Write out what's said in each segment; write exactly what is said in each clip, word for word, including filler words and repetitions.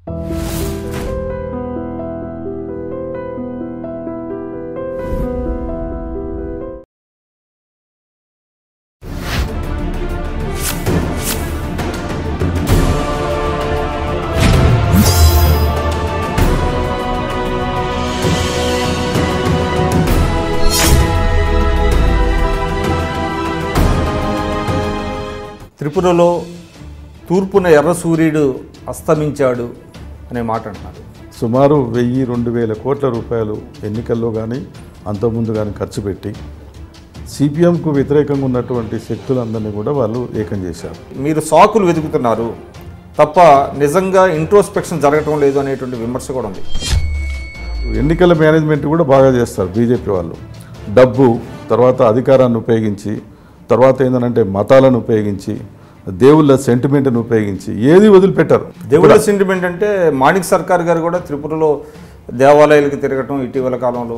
త్రిపురలో తూర్పున ఎర్ర సూర్యుడు అస్తమించాడు అనే మాట అంటున్నారు. సుమారు వెయ్యి రెండు వేల కోట్ల రూపాయలు ఎన్నికల్లో కానీ అంతకుముందు కానీ ఖర్చు పెట్టి సిపిఎంకు వ్యతిరేకంగా ఉన్నటువంటి శక్తులందరినీ కూడా వాళ్ళు ఏకం చేశారు. మీరు సాకులు వెతుకుతున్నారు తప్ప నిజంగా ఇంట్రోస్పెక్షన్ జరగటం లేదు అనేటువంటి విమర్శ కూడా ఉంది. ఎన్నికల మేనేజ్మెంట్ కూడా బాగా చేస్తారు బీజేపీ వాళ్ళు. డబ్బు, తర్వాత అధికారాన్ని ఉపయోగించి, తర్వాత ఏంటంటే మతాలను ఉపయోగించి, దేవుళ్ళ సెంటిమెంట్ను ఉపయోగించి ఏది వదిలిపెట్టారు. దేవుళ్ళ సెంటిమెంట్ అంటే మాణిక్ సర్కార్ గారు కూడా త్రిపురలో దేవాలయాలకు తిరగటం ఇటీవల కాలంలో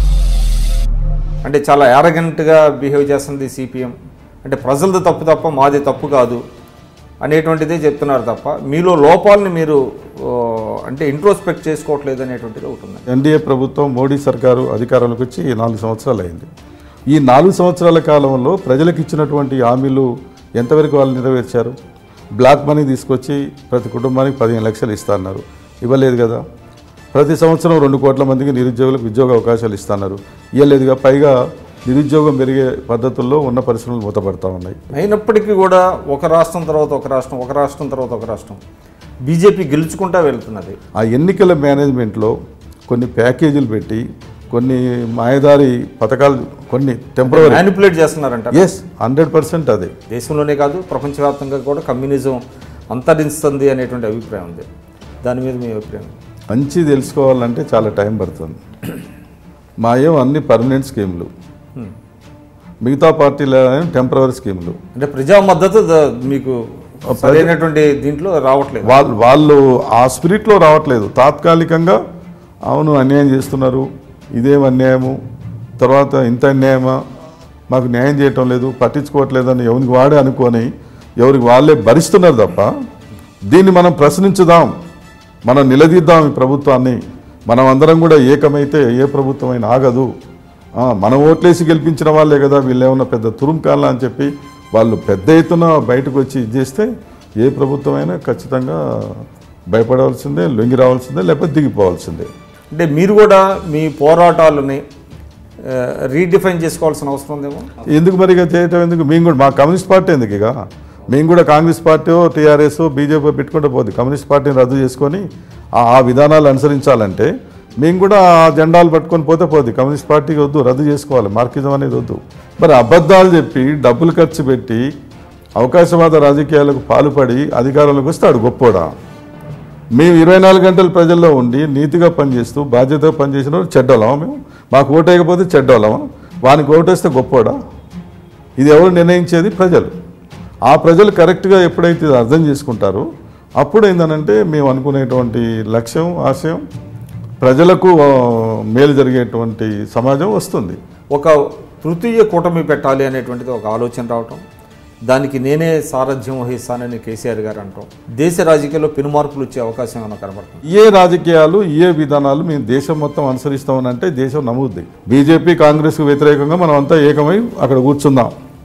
అంటే చాలా యారగెంట్గా బిహేవ్ చేస్తుంది సిపిఎం. అంటే ప్రజలది తప్పు తప్ప మాది తప్పు కాదు అనేటువంటిదే చెప్తున్నారు తప్ప మీలో లోపాలని మీరు అంటే ఇంట్రోస్పెక్ట్ చేసుకోవట్లేదు అనేటువంటిది ఒకటి ఉంది. ఎన్డీఏ ప్రభుత్వం మోడీ సర్కారు అధికారంలోకి వచ్చి నాలుగు సంవత్సరాలు అయింది. ఈ నాలుగు సంవత్సరాల కాలంలో ప్రజలకు ఇచ్చినటువంటి హామీలు ఎంతవరకు వాళ్ళు నెరవేర్చారు? బ్లాక్ మనీ తీసుకొచ్చి ప్రతి కుటుంబానికి పదిహేను లక్షలు ఇస్తున్నారు, ఇవ్వలేదు కదా. ప్రతి సంవత్సరం రెండు కోట్ల మందికి నిరుద్యోగులకు ఉద్యోగ అవకాశాలు ఇస్తున్నారు, ఇవ్వలేదుగా. పైగా నిరుద్యోగం పెరిగే పద్ధతుల్లో ఉన్న పరిశ్రమలు మూతపడతా ఉన్నాయి. అయినప్పటికీ కూడా ఒక రాష్ట్రం తర్వాత ఒక రాష్ట్రం, ఒక రాష్ట్రం తర్వాత ఒక రాష్ట్రం బీజేపీ గెలుచుకుంటా వెళ్తున్నది. ఆ ఎన్నికల మేనేజ్మెంట్లో కొన్ని ప్యాకేజీలు పెట్టి, కొన్ని మాయదారి పథకాలు, కొన్ని టెంపరరీ మ్యానిపులేట్ చేస్తున్నారంట. ఎస్, హండ్రెడ్ పర్సెంట్ అదే. దేశంలోనే కాదు ప్రపంచవ్యాప్తంగా కూడా కమ్యూనిజం అంతరిస్తుంది అనేటువంటి అభిప్రాయం ఉంది. దాని మీద మీ అభిప్రాయం? మంచి తెలుసుకోవాలంటే చాలా టైం పడుతుంది. మా ఏం అన్ని పర్మనెంట్ స్కీములు, మిగతా పార్టీల టెంపరరీ స్కీములు. అంటే ప్రజా మద్దతు మీకు సరైనటువంటి దీంట్లో రావట్లేదు. వాళ్ళు వాళ్ళు ఆ స్పిరిట్లో రావట్లేదు. తాత్కాలికంగా అవును అన్యాయం చేస్తున్నారు, ఇదేం అన్యాయము, తర్వాత ఇంత అన్యాయమా, మాకు న్యాయం చేయటం లేదు, పట్టించుకోవట్లేదని ఎవరికి వాడే అనుకొని ఎవరికి వాళ్ళే భరిస్తున్నారు తప్ప దీన్ని మనం ప్రశ్నించుదాం, మనం నిలదీద్దాం ఈ ప్రభుత్వాన్ని. మనం అందరం కూడా ఏకమైతే ఏ ప్రభుత్వమైనా ఆగదు. మనం ఓట్లేసి గెలిపించిన వాళ్ళే కదా, వీళ్ళు ఏమన్నా పెద్ద తురుంకాలా అని చెప్పి వాళ్ళు పెద్ద ఎత్తున బయటకు వచ్చి ఇది చేస్తే ఏ ప్రభుత్వమైనా ఖచ్చితంగా భయపడవలసిందే, లొంగి రావాల్సిందే, లేకపోతే దిగిపోవాల్సిందే. అంటే మీరు కూడా మీ పోరాటాలని రీడిఫైన్ చేసుకోవాల్సిన అవసరం ఉందేమో. ఎందుకు మరి ఇక చేయటం ఎందుకు? మేము కూడా మా కమ్యూనిస్ట్ పార్టీ ఎందుకు ఇక మేము కూడా కాంగ్రెస్ పార్టీ, టీఆర్ఎస్, బీజేపీ పెట్టుకుంటూ పోద్ది. కమ్యూనిస్ట్ పార్టీని రద్దు చేసుకొని ఆ విధానాలు అనుసరించాలంటే మేము కూడా ఆ జెండాలు పట్టుకొని పోతే పోద్ది. కమ్యూనిస్ట్ పార్టీకి వద్దు, రద్దు చేసుకోవాలి, మార్కిజం అనేది వద్దు. మరి అబద్ధాలు చెప్పి డబ్బులు ఖర్చు పెట్టి అవకాశవాద రాజకీయాలకు పాల్పడి అధికారంలోకి వస్తాడు గొప్పోడా? మేము ఇరవై నాలుగు గంటలు ప్రజల్లో ఉండి నీతిగా పనిచేస్తూ బాధ్యతగా పనిచేసిన చెడ్డోళ్ళమా? మేము మాకు ఓటేయకపోతే చెడ్డోళ్ళమా? వానికి ఓటేస్తే గొప్పోడా? ఇది ఎవరు నిర్ణయించేది? ప్రజలు. ఆ ప్రజలు కరెక్ట్గా ఎప్పుడైతే ఇది అర్థం చేసుకుంటారో అప్పుడు ఏంటంటే మేము అనుకునేటువంటి లక్ష్యం, ఆశయం, ప్రజలకు మేలు జరిగేటువంటి సమాజం వస్తుంది. ఒక తృతీయ కూటమి పెట్టాలి అనేటువంటిది ఒక ఆలోచన రావటం, దానికి నేనే సారథ్యం వహిస్తానని కేసీఆర్ గారు అంటాం. దేశ రాజకీయాల్లో పెనుమార్పులు వచ్చే అవకాశం ఏమైనా కనబడుతుంది? ఏ రాజకీయాలు, ఏ విధానాలు మేము దేశం మొత్తం అనుసరిస్తామని అంటే దేశం నమ్ముద్ది. బీజేపీ కాంగ్రెస్కు వ్యతిరేకంగా మనం అంతా ఏకమై అక్కడ కూర్చుందాం,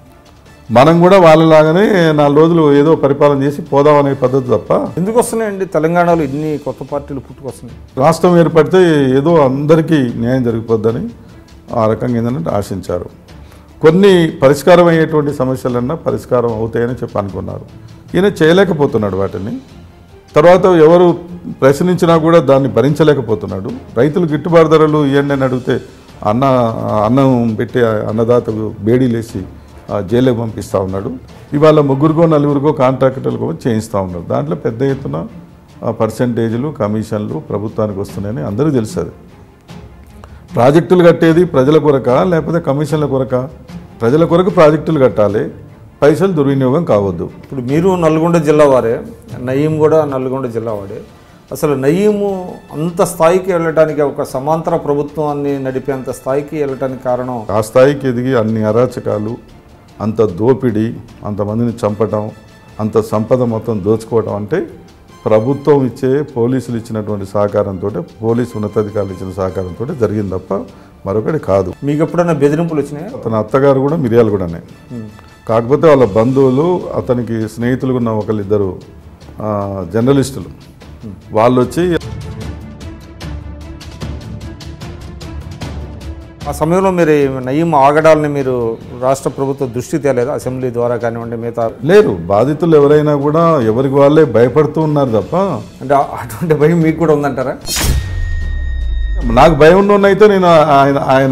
మనం కూడా వాళ్ళలాగానే నాలుగు రోజులు ఏదో పరిపాలన చేసి పోదామనే పద్ధతి తప్ప. ఎందుకు వస్తున్నాయండి తెలంగాణలో ఇన్ని కొత్త పార్టీలు పుట్టుకొస్తున్నాయి? రాష్ట్రం ఏర్పడితే ఏదో అందరికీ న్యాయం జరిగిపోద్దని ఆ రకంగా ఏంటంటే ఆశించారు. కొన్ని పరిష్కారం అయ్యేటువంటి సమస్యలన్నా పరిష్కారం అవుతాయని చెప్పి అనుకున్నారు. ఈయన చేయలేకపోతున్నాడు వాటిని. తర్వాత ఎవరు ప్రశ్నించినా కూడా దాన్ని భరించలేకపోతున్నాడు. రైతులు గిట్టుబాటు ధరలు ఇవ్వండి అని అడిగితే అన్న అన్నం పెట్టి అన్నదాతకు బేడీలేసి జైలుకి పంపిస్తూ ఉన్నాడు. ఇవాళ ముగ్గురికో నలుగురికో కాంట్రాక్టర్లకు చేయిస్తూ ఉన్నారు. దాంట్లో పెద్ద ఎత్తున పర్సెంటేజీలు, కమిషన్లు ప్రభుత్వానికి వస్తున్నాయని అందరూ తెలుస్తుంది. ప్రాజెక్టులు కట్టేది ప్రజల కొరక లేకపోతే కమిషన్ల కొరక? ప్రజల కొరకు ప్రాజెక్టులు కట్టాలి, పైసలు దుర్వినియోగం కావద్దు. ఇప్పుడు మీరు నల్గొండ జిల్లా వారే, నయీం కూడా నల్గొండ జిల్లా వాడే. అసలు నయీము అంత స్థాయికి వెళ్ళడానికి, ఒక సమాంతర ప్రభుత్వాన్ని నడిపేంత స్థాయికి వెళ్ళడానికి కారణం? ఆ స్థాయికి ఎదిగి అన్ని అరాచకాలు, అంత దోపిడీ, అంతమందిని చంపటం, అంత సంపద మొత్తం దోచుకోవడం అంటే ప్రభుత్వం ఇచ్చే పోలీసులు ఇచ్చినటువంటి సహకారంతో, పోలీసు ఉన్నతాధికారులు ఇచ్చిన సహకారంతో జరిగింది తప్ప మరొకటి కాదు. మీకు ఎప్పుడైనా బెదిరింపులు వచ్చినాయి? అతని అత్తగారు కూడా మిరియాలు కూడానే, కాకపోతే వాళ్ళ బంధువులు, అతనికి స్నేహితులు ఉన్న ఒకళ్ళిద్దరు జర్నలిస్టులు వాళ్ళు వచ్చి ఆ సమయంలో మీరు నయీం ఆగడాలని మీరు రాష్ట్ర ప్రభుత్వం దృష్టి తేలేదు? అసెంబ్లీ ద్వారా కానివ్వండి, మిగతా లేరు. బాధితులు ఎవరైనా కూడా ఎవరికి వాళ్ళే భయపడుతూ ఉన్నారు తప్ప. అంటే అటువంటి భయం మీకు కూడా ఉందంటారా? నాకు భయం ఉన్నైతే నేను ఆయన ఆయన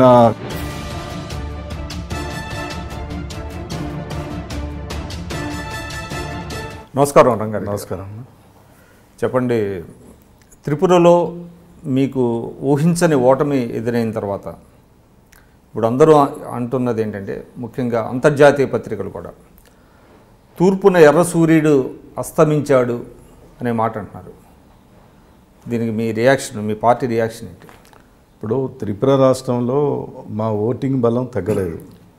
నమస్కారం రంగారు. నమస్కారం. చెప్పండి, త్రిపురలో మీకు ఊహించని ఓటమి ఎదురైన తర్వాత ఇప్పుడు అందరూ అంటున్నది ఏంటంటే, ముఖ్యంగా అంతర్జాతీయ పత్రికలు కూడా తూర్పున ఎర్ర సూర్యుడు అస్తమించాడు అనే మాట అంటున్నారు. దీనికి మీ రియాక్షన్, మీ పార్టీ రియాక్షన్ ఏంటి? ఇప్పుడు త్రిపుర రాష్ట్రంలో మా ఓటింగ్ బలం తగ్గలేదు.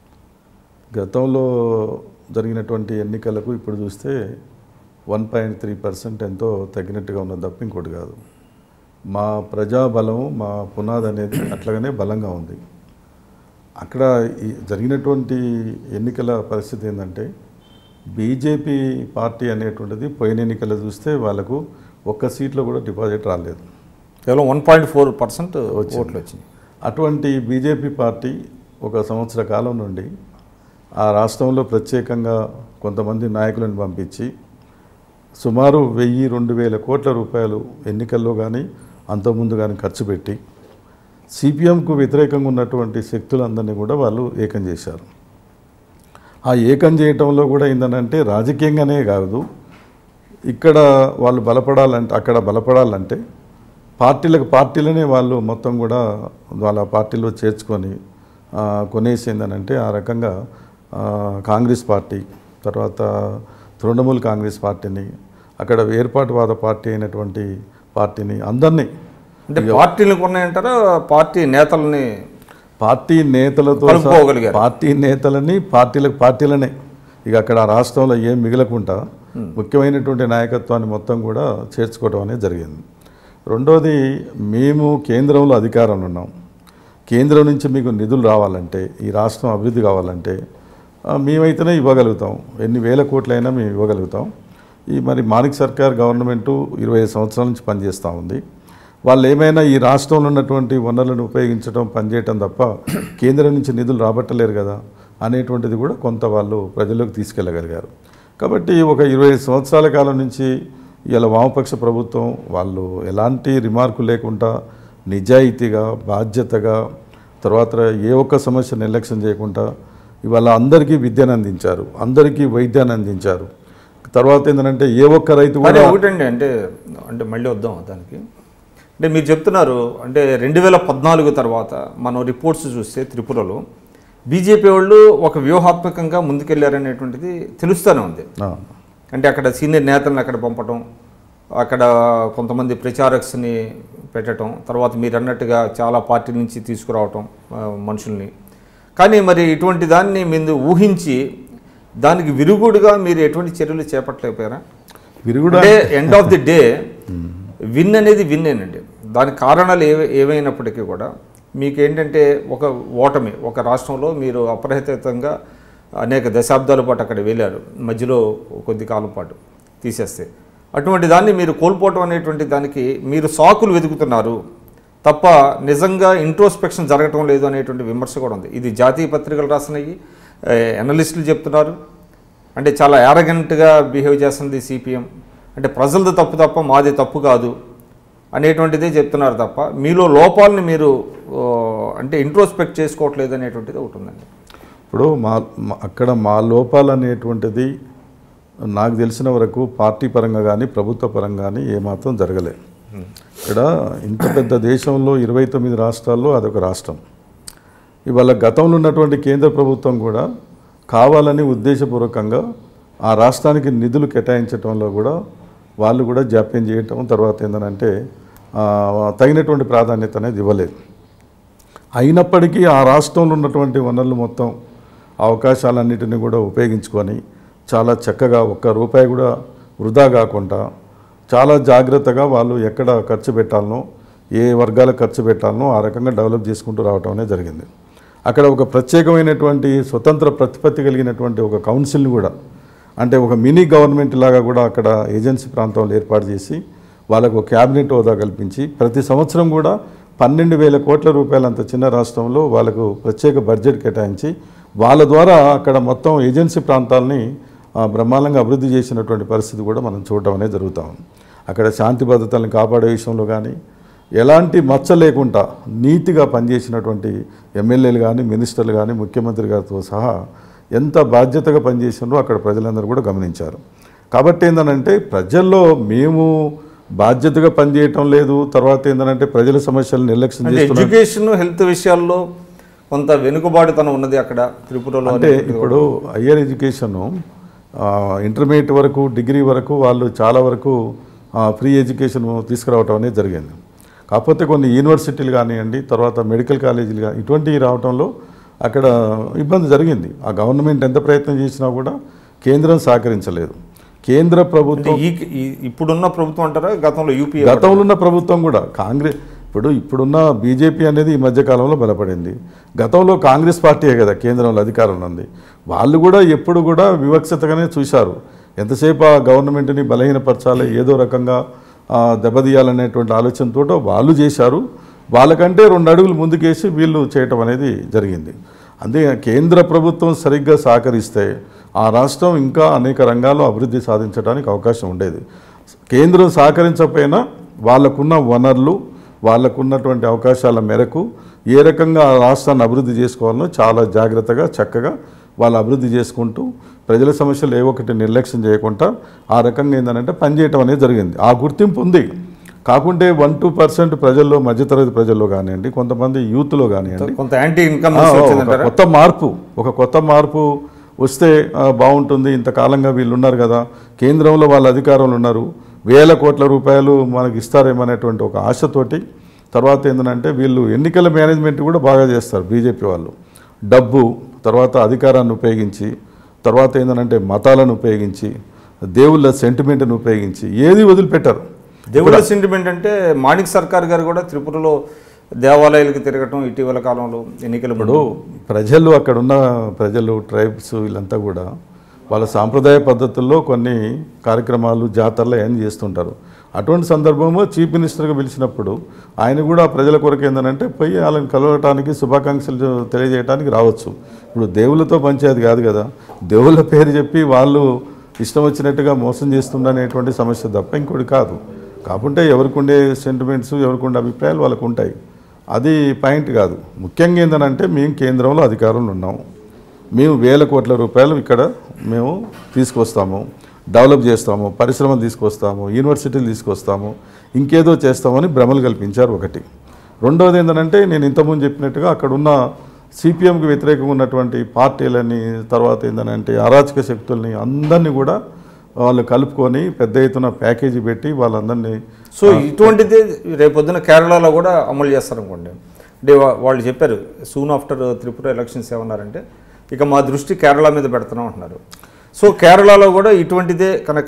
గతంలో జరిగినటువంటి ఎన్నికలకు ఇప్పుడు చూస్తే వన్ పాయింట్ త్రీ పర్సెంట్ ఎంతో తగ్గినట్టుగా ఉన్నది తప్ప ఇంకోటి కాదు. మా ప్రజాబలం, మా పునాది అనేది అట్లాగనే బలంగా ఉంది. అక్కడ ఈ జరిగినటువంటి ఎన్నికల పరిస్థితి ఏంటంటే, బీజేపీ పార్టీ అనేటువంటిది పోయిన ఎన్నికలు చూస్తే వాళ్ళకు ఒక్క సీట్లో కూడా డిపాజిట్ రాలేదు, కేవలం వన్ పాయింట్ ఫోర్ పర్సెంట్ ఓట్లు వచ్చింది. అటువంటి బీజేపీ పార్టీ ఒక సంవత్సర కాలం నుండి ఆ రాష్ట్రంలో ప్రత్యేకంగా కొంతమంది నాయకులను పంపించి సుమారు వెయ్యి రెండు వేల కోట్ల రూపాయలు ఎన్నికల్లో కానీ అంతకుముందు కానీ ఖర్చు పెట్టి సిపిఎంకు వ్యతిరేకంగా ఉన్నటువంటి శక్తులందరినీ కూడా వాళ్ళు ఏకం చేశారు. ఆ ఏకం చేయటంలో కూడా ఏంటంటే రాజకీయంగానే కాదు, ఇక్కడ వాళ్ళు బలపడాలంటే, అక్కడ బలపడాలంటే పార్టీలకు పార్టీలనే వాళ్ళు మొత్తం కూడా వాళ్ళ పార్టీలో చేర్చుకొని కొనేసి ఏంటంటే ఆ రకంగా కాంగ్రెస్ పార్టీ, తర్వాత తృణమూల్ కాంగ్రెస్ పార్టీని, అక్కడ ఏర్పాటువాద పార్టీ అయినటువంటి పార్టీని, అందరినీ, అంటే పార్టీలకు ఉన్నాయంటారా పార్టీ నేతలని, పార్టీ నేతలతో పార్టీ నేతలని పార్టీలకు పార్టీలనే ఇక అక్కడ రాష్ట్రంలో ఏం మిగలకుండా ముఖ్యమైనటువంటి నాయకత్వాన్ని మొత్తం కూడా చేర్చుకోవడం అనేది జరిగింది. రెండోది, మేము కేంద్రంలో అధికారంలో ఉన్నాం. కేంద్రం నుంచి మీకు నిధులు రావాలంటే, ఈ రాష్ట్రం అభివృద్ధి కావాలంటే మేమైతేనే ఇవ్వగలుగుతాం, ఎన్ని వేల కోట్లైనా మేము ఇవ్వగలుగుతాం. ఈ మరి మాణిక్ సర్కార్ గవర్నమెంటు ఇరవై ఐదు సంవత్సరాల నుంచి పనిచేస్తూ ఉంది. వాళ్ళు ఏమైనా ఈ రాష్ట్రంలో ఉన్నటువంటి వనరులను ఉపయోగించడం, పనిచేయటం తప్ప కేంద్రం నుంచి నిధులు రాబట్టలేరు కదా అనేటువంటిది కూడా కొంత వాళ్ళు ప్రజల్లోకి తీసుకెళ్ళగలిగారు. కాబట్టి ఒక ఇరవై ఐదు సంవత్సరాల కాలం నుంచి ఇలా వామపక్ష ప్రభుత్వం వాళ్ళు ఎలాంటి రిమార్కు లేకుండా నిజాయితీగా, బాధ్యతగా, తర్వాత ఏ ఒక్క సమస్య నిర్లక్ష్యం చేయకుండా ఇవాళ అందరికీ విద్యను అందించారు, అందరికీ వైద్యాన్ని అందించారు. తర్వాత ఏంటంటే ఏ ఒక్క రైతు కూడా ఒకటండి, అంటే అంటే మళ్ళీ వద్దాం దానికి. అంటే మీరు చెప్తున్నారు అంటే రెండు వేల పద్నాలుగు తర్వాత మనం రిపోర్ట్స్ చూస్తే త్రిపురలో బీజేపీ వాళ్ళు ఒక వ్యూహాత్మకంగా ముందుకెళ్లారనేటువంటిది తెలుస్తూనే ఉంది. అంటే అక్కడ సీనియర్ నేతలను అక్కడ పంపటం, అక్కడ కొంతమంది ప్రచారక్స్ని పెట్టడం, తర్వాత మీరు అన్నట్టుగా చాలా పార్టీల నుంచి తీసుకురావటం మనుషుల్ని. కానీ మరి ఇటువంటి దాన్ని మీరు ఊహించి దానికి విరుగుడుగా మీరు ఎటువంటి చర్యలు చేపట్టలేకపోయారా? విరుగుడు అంటే end of the day win అనేది విన్నేనండి. దానికి కారణాలు ఏవే ఏవైనప్పటికీ కూడా మీకేంటంటే ఒక ఓటమి, ఒక రాష్ట్రంలో మీరు అప్రహితంగా అనేక దశాబ్దాల పాటు అక్కడ వెళ్ళారు, మధ్యలో కొద్ది కాలం పాటు తీసేస్తే అటువంటి దాన్ని మీరు కోల్పోవటం అనేటువంటి దానికి మీరు సాకులు వెతుకుతున్నారు తప్ప నిజంగా ఇంట్రోస్పెక్షన్ జరగటం లేదు అనేటువంటి విమర్శ కూడా ఉంది. ఇది జాతీయ పత్రికలు రాసినవి, అనలిస్టులు చెప్తున్నారు. అంటే చాలా యారగెంట్గా బిహేవ్ చేస్తుంది సిపిఎం, అంటే ప్రజలది తప్పు తప్ప మాది తప్పు కాదు అనేటువంటిదే చెప్తున్నారు తప్ప మీలో లోపాలని మీరు అంటే ఇంట్రోస్పెక్ట్ చేసుకోవట్లేదు అనేటువంటిది ఒకటి ఉందండి. ఇప్పుడు మా అక్కడ మా లోపాలు అనేటువంటిది నాకు తెలిసిన వరకు పార్టీ పరంగా కానీ ప్రభుత్వ పరంగా కానీ ఏమాత్రం జరగలేదు. ఇక్కడ ఇంత పెద్ద దేశంలో ఇరవై తొమ్మిది రాష్ట్రాల్లో అదొక రాష్ట్రం. ఇవాళ గతంలో ఉన్నటువంటి కేంద్ర ప్రభుత్వం కూడా కావాలని ఉద్దేశపూర్వకంగా ఆ రాష్ట్రానికి నిధులు కేటాయించడంలో కూడా వాళ్ళు కూడా జాప్యం చేయటం, తర్వాత ఏంటంటే తగినటువంటి ప్రాధాన్యత అనేది ఇవ్వలేదు. అయినప్పటికీ ఆ రాష్ట్రంలో ఉన్నటువంటి వనరులు మొత్తం అవకాశాలన్నిటిని కూడా ఉపయోగించుకొని చాలా చక్కగా ఒక్క రూపాయి కూడా వృధా కాకుండా చాలా జాగ్రత్తగా వాళ్ళు ఎక్కడ ఖర్చు పెట్టాలనో ఏ వర్గాలకు ఖర్చు పెట్టాలనో ఆ రకంగా డెవలప్ చేసుకుంటూ రావటం అనేది జరిగింది. అక్కడ ఒక ప్రత్యేకమైనటువంటి స్వతంత్ర ప్రతిపత్తి కలిగినటువంటి ఒక కౌన్సిల్ని కూడా, అంటే ఒక మినీ గవర్నమెంట్ లాగా కూడా అక్కడ ఏజెన్సీ ప్రాంతంలో ఏర్పాటు చేసి వాళ్ళకు ఒక క్యాబినెట్ హోదా కల్పించి ప్రతి సంవత్సరం కూడా పన్నెండు వేల కోట్ల రూపాయలు అంత చిన్న రాష్ట్రంలో వాళ్ళకు ప్రత్యేక బడ్జెట్ కేటాయించి వాళ్ళ ద్వారా అక్కడ మొత్తం ఏజెన్సీ ప్రాంతాలని బ్రహ్మాండంగా అభివృద్ధి చేసినటువంటి పరిస్థితి కూడా మనం చూడటం అనేది జరుగుతూ ఉంది. అక్కడ శాంతి భద్రతలను కాపాడే విషయంలో కానీ ఎలాంటి మచ్చ లేకుండా నీతిగా పనిచేసినటువంటి ఎమ్మెల్యేలు కానీ మినిస్టర్లు కానీ ముఖ్యమంత్రి గారితో సహా ఎంత బాధ్యతగా పనిచేసినారో అక్కడ ప్రజలందరూ కూడా గమనించారు. కాబట్టి ఏంటంటే ప్రజల్లో మేము బాధ్యతగా పనిచేయటం లేదు, తర్వాత ఏంటంటే ప్రజల సమస్యలు నిర్లక్ష్యం చేస్తున్నారు. ఎడ్యుకేషన్ హెల్త్ విషయాల్లో కొంత వెనుకబాటుతనం ఉన్నది అక్కడ త్రిపురలో. అంటే ఇప్పుడు హయ్యర్ ఎడ్యుకేషను ఇంటర్మీడియట్ వరకు డిగ్రీ వరకు వాళ్ళు చాలా వరకు ఫ్రీ ఎడ్యుకేషన్ తీసుకురావటం అనేది జరిగింది. కాకపోతే కొన్ని యూనివర్సిటీలు కానివ్వండి, తర్వాత మెడికల్ కాలేజీలు కానీ ఇటువంటివి రావడంలో అక్కడ ఇబ్బంది జరిగింది. ఆ గవర్నమెంట్ ఎంత ప్రయత్నం చేసినా కూడా కేంద్రం సహకరించలేదు. కేంద్ర ప్రభుత్వం ఇప్పుడున్న ప్రభుత్వం అంటారా గతంలో యూపీ గతంలో ఉన్న ప్రభుత్వం కూడా కాంగ్రెస్ ఇప్పుడు ఇప్పుడున్న బీజేపీ అనేది ఈ మధ్యకాలంలో బలపడింది. గతంలో కాంగ్రెస్ పార్టీయే కదా కేంద్రంలో అధికారంలో ఉంది. వాళ్ళు కూడా ఎప్పుడు కూడా వివక్షతగానే చూశారు. ఎంతసేపు ఆ గవర్నమెంట్ని బలహీనపరచాలి, ఏదో రకంగా దెబ్బతీయాలనేటువంటి ఆలోచనతో వాళ్ళు చేశారు. వాళ్ళకంటే రెండు అడుగులు ముందుకేసి వీళ్ళు చేయటం అనేది జరిగింది. అంతే కేంద్ర ప్రభుత్వం సరిగ్గా సహకరిస్తే ఆ రాష్ట్రం ఇంకా అనేక రంగాల్లో అభివృద్ధి సాధించడానికి అవకాశం ఉండేది. కేంద్రం సహకరించకపోయినా వాళ్ళకున్న వనరులు, వాళ్ళకున్నటువంటి అవకాశాల మేరకు ఏ రకంగా ఆ రాష్ట్రాన్ని అభివృద్ధి చేసుకోవాలనో చాలా జాగ్రత్తగా చక్కగా వాళ్ళు అభివృద్ధి చేసుకుంటూ ప్రజల సమస్యలు ఏ ఒక్కటి నిర్లక్ష్యం చేయకుండా ఆ రకంగా ఏంటంటే పనిచేయటం అనేది జరిగింది. ఆ గుర్తింపు ఉంది. కాకుంటే వన్ టూ పర్సెంట్ ప్రజల్లో, మధ్యతరగతి ప్రజల్లో కానివ్వండి, కొంతమంది యూత్లో కానివ్వండి, కొంత యాంటీ ఇన్కమ్ కొత్త మార్పు ఒక కొత్త మార్పు వస్తే బాగుంటుంది. ఇంతకాలంగా వీళ్ళు ఉన్నారు కదా, కేంద్రంలో వాళ్ళ అధికారంలో ఉన్నారు, వేల కోట్ల రూపాయలు మనకి ఇస్తారేమనేటువంటి ఒక ఆశతోటి, తర్వాత ఏంటంటే వీళ్ళు ఎన్నికల మేనేజ్మెంట్ కూడా బాగా చేస్తారు బీజేపీ వాళ్ళు. డబ్బు, తర్వాత అధికారాన్ని ఉపయోగించి, తర్వాత ఏంటంటే మతాలను ఉపయోగించి, దేవుళ్ళ సెంటిమెంట్ని ఉపయోగించి ఏది వదిలిపెట్టారు. దేవుళ్ళ సెంటిమెంట్ అంటే మాణిక్ సర్కార్ గారు కూడా త్రిపురలో దేవాలయాలకు తిరగటం ఇటీవల కాలంలో ఎన్నికలు. ప్రజలు అక్కడున్న ప్రజలు ట్రైబ్స్ వీళ్ళంతా కూడా వాళ్ళ సాంప్రదాయ పద్ధతుల్లో కొన్ని కార్యక్రమాలు, జాతరలు ఏం చేస్తుంటారు. అటువంటి సందర్భంలో చీఫ్ మినిస్టర్గా పిలిచినప్పుడు ఆయన కూడా ప్రజల కొరకు ఏంటంటే పోయి వాళ్ళని కలవటానికి, శుభాకాంక్షలు తెలియజేయడానికి రావచ్చు. ఇప్పుడు దేవుళ్ళతో పంచేది కాదు కదా, దేవుళ్ళ పేరు చెప్పి వాళ్ళు ఇష్టం వచ్చినట్టుగా మోసం చేస్తుండనేటువంటి సమస్య తప్ప ఇంకోటి కాదు. కాకుంటే ఎవరికి ఉండే సెంటిమెంట్స్, ఎవరికి ఉండే అభిప్రాయాలు వాళ్ళకు ఉంటాయి. అది పాయింట్ కాదు. ముఖ్యంగా ఏంటంటే మేము కేంద్రంలో అధికారంలో ఉన్నాము, మేము వేల కోట్ల రూపాయలు ఇక్కడ మేము తీసుకొస్తాము, డెవలప్ చేస్తాము, పరిశ్రమలు తీసుకొస్తాము, యూనివర్సిటీలు తీసుకొస్తాము, ఇంకేదో చేస్తామని భ్రమలు కల్పించారు ఒకటి. రెండవది ఏంటంటే నేను ఇంతకుముందు చెప్పినట్టుగా అక్కడున్న సిపిఎంకి వ్యతిరేకంగా ఉన్నటువంటి పార్టీలని, తర్వాత ఏంటంటే అరాచక శక్తుల్ని అందరినీ కూడా వాళ్ళు కలుపుకొని పెద్ద ఎత్తున ప్యాకేజీ పెట్టి వాళ్ళందరినీ. సో ఇటువంటిది రేపొద్దున కేరళలో కూడా అమలు చేస్తారనుకోండి. అంటే వాళ్ళు చెప్పారు సూన్ ఆఫ్టర్ త్రిపుర ఎలక్షన్స్ ఏమన్నారంటే ఇక మా దృష్టి కేరళ మీద పెడుతున్నాం అంటున్నారు. సో కేరళలో కూడా ఇటువంటిదే కనుక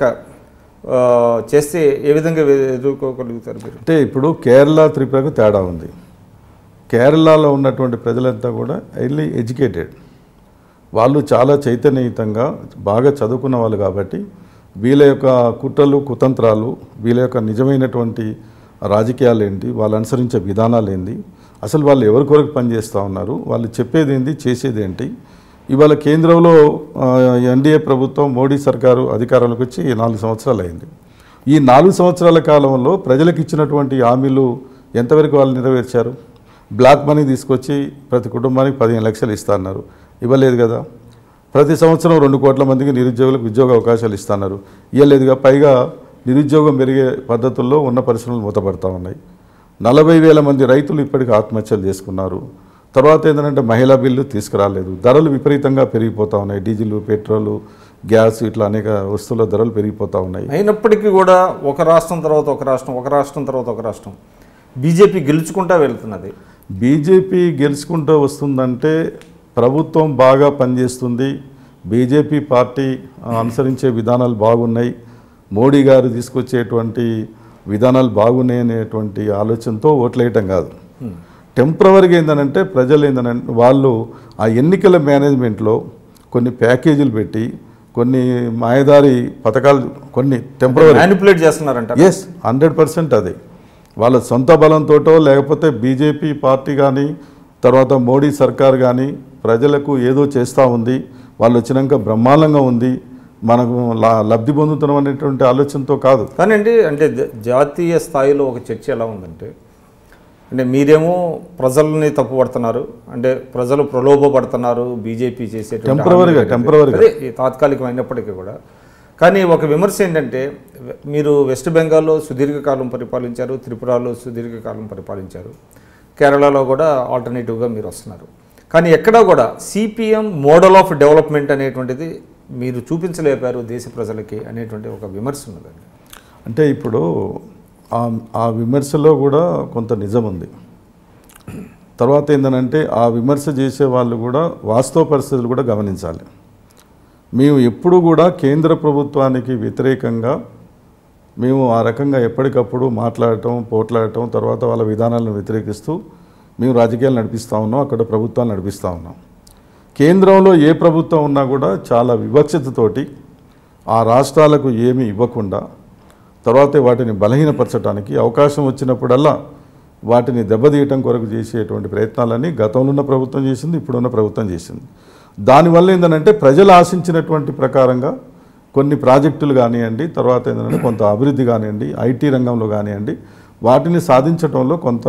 చేస్తే ఏ విధంగా ఎదుర్కోగలుగుతారు మీరు? అంటే ఇప్పుడు కేరళ త్రిపురకు తేడా ఉంది. కేరళలో ఉన్నటువంటి ప్రజలంతా కూడా హైలీ ఎడ్యుకేటెడ్, వాళ్ళు చాలా చైతన్యయుతంగా బాగా చదువుకున్న వాళ్ళు కాబట్టి వీళ్ళ యొక్క కుట్రలు, కుతంత్రాలు, వీళ్ళ యొక్క నిజమైనటువంటి రాజకీయాలు ఏంటి, వాళ్ళు అనుసరించే విధానాలు ఏంటి, అసలు వాళ్ళు ఎవరి కొరకు పనిచేస్తూ ఉన్నారు, వాళ్ళు చెప్పేది ఏంటి, చేసేది ఏంటి. ఇవాళ కేంద్రంలో ఎన్డీఏ ప్రభుత్వం, మోడీ సర్కారు అధికారంలోకి వచ్చి నాలుగు సంవత్సరాలు అయింది. ఈ నాలుగు సంవత్సరాల కాలంలో ప్రజలకు ఇచ్చినటువంటి హామీలు ఎంతవరకు వాళ్ళు నెరవేర్చారు? బ్లాక్ మనీ తీసుకొచ్చి ప్రతి కుటుంబానికి పదిహేను లక్షలు ఇస్తున్నారు, ఇవ్వలేదు కదా. ప్రతి సంవత్సరం రెండు కోట్ల మందికి నిరుద్యోగులకు ఉద్యోగ అవకాశాలు ఇస్తున్నారు, ఇవ్వలేదుగా. పైగా నిరుద్యోగం పెరిగే పద్ధతుల్లో ఉన్న పరిశ్రమలు మూతపడతా ఉన్నాయి. నలభై వేల మంది రైతులు ఇప్పటికీ ఆత్మహత్యలు చేసుకున్నారు. తర్వాత ఏంటంటే మహిళా బిల్లు తీసుకురాలేదు. ధరలు విపరీతంగా పెరిగిపోతూ ఉన్నాయి, డీజిల్, పెట్రోలు, గ్యాస్, ఇట్లా అనేక వస్తువుల ధరలు పెరిగిపోతూ ఉన్నాయి. అయినప్పటికీ కూడా ఒక రాష్ట్రం తర్వాత ఒక రాష్ట్రం, ఒక రాష్ట్రం తర్వాత ఒక రాష్ట్రం బీజేపీ గెలుచుకుంటూ వెళ్తున్నది. బీజేపీ గెలుచుకుంటూ వస్తుందంటే ప్రభుత్వం బాగా పనిచేస్తుంది, బీజేపీ పార్టీ అనుసరించే విధానాలు బాగున్నాయి, మోడీ గారు తీసుకొచ్చేటువంటి విధానాలు బాగున్నాయి అనేటువంటి ఆలోచనతో ఓట్లేయటం కాదు. టెంపరవరీగా ఏంటంటే ప్రజలు ఏంటంటే వాళ్ళు ఆ ఎన్నికల మేనేజ్మెంట్లో కొన్ని ప్యాకేజీలు పెట్టి కొన్ని మాయదారి పథకాలు కొన్ని టెంపరవరీ మ్యానిపులేట్ చేస్తున్నారంట. ఎస్, హండ్రెడ్ పర్సెంట్ అది వాళ్ళ సొంత బలంతోటో లేకపోతే బీజేపీ పార్టీ కానీ తర్వాత మోడీ సర్కార్ కానీ ప్రజలకు ఏదో చేస్తూ ఉంది, వాళ్ళు వచ్చినాక బ్రహ్మాండంగా ఉంది, మనకు లబ్ధి పొందుతున్నాం అనేటువంటి ఆలోచనతో కాదు. కానీ అండి అంటే జాతీయ స్థాయిలో ఒక చర్చ ఎలా ఉందంటే, అంటే మీరేమో ప్రజల్ని తప్పుపడుతున్నారు, అంటే ప్రజలు ప్రలోభపడుతున్నారు బీజేపీ చేసే టెంపరవరీగా టెంపరవరీగా తాత్కాలికమైనప్పటికీ కూడా. కానీ ఒక విమర్శ ఏంటంటే, మీరు వెస్ట్ బెంగాల్లో సుదీర్ఘకాలం పరిపాలించారు, త్రిపురలో సుదీర్ఘకాలం పరిపాలించారు, కేరళలో కూడా ఆల్టర్నేటివ్గా మీరు వస్తున్నారు. కానీ ఎక్కడా కూడా సిపిఎం మోడల్ ఆఫ్ డెవలప్మెంట్ అనేటువంటిది మీరు చూపించలేపారు దేశ ప్రజలకి అనేటువంటి ఒక విమర్శ ఉన్నదండి. అంటే ఇప్పుడు ఆ విమర్శలో కూడా కొంత నిజం ఉంది. తర్వాత ఏంటంటే ఆ విమర్శ చేసే వాళ్ళు కూడా వాస్తవ పరిస్థితులు కూడా గమనించాలి. మేము ఎప్పుడు కూడా కేంద్ర ప్రభుత్వానికి వ్యతిరేకంగా మేము ఆ రకంగా ఎప్పటికప్పుడు మాట్లాడటం పోట్లాడటం తర్వాత వాళ్ళ విధానాలను వ్యతిరేకిస్తూ మేము రాజకీయాలు నడిపిస్తూ ఉన్నాం, అక్కడ ప్రభుత్వాలు నడిపిస్తూ ఉన్నాం. కేంద్రంలో ఏ ప్రభుత్వం ఉన్నా కూడా చాలా వివక్షతతోటి ఆ రాష్ట్రాలకు ఏమీ ఇవ్వకుండా తర్వాత వాటిని బలహీనపరచడానికి అవకాశం వచ్చినప్పుడల్లా వాటిని దెబ్బతీయటం కొరకు చేసేటువంటి ప్రయత్నాలని గతంలో ఉన్న ప్రభుత్వం చేసింది, ఇప్పుడున్న ప్రభుత్వం చేసింది. దానివల్ల ఏంటంటే ప్రజలు ఆశించినటువంటి ప్రకారంగా కొన్ని ప్రాజెక్టులు కానివ్వండి, తర్వాత ఏంటంటే కొంత అభివృద్ధి కానివ్వండి, ఐటీ రంగంలో కానివ్వండి, వాటిని సాధించడంలో కొంత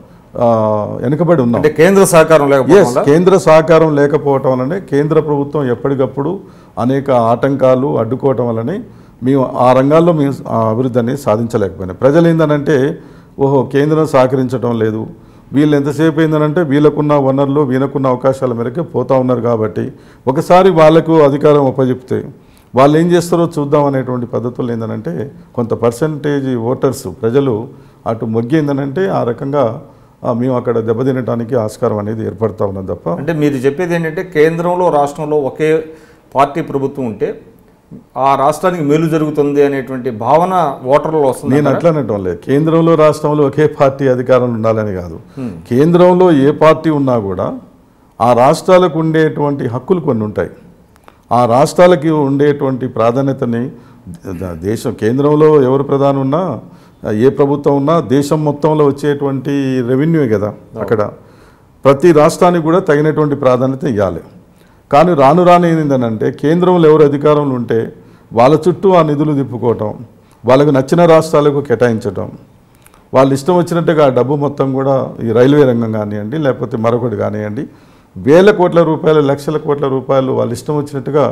వెనుకబడి ఉన్నాం. అంటే కేంద్ర సహకారం లేకపోవడం కేంద్ర సహకారం లేకపోవటం వల్లనే కేంద్ర ప్రభుత్వం ఎప్పటికప్పుడు అనేక ఆటంకాలు అడ్డుకోవటం వల్లనే మేము ఆ రంగాల్లో మేము అభివృద్ధి అనేది సాధించలేకపోయినాం. ప్రజలు ఏంటంటే ఓహో కేంద్రం సహకరించడం లేదు, వీళ్ళు ఎంతసేపు ఏంటంటే వీళ్ళకున్న వనరులు వీళ్ళకున్న అవకాశాల మేరకే పోతూ ఉన్నారు కాబట్టి ఒకసారి వాళ్ళకు అధికారం అప్పచెప్తే వాళ్ళు ఏం చేస్తారో చూద్దాం అనేటువంటి పద్ధతులు ఏంటంటే కొంత పర్సంటేజ్ ఓటర్స్ ప్రజలు అటు మొగ్గి ఏంటంటే ఆ రకంగా మేము అక్కడ దెబ్బతినడానికి ఆస్కారం అనేది ఏర్పడతా ఉన్నది తప్ప. అంటే మీరు చెప్పేది ఏంటంటే కేంద్రంలో రాష్ట్రంలో ఒకే పార్టీ ప్రభుత్వం ఉంటే ఆ రాష్ట్రానికి మేలు జరుగుతుంది అనేటువంటి భావన ఓటర్లో వస్తుంది. నేను అట్లా అనటం లేదు, కేంద్రంలో రాష్ట్రంలో ఒకే పార్టీ అధికారంలో ఉండాలని కాదు. కేంద్రంలో ఏ పార్టీ ఉన్నా కూడా ఆ రాష్ట్రాలకు ఉండేటువంటి హక్కులు కొన్ని ఉంటాయి. ఆ రాష్ట్రాలకి ఉండేటువంటి ప్రాధాన్యతని దేశం కేంద్రంలో ఎవరు ప్రధాని ఉన్నా ఏ ప్రభుత్వం ఉన్నా దేశం మొత్తంలో వచ్చేటువంటి రెవెన్యూ కదా, అక్కడ ప్రతి రాష్ట్రానికి కూడా తగినటువంటి ప్రాధాన్యత ఇవ్వాలి. కానీ రాను రాను ఏంటంటే కేంద్రంలో ఎవరు అధికారంలో ఉంటే వాళ్ళ చుట్టూ ఆ నిధులు తిప్పుకోవటం, వాళ్ళకు నచ్చిన రాష్ట్రాలకు కేటాయించటం, వాళ్ళు ఇష్టం వచ్చినట్టుగా ఆ డబ్బు మొత్తం కూడా ఈ రైల్వే రంగం కానివ్వండి లేకపోతే మరొకటి కానివ్వండి వేల కోట్ల రూపాయలు లక్షల కోట్ల రూపాయలు వాళ్ళు ఇష్టం వచ్చినట్టుగా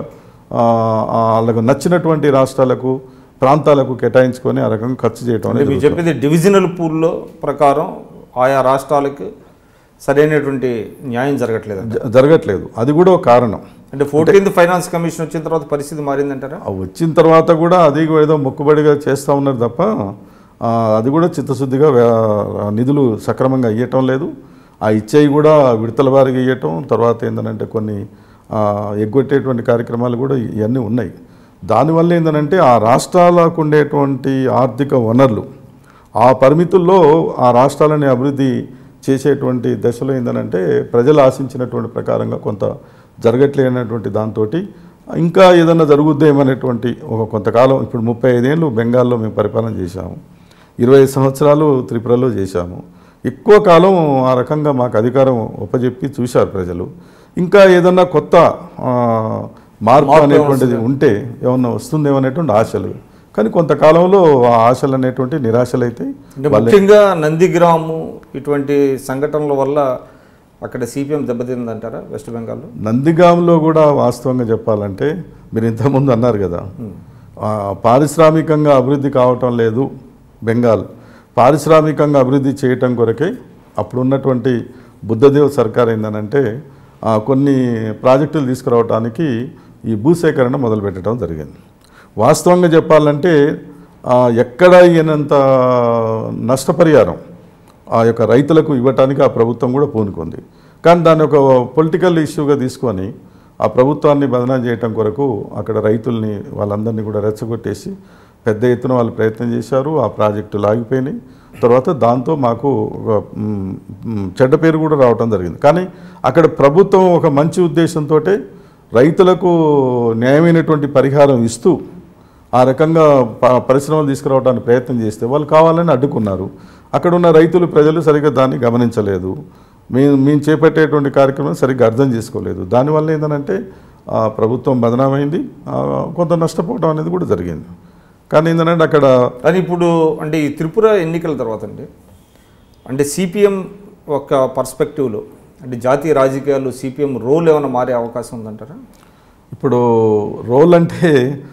వాళ్ళకు నచ్చినటువంటి రాష్ట్రాలకు ప్రాంతాలకు కేటాయించుకొని ఆ రకంగా ఖర్చు చేయటం అనేది. మీరు చెప్పేది డివిజనల్ పూల్లో ప్రకారం ఆయా రాష్ట్రాలకు సరైనటువంటి న్యాయం జరగట్లేదు జరగట్లేదు అది కూడా ఒక కారణం. అంటే ఫోర్టీన్త్ ఫైనాన్స్ కమిషన్ వచ్చిన తర్వాత పరిస్థితి మారిందంటారా? వచ్చిన తర్వాత కూడా అది ఏదో మొక్కుబడిగా చేస్తూ ఉన్నారు తప్ప అది కూడా చిత్తశుద్ధిగా నిధులు సక్రమంగా ఇవ్వటం లేదు. ఆ ఇచ్చేవి కూడా విడతల వారిగా ఇవ్వటం, తర్వాత ఏంటంటే కొన్ని ఎగ్గొట్టేటువంటి కార్యక్రమాలు కూడా ఇవన్నీ ఉన్నాయి. దానివల్ల ఏంటంటే ఆ రాష్ట్రాలకు ఉండేటువంటి ఆర్థిక వనరులు ఆ పరిమితుల్లో ఆ రాష్ట్రాలని అభివృద్ధి చేసేటువంటి దశలో ఏంటంటే ప్రజలు ఆశించినటువంటి ప్రకారంగా కొంత జరగట్లేనటువంటి దాంతో ఇంకా ఏదన్నా జరుగుద్దేమనేటువంటి ఒక కొంతకాలం ఇప్పుడు ముప్పై ఐదేళ్ళు బెంగాల్లో మేము పరిపాలన చేశాము, ఇరవై సంవత్సరాలు త్రిపురలో చేశాము. ఎక్కువ కాలం ఆ రకంగా మాకు అధికారం ఉపజెప్పి చూశారు ప్రజలు. ఇంకా ఏదన్నా కొత్త మార్పు అనేటువంటిది ఉంటే ఏమన్నా వస్తుందేమనేటువంటి ఆశలు, కానీ కొంతకాలంలో ఆ ఆశలు అనేటువంటి నిరాశలు అయితే. ముఖ్యంగా నందిగ్రాము ఇటువంటి సంఘటనల వల్ల అక్కడ సిపిఎం దెబ్బతిందంటారా వెస్ట్ బెంగాల్లో? నందిగాంలో కూడా వాస్తవంగా చెప్పాలంటే మీరు ఇంతకుముందు అన్నారు కదా పారిశ్రామికంగా అభివృద్ధి కావటం లేదు బెంగాల్. పారిశ్రామికంగా అభివృద్ధి చేయటం కొరకే అప్పుడున్నటువంటి బుద్ధదేవ్ సర్కార్ ఏంటంటే కొన్ని ప్రాజెక్టులు తీసుకురావడానికి ఈ భూసేకరణ మొదలుపెట్టడం జరిగింది. వాస్తవంగా చెప్పాలంటే ఎక్కడ ఈయనంత నష్టపరిహారం ఆ యొక్క రైతులకు ఇవ్వటానికి ఆ ప్రభుత్వం కూడా పూనుకుంది. కానీ దాన్ని ఒక పొలిటికల్ ఇష్యూగా తీసుకొని ఆ ప్రభుత్వాన్ని బదనాం చేయటం కొరకు అక్కడ రైతుల్ని వాళ్ళందరినీ కూడా రెచ్చగొట్టేసి పెద్ద ఎత్తున వాళ్ళు ప్రయత్నం చేశారు, ఆ ప్రాజెక్టులు ఆగిపోయినాయి. తర్వాత దాంతో మాకు చెడ్డ పేరు కూడా రావటం జరిగింది. కానీ అక్కడ ప్రభుత్వం ఒక మంచి ఉద్దేశంతో రైతులకు న్యాయమైనటువంటి పరిహారం ఇస్తూ ఆ రకంగా పరిశ్రమలు తీసుకురావడానికి ప్రయత్నం చేస్తే వాళ్ళు కావాలని అడ్డుకున్నారు. అక్కడ ఉన్న రైతులు ప్రజలు సరిగ్గా దాన్ని గమనించలేదు. మేము మేము చేపట్టేటువంటి కార్యక్రమం సరిగ్గా అర్థం చేసుకోలేదు. దానివల్ల ఏంటంటే ప్రభుత్వం బదనామైంది, కొంత నష్టపోవడం అనేది కూడా జరిగింది. కానీ ఏంటంటే అక్కడ కానీ ఇప్పుడు అంటే ఈ త్రిపుర ఎన్నికల తర్వాత అండి అంటే సిపిఎం ఒక పర్స్పెక్టివ్లో అంటే జాతీయ రాజకీయాల్లో సిపిఎం రోల్ ఏమైనా మారే అవకాశం ఉందంటారా? ఇప్పుడు రోల్ అంటే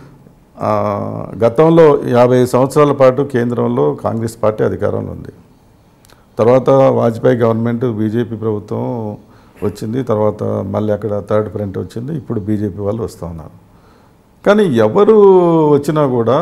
గతంలో యాభై సంవత్సరాల పాటు కేంద్రంలో కాంగ్రెస్ పార్టీ అధికారంలో ఉంది. తర్వాత వాజ్పేయి గవర్నమెంట్ బీజేపీ ప్రభుత్వం వచ్చింది. తర్వాత మళ్ళీ అక్కడ థర్డ్ ఫ్రంట్ వచ్చింది. ఇప్పుడు బీజేపీ వాళ్ళు వస్తూ ఉన్నారు. కానీ ఎవరు వచ్చినా కూడా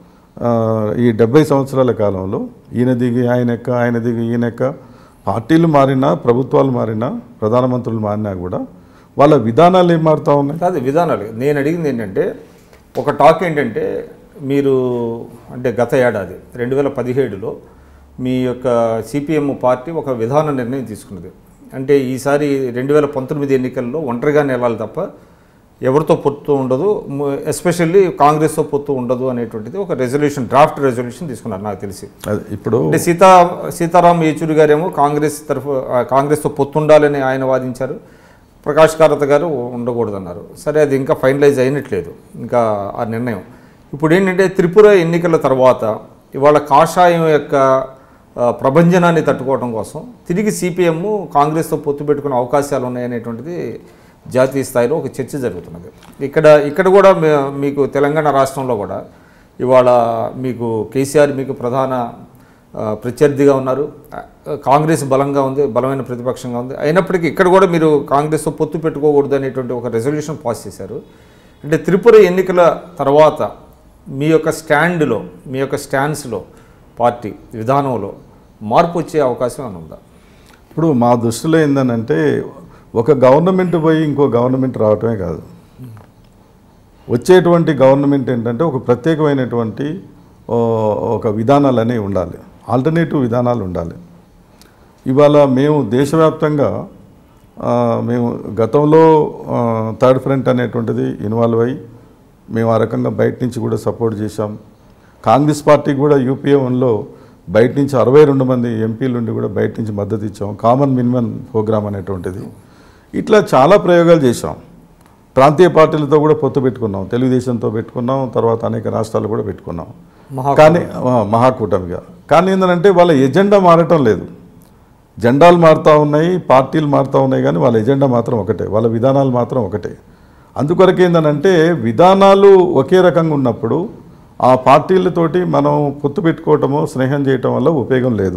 ఈ డెబ్బై సంవత్సరాల కాలంలో ఈయన దిగి ఆయన ఎక్క ఆయన దిగి ఈయన ఎక్క పార్టీలు మారినా, ప్రభుత్వాలు మారినా, ప్రధానమంత్రులు మారినా కూడా వాళ్ళ విధానాలు ఏం మారుతూ ఉన్నాయి? కాదు విధానాలు. నేను అడిగింది ఏంటంటే ఒక టాక్ ఏంటంటే మీరు అంటే గత ఏడాది రెండు వేల పదిహేడులో మీ యొక్క సిపిఎం పార్టీ ఒక విధాన నిర్ణయం తీసుకున్నది. అంటే ఈసారి రెండు వేల పంతొమ్మిది ఎన్నికల్లో ఒంటరిగా నిలాలి తప్ప ఎవరితో పొత్తు ఉండదు, ఎస్పెషల్లీ కాంగ్రెస్తో పొత్తు ఉండదు అనేటువంటిది ఒక రెజల్యూషన్, డ్రాఫ్ట్ రెజల్యూషన్ తీసుకున్నారు నాకు తెలిసి. ఇప్పుడు అంటే సీతా సీతారాం యేచూరి గారేమో కాంగ్రెస్ తరఫు కాంగ్రెస్తో పొత్తు ఉండాలని ఆయన వాదించారు. ప్రకాష్ కారత్ గారు ఉండకూడదన్నారు. సరే, అది ఇంకా ఫైనలైజ్ అయినట్లేదు ఇంకా ఆ నిర్ణయం. ఇప్పుడు ఏంటంటే త్రిపుర ఎన్నికల తర్వాత ఇవాళ కాషాయం యొక్క ప్రభంజనాన్ని తట్టుకోవడం కోసం తిరిగి సిపిఎం కాంగ్రెస్తో పొత్తు పెట్టుకునే అవకాశాలు ఉన్నాయనేటువంటిది జాతీయ స్థాయిలో ఒక చర్చ జరుగుతున్నది. ఇక్కడ ఇక్కడ కూడా మీకు తెలంగాణ రాష్ట్రంలో కూడా ఇవాళ మీకు కేసీఆర్ మీకు ప్రధాన ప్రత్యర్థిగా ఉన్నారు, కాంగ్రెస్ బలంగా ఉంది, బలమైన ప్రతిపక్షంగా ఉంది. అయినప్పటికీ ఇక్కడ కూడా మీరు కాంగ్రెస్తో పొత్తు పెట్టుకోకూడదు అనేటువంటి ఒక రెజల్యూషన్ పాస్ చేశారు. అంటే త్రిపుర ఎన్నికల తర్వాత మీ యొక్క స్టాండ్లో, మీ యొక్క స్టాండ్స్లో, పార్టీ విధానంలో మార్పు వచ్చే అవకాశం ఏమైనా ఉందా? ఇప్పుడు మా దృష్టిలో ఏంటంటే ఒక గవర్నమెంట్ పోయి ఇంకో గవర్నమెంట్ రావటమే కాదు, వచ్చేటువంటి గవర్నమెంట్ ఏంటంటే ఒక ప్రత్యేకమైనటువంటి ఒక విధానాలు అనేవి ఉండాలి, ఆల్టర్నేటివ్ విధానాలు ఉండాలి. ఇవాళ మేము దేశవ్యాప్తంగా మేము గతంలో థర్డ్ ఫ్రంట్ అనేటువంటిది ఇన్వాల్వ్ అయ్యి మేము ఆ రకంగా బయట నుంచి కూడా సపోర్ట్ చేశాం. కాంగ్రెస్ పార్టీ కూడా యూపీఏ వన్లో బయట నుంచి అరవై రెండు మంది ఎంపీల నుండి కూడా బయట నుంచి మద్దతు ఇచ్చాం. కామన్ మినిమం ప్రోగ్రామ్ అనేటువంటిది ఇట్లా చాలా ప్రయోగాలు చేశాం. ప్రాంతీయ పార్టీలతో కూడా పొత్తు పెట్టుకున్నాం, తెలుగుదేశంతో పెట్టుకున్నాం, తర్వాత అనేక రాష్ట్రాలు కూడా పెట్టుకున్నాం. కానీ మహాకూటమిగా కానీ ఏంటంటే వాళ్ళ ఎజెండా మారటం లేదు. జెండాలు మారుతూ ఉన్నాయి, పార్టీలు మారుతూ ఉన్నాయి, కానీ వాళ్ళ ఎజెండా మాత్రం ఒకటే, వాళ్ళ విధానాలు మాత్రం ఒకటే. అందుకొరకు ఏంటంటే విధానాలు ఒకే రకంగా ఉన్నప్పుడు ఆ పార్టీలతోటి మనం పొత్తు పెట్టుకోవటమో స్నేహం చేయటం వల్ల ఉపయోగం లేదు.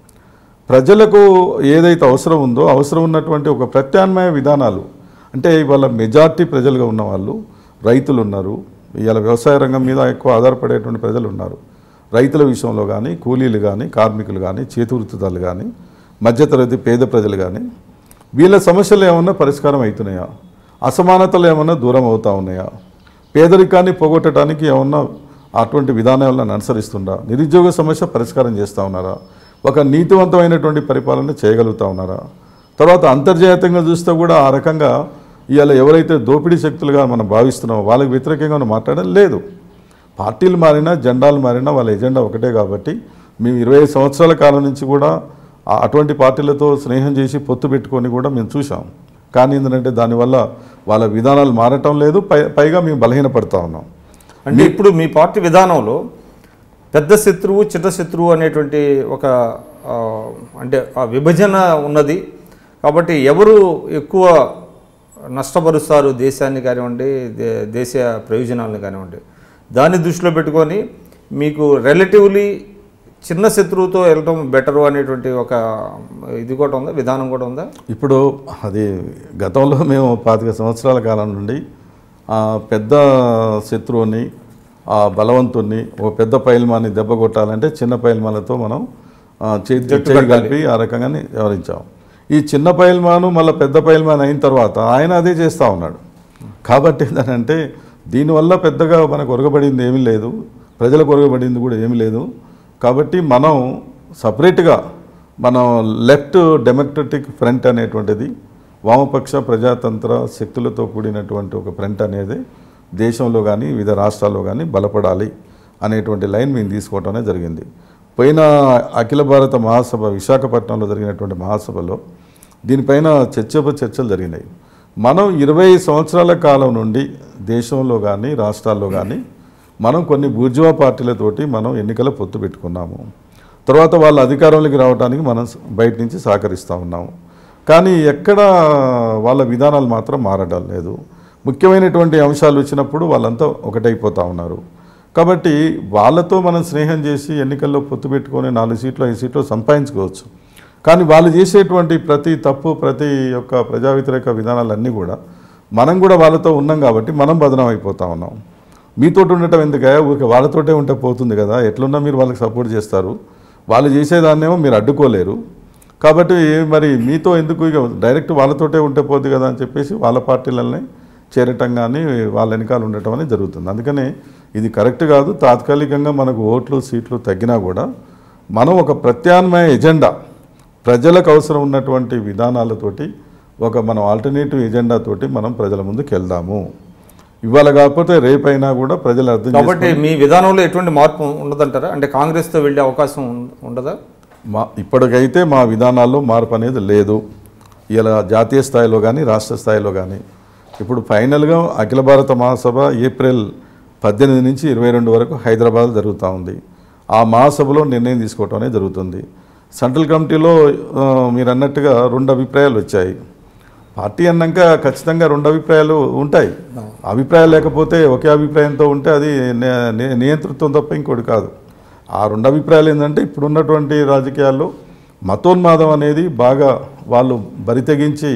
ప్రజలకు ఏదైతే అవసరం ఉందో అవసరం ఉన్నటువంటి ఒక ప్రత్యామ్నాయ విధానాలు, అంటే ఇవాళ మెజార్టీ ప్రజలుగా ఉన్నవాళ్ళు రైతులు ఉన్నారు, ఇవాళ వ్యవసాయ రంగం మీద ఎక్కువ ఆధారపడేటువంటి ప్రజలు ఉన్నారు. రైతుల విషయంలో కానీ, కూలీలు కానీ, కార్మికులు కానీ, చేతివృత్తిదారులు కానీ, మధ్యతరగతి పేద ప్రజలు కానీ, వీళ్ళ సమస్యలు ఏమన్నా పరిష్కారం అవుతున్నాయా? అసమానతలు ఏమన్నా దూరం అవుతూ ఉన్నాయా? పేదరికాన్ని పోగొట్టడానికి ఏమన్నా అటువంటి విధానాలను అనుసరిస్తుందా? నిరుద్యోగ సమస్య పరిష్కారం చేస్తూ ఉన్నారా? ఒక నీతివంతమైనటువంటి పరిపాలన చేయగలుగుతూ ఉన్నారా? తర్వాత అంతర్జాతీయంగా చూస్తే కూడా ఆ రకంగా ఇవాళ ఎవరైతే దోపిడీ శక్తులుగా మనం భావిస్తున్నామో వాళ్ళకి వ్యతిరేకంగా మనం మాట్లాడడం లేదు. పార్టీలు మారినా, జెండాలు మారినా వాళ్ళ ఎజెండా ఒకటే. కాబట్టి మేము ఇరవై సంవత్సరాల కాలం నుంచి కూడా అటువంటి పార్టీలతో స్నేహం చేసి పొత్తు పెట్టుకొని కూడా మేము చూసాం. కానీ ఏంటంటే దానివల్ల వాళ్ళ విధానాలు మారటం లేదు, పై పైగా మేము బలహీనపడతా ఉన్నాం. అంటే ఇప్పుడు మీ పార్టీ విధానంలో పెద్ద శత్రువు చిన్న శత్రువు అనేటువంటి ఒక అంటే ఆ విభజన ఉన్నది. కాబట్టి ఎవరు ఎక్కువ నష్టపరుస్తారు దేశాన్ని కానివ్వండి, దేశ ప్రయోజనాలను కానివ్వండి, దాన్ని దృష్టిలో పెట్టుకొని మీకు రిలేటివ్లీ చిన్న శత్రువుతో వెళ్ళటం బెటరు అనేటువంటి ఒక ఇది కూడా ఉందా, విధానం కూడా ఉందా? ఇప్పుడు అది గతంలో మేము పాతిక సంవత్సరాల కాలం నుండి పెద్ద శత్రువుని, ఆ బలవంతుని, ఓ పెద్ద పైల్మాన్ని దెబ్బ కొట్టాలంటే చిన్న పైల్మాలతో మనం చేతి కలిపి ఆ రకంగానే వ్యవహరించాం. ఈ చిన్న పైల్మాను మళ్ళీ పెద్ద పైల్మాన్ అయిన తర్వాత ఆయన అదే చేస్తూ ఉన్నాడు. కాబట్టి ఏంటంటే దీనివల్ల పెద్దగా మనకు ఒరగబడింది ఏమీ లేదు. ప్రజల కొరగబడింది కూడా ఏమీ లేదు. కాబట్టి మనం సపరేట్గా మనం లెఫ్ట్ డెమోక్రటిక్ ఫ్రంట్ అనేటువంటిది వామపక్ష ప్రజాతంత్ర శక్తులతో కూడినటువంటి ఒక ఫ్రంట్ అనేది దేశంలో కానీ వివిధ రాష్ట్రాల్లో కానీ బలపడాలి అనేటువంటి లైన్ మేము తీసుకోవటమే జరిగింది. పోయిన అఖిల భారత మహాసభ విశాఖపట్నంలో జరిగినటువంటి మహాసభలో దీనిపైన చర్చ చర్చలు జరిగినాయి. మనం ఇరవై సంవత్సరాల కాలం నుండి దేశంలో కానీ రాష్ట్రాల్లో కానీ మనం కొన్ని బూర్జువా పార్టీలతోటి మనం ఎన్నికల పొత్తు పెట్టుకున్నాము. తర్వాత వాళ్ళ అధికారంలోకి రావడానికి మనం బయట నుంచి సహకరిస్తూ ఉన్నాము. కానీ ఎక్కడ వాళ్ళ విధానాలు మాత్రం మారడం లేదు. ముఖ్యమైనటువంటి అంశాలు వచ్చినప్పుడు వాళ్ళంతా ఒకటైపోతూ ఉన్నారు. కాబట్టి వాళ్ళతో మనం స్నేహం చేసి ఎన్నికల్లో పొత్తు పెట్టుకొని నాలుగు సీట్లు ఐదు సీట్లు సంపాదించుకోవచ్చు. కానీ వాళ్ళు చేసేటువంటి ప్రతి తప్పు ప్రతి యొక్క ప్రజా వ్యతిరేక విధానాలన్నీ కూడా మనం కూడా వాళ్ళతో ఉన్నాం కాబట్టి మనం బదనం అయిపోతూ ఉన్నాం. మీతోటి ఉండటం ఎందుకే, ఊరికి వాళ్ళతోటే ఉంటే పోతుంది కదా, ఎట్లున్నా మీరు వాళ్ళకి సపోర్ట్ చేస్తారు, వాళ్ళు చేసేదాన్నేమో మీరు అడ్డుకోలేరు. కాబట్టి మరి మీతో ఎందుకు ఇక డైరెక్ట్ వాళ్ళతోటే ఉంటే పోతుంది కదా అని చెప్పేసి వాళ్ళ పార్టీలనే చేరటం కానీ వాళ్ళ వెనకాల ఉండటం అనేది జరుగుతుంది. అందుకని ఇది కరెక్ట్ కాదు. తాత్కాలికంగా మనకు ఓట్లు సీట్లు తగ్గినా కూడా మనం ఒక ప్రత్యామ్నాయ ఎజెండా ప్రజలకు అవసరం ఉన్నటువంటి విధానాలతోటి ఒక మనం ఆల్టర్నేటివ్ ఎజెండాతోటి మనం ప్రజల ముందుకు వెళ్దాము. ఇవాళ కాకపోతే రేపైనా కూడా ప్రజలు అర్థం కాబట్టి మీ విధానంలో ఎటువంటి మార్పు ఉండదంటారా? అంటే కాంగ్రెస్తో వెళ్ళే అవకాశం ఉండదా? మా ఇప్పటికైతే మా విధానాల్లో మార్పు అనేది లేదు. ఇలా జాతీయ స్థాయిలో కానీ రాష్ట్ర స్థాయిలో కానీ ఇప్పుడు ఫైనల్గా అఖిల భారత మహాసభ ఏప్రిల్ పద్దెనిమిది నుంచి ఇరవై రెండు వరకు హైదరాబాద్ జరుగుతూ ఉంది. ఆ మహాసభలో నిర్ణయం తీసుకోవటం అనేది జరుగుతుంది. సెంట్రల్ కమిటీలో మీరు అన్నట్టుగా రెండు అభిప్రాయాలు వచ్చాయి. పార్టీ అన్నాక ఖచ్చితంగా రెండు అభిప్రాయాలు ఉంటాయి. అభిప్రాయాలు లేకపోతే ఒకే అభిప్రాయంతో ఉంటే అది నియంతృత్వం తప్ప ఇంకోటి కాదు. ఆ రెండు అభిప్రాయాలు ఏంటంటే ఇప్పుడున్నటువంటి రాజకీయాల్లో మతోన్మాదం అనేది బాగా వాళ్ళు బరితెగించి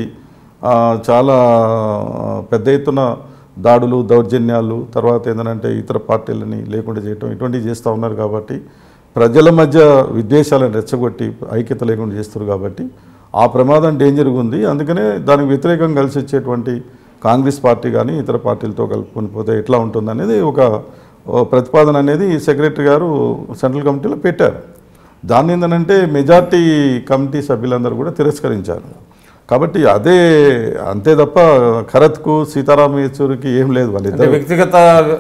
చాలా పెద్ద ఎత్తున దాడులు దౌర్జన్యాలు తర్వాత ఏంటంటే ఇతర పార్టీలని లేకుండా చేయటం ఇటువంటివి చేస్తూ ఉన్నారు. కాబట్టి ప్రజల మధ్య విద్వేషాలను రెచ్చగొట్టి ఐక్యత లేకుండా చేస్తారు. కాబట్టి ఆ ప్రమాదం డేంజర్గా ఉంది. అందుకనే దానికి వ్యతిరేకంగా కలిసి వచ్చేటువంటి కాంగ్రెస్ పార్టీ కానీ ఇతర పార్టీలతో కలుపుకొని పోతే ఎట్లా ఉంటుంది అనేది ఒక ప్రతిపాదన అనేది సెక్రటరీ గారు సెంట్రల్ కమిటీలో పెట్టారు. దాన్ని ఏంటంటే మెజార్టీ కమిటీ సభ్యులందరూ కూడా తిరస్కరించారు. కాబట్టి అదే అంతే తప్ప ఖరత్కు సీతారాం యేచూరికి ఏం లేదు. వాళ్ళిద్దరు వ్యక్తిగత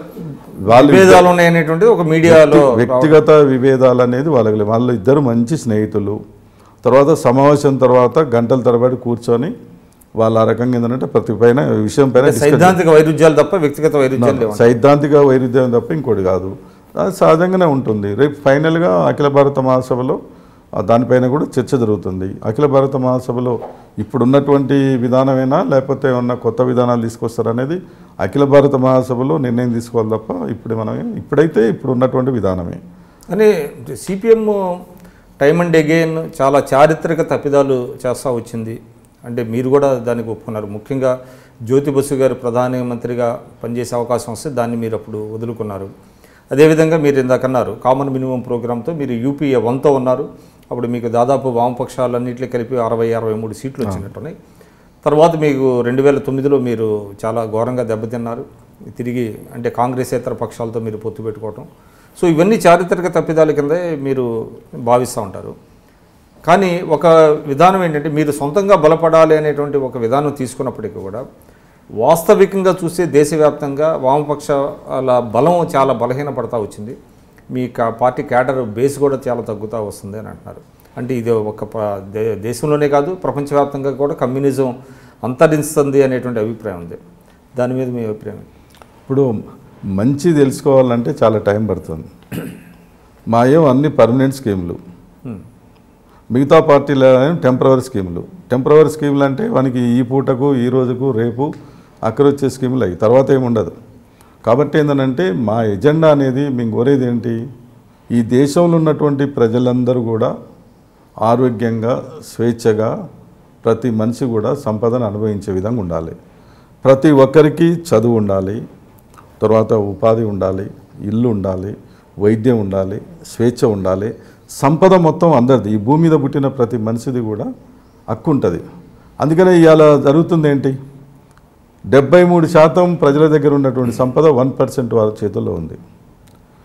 విభేదాలు ఉన్నాయనేటువంటి ఒక మీడియాలో వ్యక్తిగత విభేదాలు అనేది వాళ్ళకి వాళ్ళు ఇద్దరు మంచి స్నేహితులు. తర్వాత సమావేశం తర్వాత గంటల తరబడి కూర్చొని వాళ్ళ ఆ రకంగా ఏంటంటే ప్రతి పైన విషయం పైన సైద్ధాంతిక వైరుధ్యాలు తప్ప వ్యక్తిగత వైరుధ్యాలు సైద్ధాంతిక వైరుధ్యం తప్ప ఇంకోటి కాదు. అది సహజంగానే ఉంటుంది. రేపు ఫైనల్గా అఖిల భారత మహాసభలో దానిపైన కూడా చర్చ జరుగుతుంది. అఖిల భారత మహాసభలో ఇప్పుడున్నటువంటి విధానమేనా లేకపోతే ఏమన్నా కొత్త విధానాలు తీసుకొస్తారనేది అఖిల భారత మహాసభలో నిర్ణయం తీసుకోవాలి తప్ప ఇప్పుడు మనం ఇప్పుడైతే ఇప్పుడు ఉన్నటువంటి విధానమే. అని సిపిఎం టైమ్ అండ్ అగైన్ చాలా చారిత్రక తప్పిదాలు చేస్తూ వచ్చింది. అంటే మీరు కూడా దానికి ఒప్పుకున్నారు. ముఖ్యంగా జ్యోతి బసు గారు ప్రధానమంత్రిగా పనిచేసే అవకాశం వస్తే దాన్ని మీరు అప్పుడు వదులుకున్నారు. అదేవిధంగా మీరు ఇందాకన్నారు కామన్ మినిమం ప్రోగ్రామ్తో మీరు యూపీఏ వన్తో ఉన్నారు. అప్పుడు మీకు దాదాపు వామపక్షాలన్నింటినీ కలిపి అరవై అరవై మూడు సీట్లు వచ్చినట్టున్నాయి. తర్వాత మీకు రెండు వేల తొమ్మిదిలో మీరు చాలా ఘోరంగా దెబ్బతిన్నారు. తిరిగి అంటే కాంగ్రెసేతర పక్షాలతో మీరు పొత్తు పెట్టుకోవటం. సో ఇవన్నీ చారిత్రక తప్పిదాల కిందే మీరు భావిస్తూ ఉంటారు. కానీ ఒక విధానం ఏంటంటే మీరు సొంతంగా బలపడాలి అనేటువంటి ఒక విధానం తీసుకున్నప్పటికీ కూడా వాస్తవికంగా చూస్తే దేశవ్యాప్తంగా వామపక్షాల బలం చాలా బలహీనపడతా వచ్చింది. మీ పార్టీ క్యాడర్ బేస్ కూడా చాలా తగ్గుతూ వస్తుంది అని అంటున్నారు. అంటే ఇది ఒక దేశంలోనే కాదు ప్రపంచవ్యాప్తంగా కూడా కమ్యూనిజం అంతరిస్తుంది అనేటువంటి అభిప్రాయం ఉంది. దాని మీద మీ అభిప్రాయం? ఇప్పుడు మంచి తెలుసుకోవాలంటే చాలా టైం పడుతుంది. మా ఏం అన్ని పర్మనెంట్ స్కీములు, మిగతా పార్టీల టెంపరవరీ స్కీములు. టెంపరవరీ స్కీములు అంటే మనకి ఈ పూటకు ఈ రోజుకు రేపు అక్కడ వచ్చే స్కీములు అవి తర్వాత ఏముండదు. కాబట్టి ఏంటంటే మా ఎజెండా అనేది మేము కోరేది ఏంటి, ఈ దేశంలో ఉన్నటువంటి ప్రజలందరూ కూడా ఆరోగ్యంగా స్వేచ్ఛగా ప్రతి మనిషి కూడా సంపదను అనుభవించే విధంగా ఉండాలి. ప్రతి ఒక్కరికి చదువు ఉండాలి, తర్వాత ఉపాధి ఉండాలి, ఇల్లు ఉండాలి, వైద్యం ఉండాలి, స్వేచ్ఛ ఉండాలి, సంపద మొత్తం అందరిది. ఈ భూమి మీద పుట్టిన ప్రతి మనిషిది కూడా హక్కు ఉంటుంది. అందుకనే ఇవాళ జరుగుతుంది ఏంటి, డెబ్బై మూడు శాతం ప్రజల దగ్గర ఉన్నటువంటి సంపద వన్ పర్సెంట్ వారి చేతుల్లో ఉంది.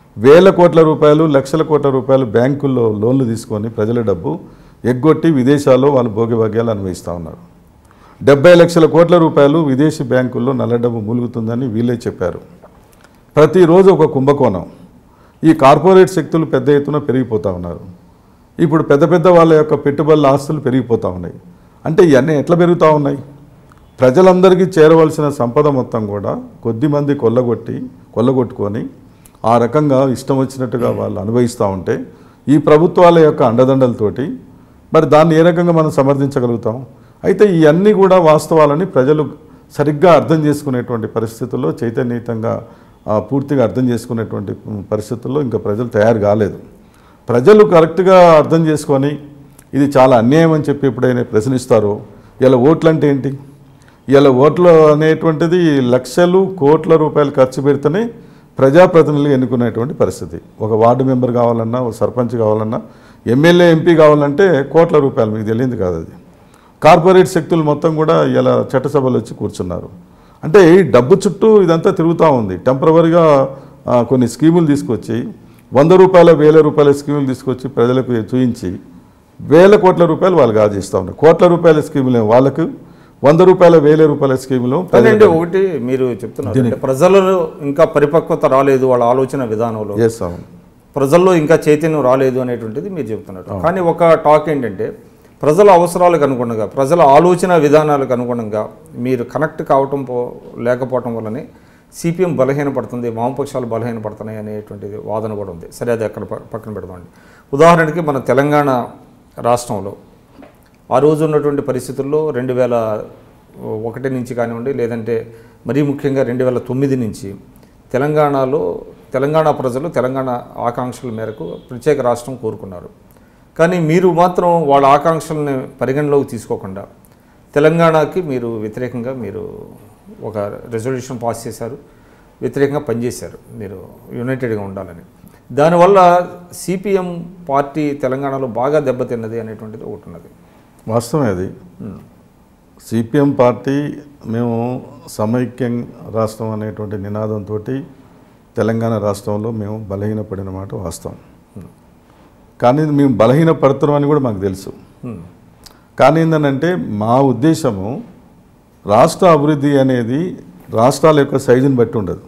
వేల కోట్ల రూపాయలు లక్షల కోట్ల రూపాయలు బ్యాంకుల్లో లోన్లు తీసుకొని ప్రజల డబ్బు ఎగ్గొట్టి విదేశాల్లో వాళ్ళు భోగిభాగ్యాలు అనుభవిస్తూ ఉన్నారు. డెబ్బై లక్షల కోట్ల రూపాయలు విదేశీ బ్యాంకుల్లో నల్ల డబ్బు మూలుగుతుందని వీళ్ళే చెప్పారు. ప్రతిరోజు ఒక కుంభకోణం. ఈ కార్పొరేట్ శక్తులు పెద్ద ఎత్తున పెరిగిపోతూ ఉన్నారు. ఇప్పుడు పెద్ద పెద్ద వాళ్ళ యొక్క పెట్టుబడుల ఆస్తులు పెరిగిపోతూ ఉన్నాయి. అంటే ఇవన్నీ ఎట్లా పెరుగుతూ ఉన్నాయి? ప్రజలందరికీ చేరవలసిన సంపద మొత్తం కూడా కొద్దిమంది కొల్లగొట్టి కొల్లగొట్టుకొని ఆ రకంగా ఇష్టం వచ్చినట్టుగా వాళ్ళు అనుభవిస్తూ ఉంటే ఈ ప్రభుత్వాల యొక్క అండదండలతోటి మరి దాన్ని ఏ రకంగా మనం సమర్థించగలుగుతాం? అయితే ఇవన్నీ కూడా వాస్తవాలని ప్రజలు సరిగ్గా అర్థం చేసుకునేటువంటి పరిస్థితుల్లో చైతన్యయుతంగా పూర్తిగా అర్థం చేసుకునేటువంటి పరిస్థితుల్లో ఇంకా ప్రజలు తయారు కాలేదు. ప్రజలు కరెక్ట్గా అర్థం చేసుకొని ఇది చాలా అన్యాయం అని చెప్పి ఎప్పుడైనా ప్రశ్నిస్తారో, ఇలా ఓట్లు అంటే ఏంటి, ఇలా ఓట్లు అనేటువంటిది లక్షలు కోట్ల రూపాయలు ఖర్చు పెడితేనే ప్రజాప్రతినిధులు ఎన్నుకునేటువంటి పరిస్థితి. ఒక వార్డు మెంబర్ కావాలన్నా, ఒక సర్పంచ్ కావాలన్నా, ఎమ్మెల్యే ఎంపీ కావాలంటే కోట్ల రూపాయలు, మీకు తెలియదు కాదు అది. కార్పొరేట్ శక్తులు మొత్తం కూడా ఇలా చట్టసభలు వచ్చి కూర్చున్నారు. అంటే ఈ డబ్బు చుట్టూ ఇదంతా తిరుగుతూ ఉంది. టెంపరవరీగా కొన్ని స్కీములు తీసుకొచ్చి వంద రూపాయల వేల రూపాయల స్కీములు తీసుకొచ్చి ప్రజలకు చూయించి వేల కోట్ల రూపాయలు వాళ్ళు గాజేస్తూ ఉన్నారు. కోట్ల రూపాయల స్కీములు వాళ్ళకు, వంద రూపాయల వేల రూపాయల స్కీములు. అంటే ఒకటి మీరు చెప్తున్నారు ప్రజలలో ఇంకా పరిపక్వత రాలేదు వాళ్ళ ఆలోచన విధానంలో, ప్రజల్లో ఇంకా చైతన్యం రాలేదు అనేటువంటిది మీరు చెప్తున్నారు. కానీ ఒక టాక్ ఏంటంటే ప్రజల అవసరాలకు అనుగుణంగా, ప్రజల ఆలోచన విధానాలకు అనుగుణంగా మీరు కనెక్ట్ కావటం పో లేకపోవటం వల్లనే సిపిఎం బలహీనపడుతుంది, వామపక్షాలు బలహీనపడుతున్నాయి అనేటువంటిది వాదన కూడా ఉంది. సరే, అది అక్కడ పక్కన పెడదామండి. ఉదాహరణకి మన తెలంగాణ రాష్ట్రంలో ఆ రోజు ఉన్నటువంటి పరిస్థితుల్లో రెండు వేల ఒకటి నుంచి కానివ్వండి, లేదంటే మరీ ముఖ్యంగా రెండు వేల తొమ్మిది నుంచి తెలంగాణలో తెలంగాణ ప్రజలు తెలంగాణ ఆకాంక్షల మేరకు ప్రత్యేక రాష్ట్రం కోరుకున్నారు. కానీ మీరు మాత్రం వాళ్ళ ఆకాంక్షలను పరిగణలోకి తీసుకోకుండా తెలంగాణకి మీరు వ్యతిరేకంగా మీరు ఒక రెజల్యూషన్ పాస్ చేశారు, వ్యతిరేకంగా పనిచేశారు, మీరు యునైటెడ్గా ఉండాలని. దానివల్ల సిపిఎం పార్టీ తెలంగాణలో బాగా దెబ్బతిన్నది అనేటువంటిది ఒకటి ఉన్నది. వాస్తవమే అది. సిపిఎం పార్టీ మేము సమైక్యం రాష్ట్రం అనేటువంటి నినాదంతో తెలంగాణ రాష్ట్రంలో మేము బలహీనపడిన మాట వాస్తవం. కానీ మేము బలహీనపడుతున్నామని కూడా మాకు తెలుసు. కానీ ఏంటంటే మా ఉద్దేశము రాష్ట్ర అభివృద్ధి అనేది రాష్ట్రాల యొక్క సైజుని బట్టి ఉండదు,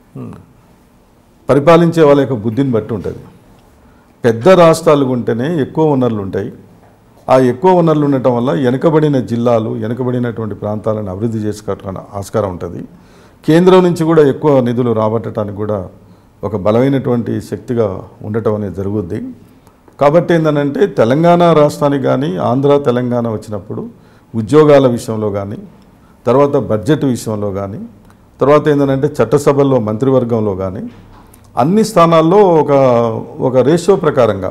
పరిపాలించే వాళ్ళ యొక్క బుద్ధిని బట్టి ఉంటుంది. పెద్ద రాష్ట్రాలు ఉంటేనే ఎక్కువ వనరులు ఉంటాయి. ఆ ఎక్కువ వనరులు ఉండటం వల్ల వెనుకబడిన జిల్లాలు, వెనుకబడినటువంటి ప్రాంతాలను అభివృద్ధి చేసుకోవడానికి ఆస్కారం ఉంటుంది. కేంద్రం నుంచి కూడా ఎక్కువ నిధులు రాబట్టడానికి కూడా ఒక బలమైనటువంటి శక్తిగా ఉండటం అనేది జరుగుద్ది. కాబట్టి ఏంటంటే తెలంగాణ రాష్ట్రానికి కానీ ఆంధ్ర తెలంగాణ వచ్చినప్పుడు ఉద్యోగాల విషయంలో కానీ, తర్వాత బడ్జెట్ విషయంలో కానీ, తర్వాత ఏంటంటే చట్టసభల్లో మంత్రివర్గంలో కానీ అన్ని స్థానాల్లో ఒక ఒక రేషియో ప్రకారంగా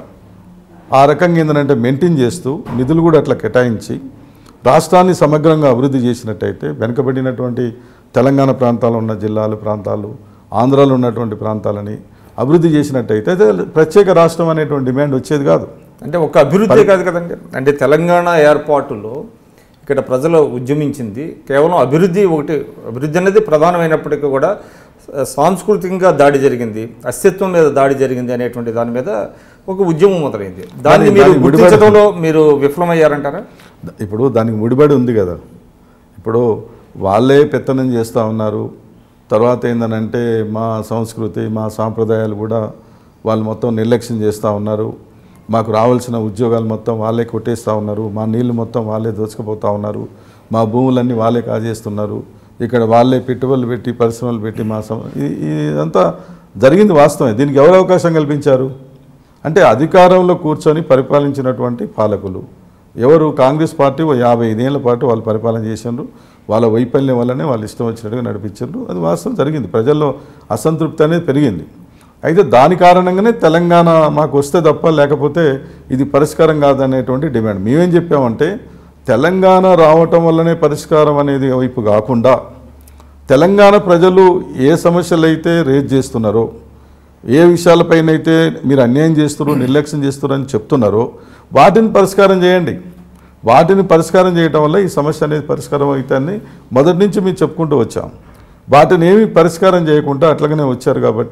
ఆ రకంగా ఏంటంటే మెయింటైన్ చేస్తూ నిధులు కూడా అట్లా కేటాయించి రాష్ట్రాన్ని సమగ్రంగా అభివృద్ధి చేసినట్టయితే వెనుకబడినటువంటి తెలంగాణ ప్రాంతాల్లో ఉన్న జిల్లాలు ప్రాంతాలు, ఆంధ్రాలో ఉన్నటువంటి ప్రాంతాలని అభివృద్ధి చేసినట్టయితే అయితే ప్రత్యేక రాష్ట్రం అనేటువంటి డిమాండ్ వచ్చేది కాదు. అంటే ఒక అభివృద్ధి కాదు కదండి. అంటే తెలంగాణ ఏర్పాటులో ఇక్కడ ప్రజలు ఉద్యమించింది కేవలం అభివృద్ధి ఒకటి. అభివృద్ధి అనేది ప్రధానమైనప్పటికీ కూడా సాంస్కృతికంగా దాడి జరిగింది, అస్తిత్వం మీద దాడి జరిగింది అనేటువంటి దాని మీద ఒక ఉద్యమం మొదలైంది. దాన్ని మీరు గుర్తించడంలో మీరు విఫలమయ్యారంటారా? ఇప్పుడు దానికి ముడిపడి ఉంది కదా. ఇప్పుడు వాళ్ళే పెత్తనం చేస్తూ ఉన్నారు. తర్వాత ఏంటంటే మా సంస్కృతి మా సాంప్రదాయాలు కూడా వాళ్ళు మొత్తం నిర్లక్ష్యం చేస్తూ ఉన్నారు. మాకు రావాల్సిన ఉద్యోగాలు మొత్తం వాళ్ళే కొట్టేస్తూ ఉన్నారు. మా నీళ్లు మొత్తం వాళ్ళే దోచుకుపోతూ ఉన్నారు. మా భూములన్నీ వాళ్ళే కాజేస్తున్నారు. ఇక్కడ వాళ్ళే పెట్టుబడులు పెట్టి పరిశ్రమలు పెట్టి మా సం ఇదంతా జరిగింది వాస్తవమే. దీనికి ఎవరు అవకాశం కల్పించారు అంటే అధికారంలో కూర్చొని పరిపాలించినటువంటి పాలకులు ఎవరు? కాంగ్రెస్ పార్టీ ఓ యాభై ఐదేళ్ల పాటు వాళ్ళు పరిపాలన చేసినారు. వాళ్ళ వైఫల్యం వల్లనే వాళ్ళు ఇష్టం వచ్చినట్టుగా నడిపించారు. అది వాస్తవం జరిగింది. ప్రజల్లో అసంతృప్తి అనేది పెరిగింది. అయితే దాని కారణంగానే తెలంగాణ మాకు వస్తే తప్ప లేకపోతే ఇది పరిష్కారం కాదనేటువంటి డిమాండ్. మేమేం చెప్పామంటే తెలంగాణ రావటం వల్లనే పరిష్కారం అనేది వైపు కాకుండా తెలంగాణ ప్రజలు ఏ సమస్యలు అయితే రేజ్ చేస్తున్నారో, ఏ విషయాలపైన అయితే మీరు అన్యాయం చేస్తున్నారు, నిర్లక్ష్యం చేస్తున్నారు అని చెప్తున్నారో వాటిని పరిష్కారం చేయండి. వాటిని పరిష్కారం చేయటం వల్ల ఈ సమస్య అనేది పరిష్కారం అవుతుందని మొదటి నుంచి మేము చెప్పుకుంటూ వచ్చాం. వాటిని ఏమి పరిష్కారం చేయకుండా అట్లాగనే వచ్చారు కాబట్టి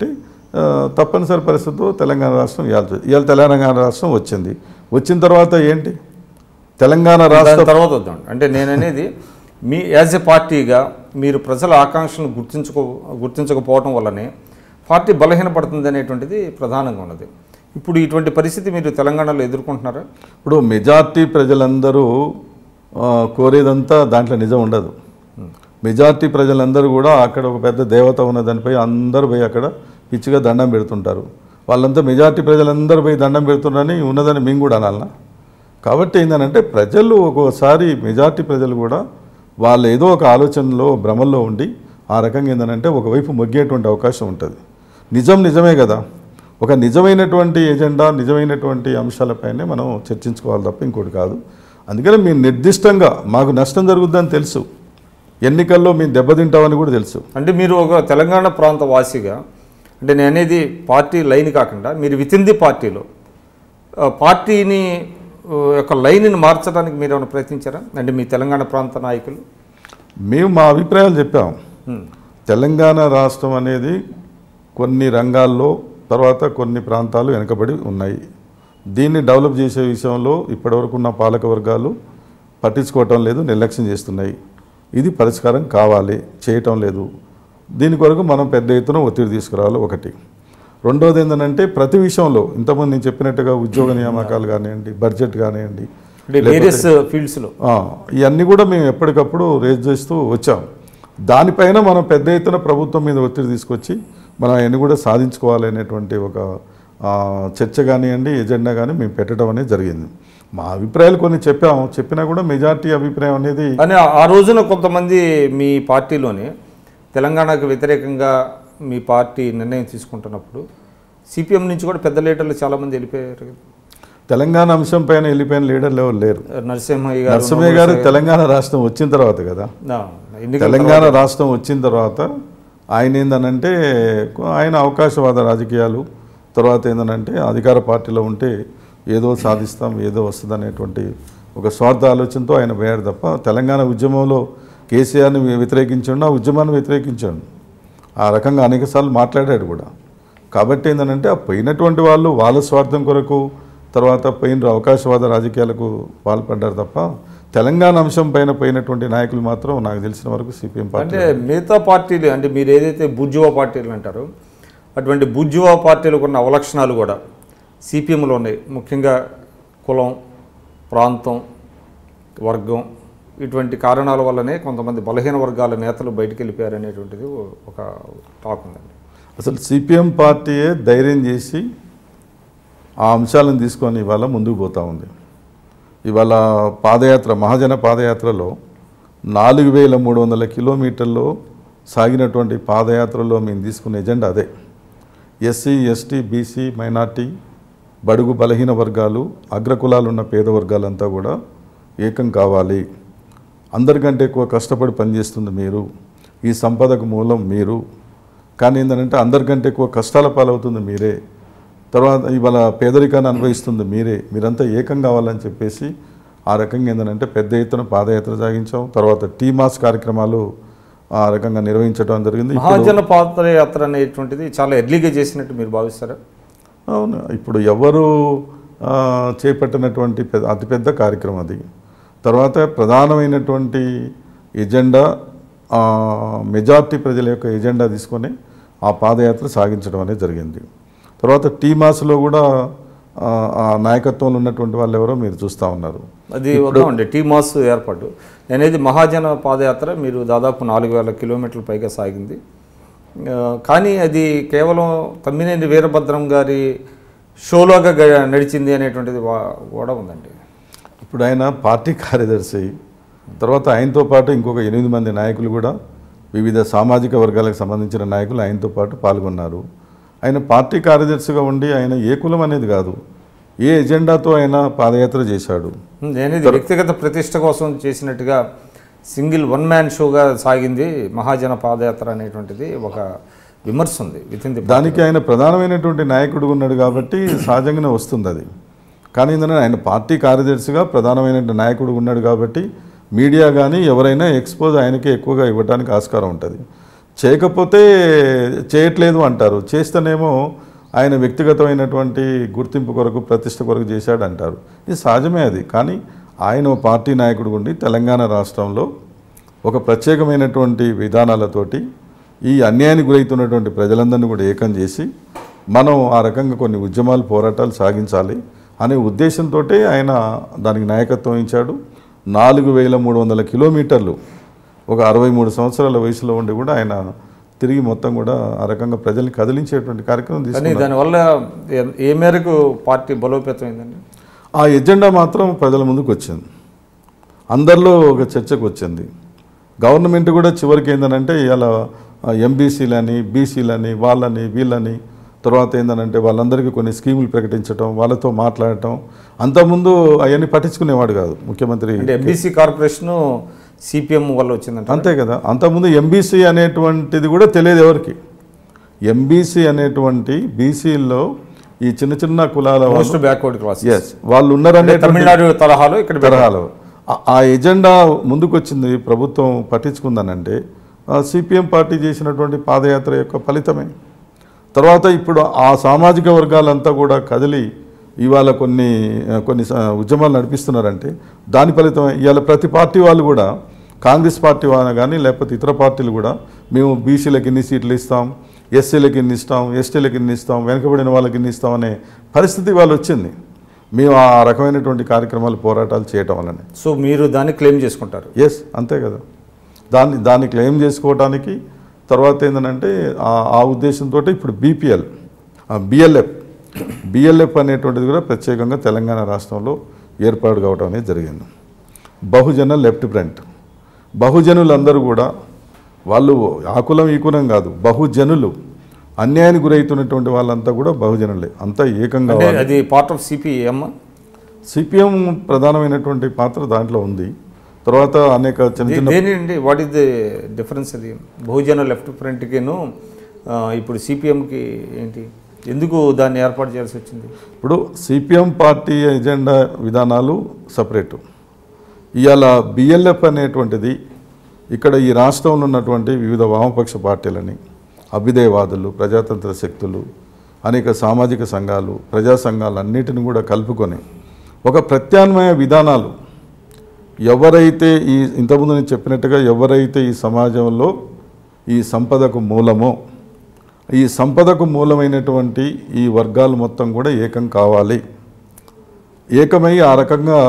తప్పనిసరి పరిస్థితిలో తెలంగాణ రాష్ట్రం ఇవాళ ఇవాళ తెలంగాణ రాష్ట్రం వచ్చింది. వచ్చిన తర్వాత ఏంటి తెలంగాణ రాష్ట్రం తర్వాత వద్దాం. అంటే నేను అనేది మీ యాజ్ ఎ పార్టీగా మీరు ప్రజల ఆకాంక్షలను గుర్తించుకో గుర్తించకపోవడం వల్లనే పార్టీ బలహీనపడుతుంది అనేటువంటిది ప్రధానంగా ఉన్నది. ఇప్పుడు ఇటువంటి పరిస్థితి మీరు తెలంగాణలో ఎదుర్కొంటున్నారా? ఇప్పుడు మెజార్టీ ప్రజలందరూ కోరేదంతా దాంట్లో నిజం ఉండదు. మెజార్టీ ప్రజలందరూ కూడా అక్కడ ఒక పెద్ద దేవత ఉన్న దానిపై అందరూ పోయి అక్కడ పిచ్చిగా దండం పెడుతుంటారు. వాళ్ళంతా మెజార్టీ ప్రజలందరూ పోయి దండం పెడుతున్నారని ఉన్నదని మేము కూడా అనాలనా? కాబట్టి ఏంటంటే ప్రజలు ఒక్కోసారి మెజార్టీ ప్రజలు కూడా వాళ్ళు ఏదో ఒక ఆలోచనలో భ్రమల్లో ఉండి ఆ రకంగా ఏంటంటే ఒకవైపు మొగ్గేటువంటి అవకాశం ఉంటుంది. నిజం నిజమే కదా, ఒక నిజమైనటువంటి ఎజెండా నిజమైనటువంటి అంశాలపైనే మనం చర్చించుకోవాలి తప్ప ఇంకోటి కాదు. అందుకని మేము నిర్దిష్టంగా మాకు నష్టం జరుగుద్దని తెలుసు, ఎన్నికల్లో మేము దెబ్బతింటామని కూడా తెలుసు. అంటే మీరు ఒక తెలంగాణ ప్రాంత వాసిగా, అంటే నేను అనేది పార్టీ లైన్ కాకుండా మీరు విత్ ఇన్ ది పార్టీలో పార్టీని యొక్క లైన్ని మార్చడానికి మీరు ఏమైనా ప్రయత్నించారా? అంటే మీ తెలంగాణ ప్రాంత నాయకులు మేము మా అభిప్రాయాలు చెప్పాము. తెలంగాణ రాష్ట్రం అనేది కొన్ని రంగాల్లో తర్వాత కొన్ని ప్రాంతాలు వెనుకబడి ఉన్నాయి. దీన్ని డెవలప్ చేసే విషయంలో ఇప్పటివరకు ఉన్న పాలక వర్గాలు పట్టించుకోవటం లేదు, నిర్లక్ష్యం చేస్తున్నాయి. ఇది పరిష్కారం కావాలి, చేయటం లేదు. దీని కొరకు మనం పెద్ద ఎత్తున ఒత్తిడి తీసుకురావాలి ఒకటి. రెండోది ఏంటంటే ప్రతి విషయంలో ఇంతకుముందు నేను చెప్పినట్టుగా ఉద్యోగ నియామకాలు కానివ్వండి, బడ్జెట్ కానివ్వండి, వేరియస్ ఫీల్డ్స్లో ఇవన్నీ కూడా మేము ఎప్పటికప్పుడు రేజ్ చేస్తూ వచ్చాం. దానిపైన మనం పెద్ద ఎత్తున ప్రభుత్వం మీద ఒత్తిడి తీసుకొచ్చి మనం అవన్నీ కూడా సాధించుకోవాలనేటువంటి ఒక చర్చ కానివ్వండి, ఎజెండా కానీ మేము పెట్టడం అనేది జరిగింది. మా అభిప్రాయాలు కొన్ని చెప్పాము, చెప్పినా కూడా మెజార్టీ అభిప్రాయం అనేది కానీ ఆ రోజున కొంతమంది మీ పార్టీలోనే తెలంగాణకు వ్యతిరేకంగా మీ పార్టీ నిర్ణయం తీసుకుంటున్నప్పుడు సిపిఎం నుంచి కూడా పెద్ద లీడర్లు చాలామంది వెళ్ళిపోయారు. తెలంగాణ అంశం పైన వెళ్ళిపోయిన లీడర్లు ఎవరు లేరు. నరసింహయ్య గారు నరసింహయ్య గారు తెలంగాణ రాష్ట్రం వచ్చిన తర్వాత కదా, తెలంగాణ రాష్ట్రం వచ్చిన తర్వాత ఆయన ఏందనంటే ఆయన అవకాశవాద రాజకీయాలు, తర్వాత ఏందనంటే అధికార పార్టీలో ఉంటే ఏదో సాధిస్తాం ఏదో వస్తుంది అనేటువంటి ఒక స్వార్థ ఆలోచనతో ఆయన పోయాడు తప్ప తెలంగాణ ఉద్యమంలో కేసీఆర్ని వ్యతిరేకించాడు, ఆ ఉద్యమాన్ని వ్యతిరేకించాడు. ఆ రకంగా అనేకసార్లు మాట్లాడాడు కూడా. కాబట్టి ఏంటంటే ఆ పోయినటువంటి వాళ్ళు వాళ్ళ స్వార్థం కొరకు తర్వాత పోయిన అవకాశవాద రాజకీయాలకు పాల్పడ్డారు తప్ప తెలంగాణ అంశం పైన పోయినటువంటి నాయకులు మాత్రం నాకు తెలిసిన వరకు సిపిఎం పార్టీ. అంటే మిగతా పార్టీలు అంటే మీరు ఏదైతే బుజ్జువా పార్టీలు అంటారో అటువంటి బుజ్జువా పార్టీలకు ఉన్న అవలక్షణాలు కూడా సిపిఎంలో ఉన్నాయి. ముఖ్యంగా కులం, ప్రాంతం, వర్గం ఇటువంటి కారణాల వల్లనే కొంతమంది బలహీన వర్గాల నేతలు బయటికి వెళ్ళిపోయారు అనేటువంటిది ఒక టాక్ ఉందండి. అసలు సిపిఎం పార్టీయే ధైర్యం చేసి ఆ అంశాలను తీసుకొని ఇవాళ ముందుకు పోతూ ఉంది. ఇవాళ పాదయాత్ర మహాజన పాదయాత్రలో నాలుగు వేల మూడు వందల కిలోమీటర్లో సాగినటువంటి పాదయాత్రలో మేము తీసుకున్న ఎజెండా అదే. ఎస్సీ, ఎస్టీ, బీసీ, మైనార్టీ, బడుగు బలహీన వర్గాలు, అగ్రకులాలు ఉన్న పేద వర్గాలంతా కూడా ఏకం కావాలి. అందరికంటే ఎక్కువ కష్టపడి పనిచేస్తుంది మీరు, ఈ సంపదకు మూలం మీరు. కానీ ఏంటంటే అందరికంటే ఎక్కువ కష్టాల పాలవుతుంది మీరే, తర్వాత ఇవాళ పేదరికాన్ని అనుభవిస్తుంది మీరే, మీరంతా ఏకం కావాలని చెప్పేసి ఆ రకంగా ఏంటంటే పెద్ద ఎత్తున పాదయాత్ర సాగించాం. తర్వాత టీమాస్ కార్యక్రమాలు ఆ రకంగా నిర్వహించడం జరిగింది. మహాజన పాదయాత్ర అనేటువంటిది చాలా ఎర్లీగా చేసినట్టు మీరు భావిస్తారా? అవును, ఇప్పుడు ఎవరు చేపట్టినటువంటి పెద్ద అతిపెద్ద కార్యక్రమం అది. తర్వాత ప్రధానమైనటువంటి ఎజెండా మెజార్టీ ప్రజల యొక్క ఎజెండా తీసుకొని ఆ పాదయాత్ర సాగించడం అనేది జరిగింది. తర్వాత టీమాస్లో కూడా ఆ నాయకత్వంలో ఉన్నటువంటి వాళ్ళు ఎవరో మీరు చూస్తూ ఉన్నారు. అది వద్దామండి టీమాస్ ఏర్పాటు అనేది మహాజన పాదయాత్ర మీరు దాదాపు నాలుగు వేల కిలోమీటర్ల పైగా సాగింది. కానీ అది కేవలం తమ్మినేని వీరభద్రం గారి షోలోగా నడిచింది అనేటువంటిది కూడా ఉందండి. ఇప్పుడు ఆయన పార్టీ కార్యదర్శి, తర్వాత ఆయనతో పాటు ఇంకొక ఎనిమిది మంది నాయకులు కూడా వివిధ సామాజిక వర్గాలకు సంబంధించిన నాయకులు ఆయనతో పాటు పాల్గొన్నారు. ఆయన పార్టీ కార్యదర్శిగా ఉండి ఆయన ఏ కులం అనేది కాదు, ఏ ఎజెండాతో ఆయన పాదయాత్ర చేశాడు. నేనేది వ్యక్తిగత ప్రతిష్ట కోసం చేసినట్టుగా సింగిల్ వన్ మ్యాన్ షోగా సాగింది మహాజన పాదయాత్ర అనేటువంటిది ఒక విమర్శ ఉంది. దానికి ఆయన ప్రధానమైనటువంటి నాయకుడు ఉన్నాడు కాబట్టి సహజంగానే వస్తుంది అది. కానీ ఏంటంటే ఆయన పార్టీ కార్యదర్శిగా ప్రధానమైన నాయకుడు ఉన్నాడు కాబట్టి మీడియా కానీ ఎవరైనా ఎక్స్పోజ్ ఆయనకే ఎక్కువగా ఇవ్వడానికి ఆస్కారం ఉంటుంది. చేయకపోతే చేయట్లేదు అంటారు, చేస్తేనేమో ఆయన వ్యక్తిగతమైనటువంటి గుర్తింపు కొరకు ప్రతిష్ట కొరకు చేశాడు అంటారు. ఇది సహజమే అది. కానీ ఆయన పార్టీ నాయకుడు ఉండి తెలంగాణ రాష్ట్రంలో ఒక ప్రత్యేకమైనటువంటి విధానాలతోటి ఈ అన్యాయానికి గురవుతున్నటువంటి ప్రజలందరినీ కూడా ఏకం చేసి మనం ఆ రకంగా కొన్ని ఉద్యమాలు పోరాటాలు సాగించాలి అనే ఉద్దేశంతో ఆయన దానికి నాయకత్వం వహించాడు. నాలుగు వేల మూడు వందల కిలోమీటర్లు ఒక అరవై మూడు సంవత్సరాల వయసులో ఉండి కూడా ఆయన తిరిగి మొత్తం కూడా ఆ రకంగా ప్రజల్ని కదిలించేటువంటి కార్యక్రమం తీసుకున్నారు. దానివల్ల ఏ మేరకు పార్టీ బలోపేతమైందండి? ఆ ఎజెండా మాత్రం ప్రజల ముందుకు వచ్చింది, అందరిలో ఒక చర్చకు వచ్చింది. గవర్నమెంట్ కూడా చివరికి ఏంటంటే ఇలా ఎంబీసీలని బీసీలని వాళ్ళని వీళ్ళని తర్వాత ఏంటంటే వాళ్ళందరికీ కొన్ని స్కీములు ప్రకటించడం, వాళ్ళతో మాట్లాడటం, అంతకుముందు అవన్నీ పట్టించుకునేవాడు కాదు ముఖ్యమంత్రి. ఎంబీసీ కార్పొరేషను సిపిఎం వల్ల వచ్చిందంట. అంతే కదా. అంతకుముందు ఎంబీసీ అనేటువంటిది కూడా తెలియదు ఎవరికి. ఎంబీసీ అనేటువంటి బీసీల్లో ఈ చిన్న చిన్న కులాల మోస్ట్ బ్యాక్వర్డ్ క్లాస్ ఎస్ వాళ్ళు ఉన్నారనే తమిళనాడు తరహాలో ఇక్కడ తరహాలో ఆ ఎజెండా ముందుకు వచ్చింది, ప్రభుత్వం పట్టించుకుందనంటే సిపిఎం పార్టీ చేసినటువంటి పాదయాత్ర యొక్క ఫలితమే. తర్వాత ఇప్పుడు ఆ సామాజిక వర్గాలంతా కూడా కదిలి ఇవాళ కొన్ని కొన్ని ఉద్యమాలు నడిపిస్తున్నారంటే దాని ఫలితమే. ఇవాళ ప్రతి పార్టీ వాళ్ళు కూడా కాంగ్రెస్ పార్టీ వాళ్ళ కానీ లేకపోతే ఇతర పార్టీలు కూడా మేము బీసీలకు ఎన్ని సీట్లు ఇస్తాం, ఎస్సీలకు ఎన్ని ఇస్తాం, ఎస్టీలకు ఎన్ని ఇస్తాం, వెనుకబడిన వాళ్ళకి ఎన్ని ఇస్తాం అనే పరిస్థితి వాళ్ళు వచ్చింది మేము ఆ రకమైనటువంటి కార్యక్రమాలు పోరాటాలు చేయటం వల్లనే. సో మీరు దాన్ని క్లెయిమ్ చేసుకుంటారు? ఎస్, అంతే కదా. దాన్ని దాన్ని క్లెయిమ్ చేసుకోవడానికి తర్వాత ఏంటంటే ఆ ఉద్దేశంతో ఇప్పుడు బీపీఎల్ బిఎల్ఎఫ్ బిఎల్ఎఫ్ అనేటువంటిది కూడా ప్రత్యేకంగా తెలంగాణ రాష్ట్రంలో ఏర్పాటు కావడం అనేది జరిగింది. బహుజన లెఫ్ట్ ఫ్రంట్, బహుజనులందరూ కూడా వాళ్ళు ఆ కులం ఈ కులం కాదు, బహుజనులు అన్యాయానికి గురవుతున్నటువంటి వాళ్ళంతా కూడా బహుజనులే, అంతా ఏకంగా. అది పార్ట్ ఆఫ్ సిపిఎం. సిపిఎం ప్రధానమైనటువంటి పాత్ర దాంట్లో ఉంది. తర్వాత అనేక చిన్న చిన్న వాట్ ఈస్ ది డిఫరెన్స్? అది బహుజన లెఫ్ట్ ఫ్రంట్కిను ఇప్పుడు సిపిఎంకి ఏంటి, ఎందుకు దాన్ని ఏర్పాటు చేయాల్సి వచ్చింది? ఇప్పుడు సిపిఎం పార్టీ ఎజెండా విధానాలు సపరేటు. ఇవాళ బిఎల్ఎఫ్ అనేటువంటిది ఇక్కడ ఈ రాష్ట్రంలో ఉన్నటువంటి వివిధ వామపక్ష పార్టీలని, అభ్యుదయవాదులు, ప్రజాతంత్ర శక్తులు, అనేక సామాజిక సంఘాలు, ప్రజా సంఘాలు అన్నిటిని కూడా కలుపుకొని ఒక ప్రత్యామ్నాయ విధానాలు ఎవరైతే ఈ ఇంతకుముందు నేను చెప్పినట్టుగా ఎవరైతే ఈ సమాజంలో ఈ సంపదకు మూలమో ఈ సంపదకు మూలమైనటువంటి ఈ వర్గాలు మొత్తం కూడా ఏకం కావాలి, ఏకమై ఆ రకంగా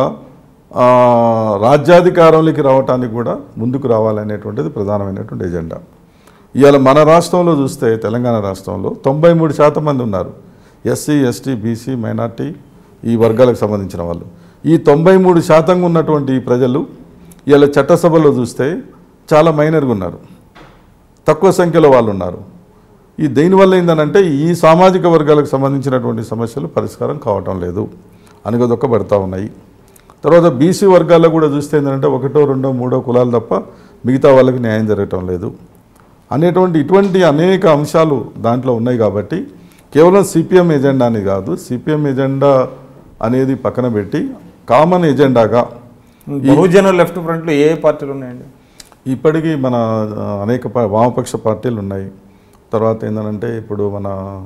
రాజ్యాధికారంలోకి రావటానికి కూడా ముందుకు రావాలనేటువంటిది ప్రధానమైనటువంటి ఎజెండా. ఇవాళ మన రాష్ట్రంలో చూస్తే తెలంగాణ రాష్ట్రంలో తొంభై మూడు శాతం మంది ఉన్నారు ఎస్సీ ఎస్టీ బీసీ మైనార్టీ ఈ వర్గాలకు సంబంధించిన వాళ్ళు. ఈ తొంభై మూడు శాతంగా ఉన్నటువంటి ఈ ప్రజలు ఇవాళ చట్టసభలో చూస్తే చాలా మైనర్గా ఉన్నారు, తక్కువ సంఖ్యలో వాళ్ళు ఉన్నారు. ఈ దేనివల్ల ఏంటంటే ఈ సామాజిక వర్గాలకు సంబంధించినటువంటి సమస్యలు పరిష్కారం కావటం లేదు, అనగదొక్కబడతా ఉన్నాయి. తర్వాత బీసీ వర్గాల్లో కూడా చూస్తే ఏంటంటే ఒకటో రెండో మూడో కులాలు తప్ప మిగతా వాళ్ళకి న్యాయం జరగటం లేదు అనేటువంటి ఇటువంటి అనేక అంశాలు దాంట్లో ఉన్నాయి. కాబట్టి కేవలం సిపిఎం ఎజెండా అని కాదు, సిపిఎం ఎజెండా అనేది పక్కన పెట్టి కామన్ ఎజెండాగా బహుజన లెఫ్ట్ ఫ్రంట్లో ఏ పార్టీలు ఉన్నాయండి? ఇప్పటికీ మన అనేక వామపక్ష పార్టీలు ఉన్నాయి. తర్వాత ఏంటంటే ఇప్పుడు మన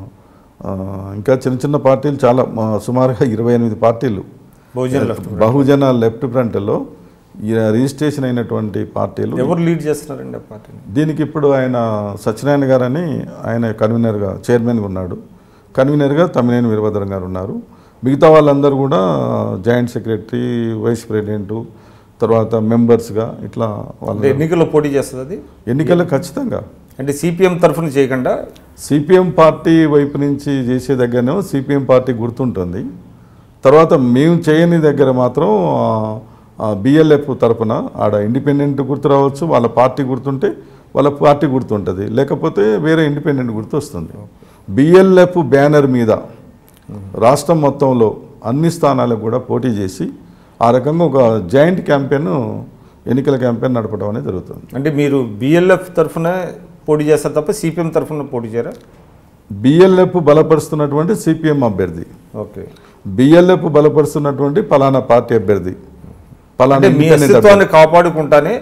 ఇంకా చిన్న చిన్న పార్టీలు చాలా సుమారుగా ఇరవై ఎనిమిది పార్టీలు బహుజన లెఫ్ట్ బహుజన లెఫ్ట్ ఫ్రంట్లో రిజిస్ట్రేషన్ అయినటువంటి పార్టీలు. ఎవరు లీడ్ చేస్తున్నారండి ఆ పార్టీని? దీనికి ఇప్పుడు ఆయన సత్యనారాయణ గారు అని ఆయన కన్వీనర్గా చైర్మన్గా ఉన్నాడు, కన్వీనర్గా తమ్మినేని వీరభద్రం గారు ఉన్నారు. మిగతా వాళ్ళందరూ కూడా జాయింట్ సెక్రటరీ, వైస్ ప్రెసిడెంటు, తర్వాత మెంబర్స్గా ఇట్లా వాళ్ళు ఎన్నికల్లో పోటీ చేస్తుంది. అది ఎన్నికల్లో ఖచ్చితంగా అంటే సిపిఎం తరఫున చేయకుండా సిపిఎం పార్టీ వైపు నుంచి చేసే దగ్గరనే సిపిఎం పార్టీ గుర్తుంటుంది. తర్వాత మేము చేయని దగ్గర మాత్రం బిఎల్ఎఫ్ తరఫున ఆడ ఇండిపెండెంట్ గుర్తు రావచ్చు, వాళ్ళ పార్టీ గుర్తుంటే వాళ్ళ పార్టీ గుర్తుంటుంది, లేకపోతే వేరే ఇండిపెండెంట్ గుర్తు వస్తుంది. బిఎల్ఎఫ్ బ్యానర్ మీద రాష్ట్రం మొత్తంలో అన్ని స్థానాలకు కూడా పోటీ చేసి ఆ రకంగా ఒక జాయింట్ క్యాంపెయిన్ ఎన్నికల క్యాంపెయిన్ నడపడం అనేది జరుగుతుంది. అంటే మీరు బిఎల్ఎఫ్ తరఫున పోటీ చేస్తారు తప్ప సిపిఎం తరఫున పోటీ చేయరా? బిఎల్ఎఫ్ బలపరుస్తున్నటువంటి సిపిఎం అభ్యర్థి, ఓకే, బిఎల్ఎఫ్ బలపరుస్తున్నటువంటి పలానా పార్టీ అభ్యర్థి, పలానా మీ అస్తిత్వాన్ని కాపాడుకుంటానే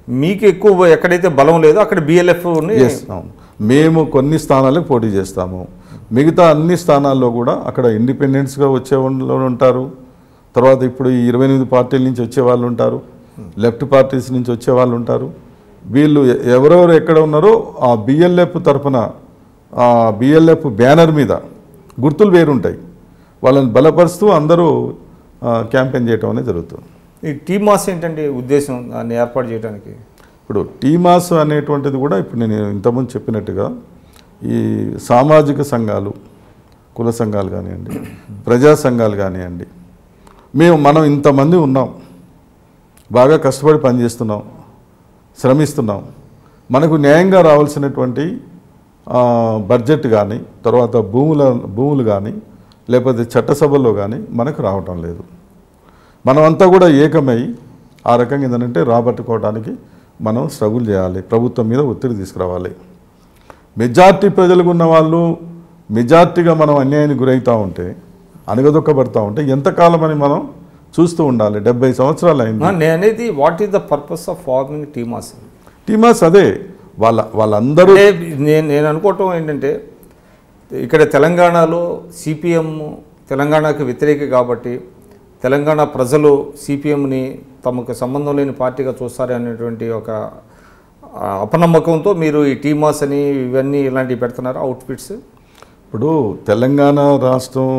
మీకు ఎక్కువ ఎక్కడైతే బలం లేదో అక్కడ బిఎల్ఎఫ్ని అవును, మేము కొన్ని స్థానాలకు పోటీ చేస్తాము. మిగతా అన్ని స్థానాల్లో కూడా అక్కడ ఇండిపెండెంట్స్గా వచ్చే వాళ్ళు ఉంటారు. తర్వాత ఇప్పుడు ఈ ఇరవై ఎనిమిది పార్టీల నుంచి వచ్చే వాళ్ళు ఉంటారు, లెఫ్ట్ పార్టీస్ నుంచి వచ్చే వాళ్ళు ఉంటారు. వీళ్ళు ఎవరెవరు ఎక్కడ ఉన్నారో ఆ బిఎల్ఎఫ్ తరఫున ఆ బిఎల్ఎఫ్ బ్యానర్ మీద గుర్తులు వేరుంటాయి. వాళ్ళని బలపరుస్తూ అందరూ క్యాంపెయిన్ చేయటం అనేది జరుగుతుంది. ఈ టీమాస్ ఏంటంటే ఉద్దేశం దాన్ని ఏర్పాటు చేయడానికి? ఇప్పుడు టీమాస్ అనేటువంటిది కూడా ఇప్పుడు నేను ఇంతకుముందు చెప్పినట్టుగా ఈ సామాజిక సంఘాలు, కుల సంఘాలు కానివ్వండి, ప్రజా సంఘాలు కానివ్వండి, మేము మనం ఇంతమంది ఉన్నాం, బాగా కష్టపడి పనిచేస్తున్నాం, శ్రమిస్తున్నాం, మనకు న్యాయంగా రావాల్సినటువంటి బడ్జెట్ కానీ, తర్వాత భూముల భూములు కానీ, లేకపోతే చట్టసభల్లో కానీ మనకు రావటం లేదు. మనమంతా కూడా ఏకమై ఆ రకంగా ఏంటంటే రాబట్టుకోవడానికి మనం స్ట్రగుల్ చేయాలి, ప్రభుత్వం మీద ఒత్తిడి తీసుకురావాలి. మెజార్టీ ప్రజలకు ఉన్న వాళ్ళు మెజార్టీగా మనం అన్యాయానికి గురవుతూ ఉంటే, అణగదొక్కబడతా ఉంటే ఎంతకాలం అని మనం చూస్తూ ఉండాలి. డెబ్బై సంవత్సరాలు అయింది. నేను అనేది what is the purpose of forming టీమాస్? టీమాస్ అదే వాళ్ళ వాళ్ళందరూ నేను నేను అనుకోవటం ఏంటంటే ఇక్కడ తెలంగాణలో సిపిఎం తెలంగాణకు వ్యతిరేక కాబట్టి తెలంగాణ ప్రజలు సిపిఎంని తమకు సంబంధం లేని పార్టీగా చూస్తారు అనేటువంటి ఒక అపనమ్మకంతో మీరు ఈ టీమాస్ అని ఇవన్నీ ఇలాంటివి పెడుతున్నారు అవుట్ఫిట్స్. ఇప్పుడు తెలంగాణ రాష్ట్రం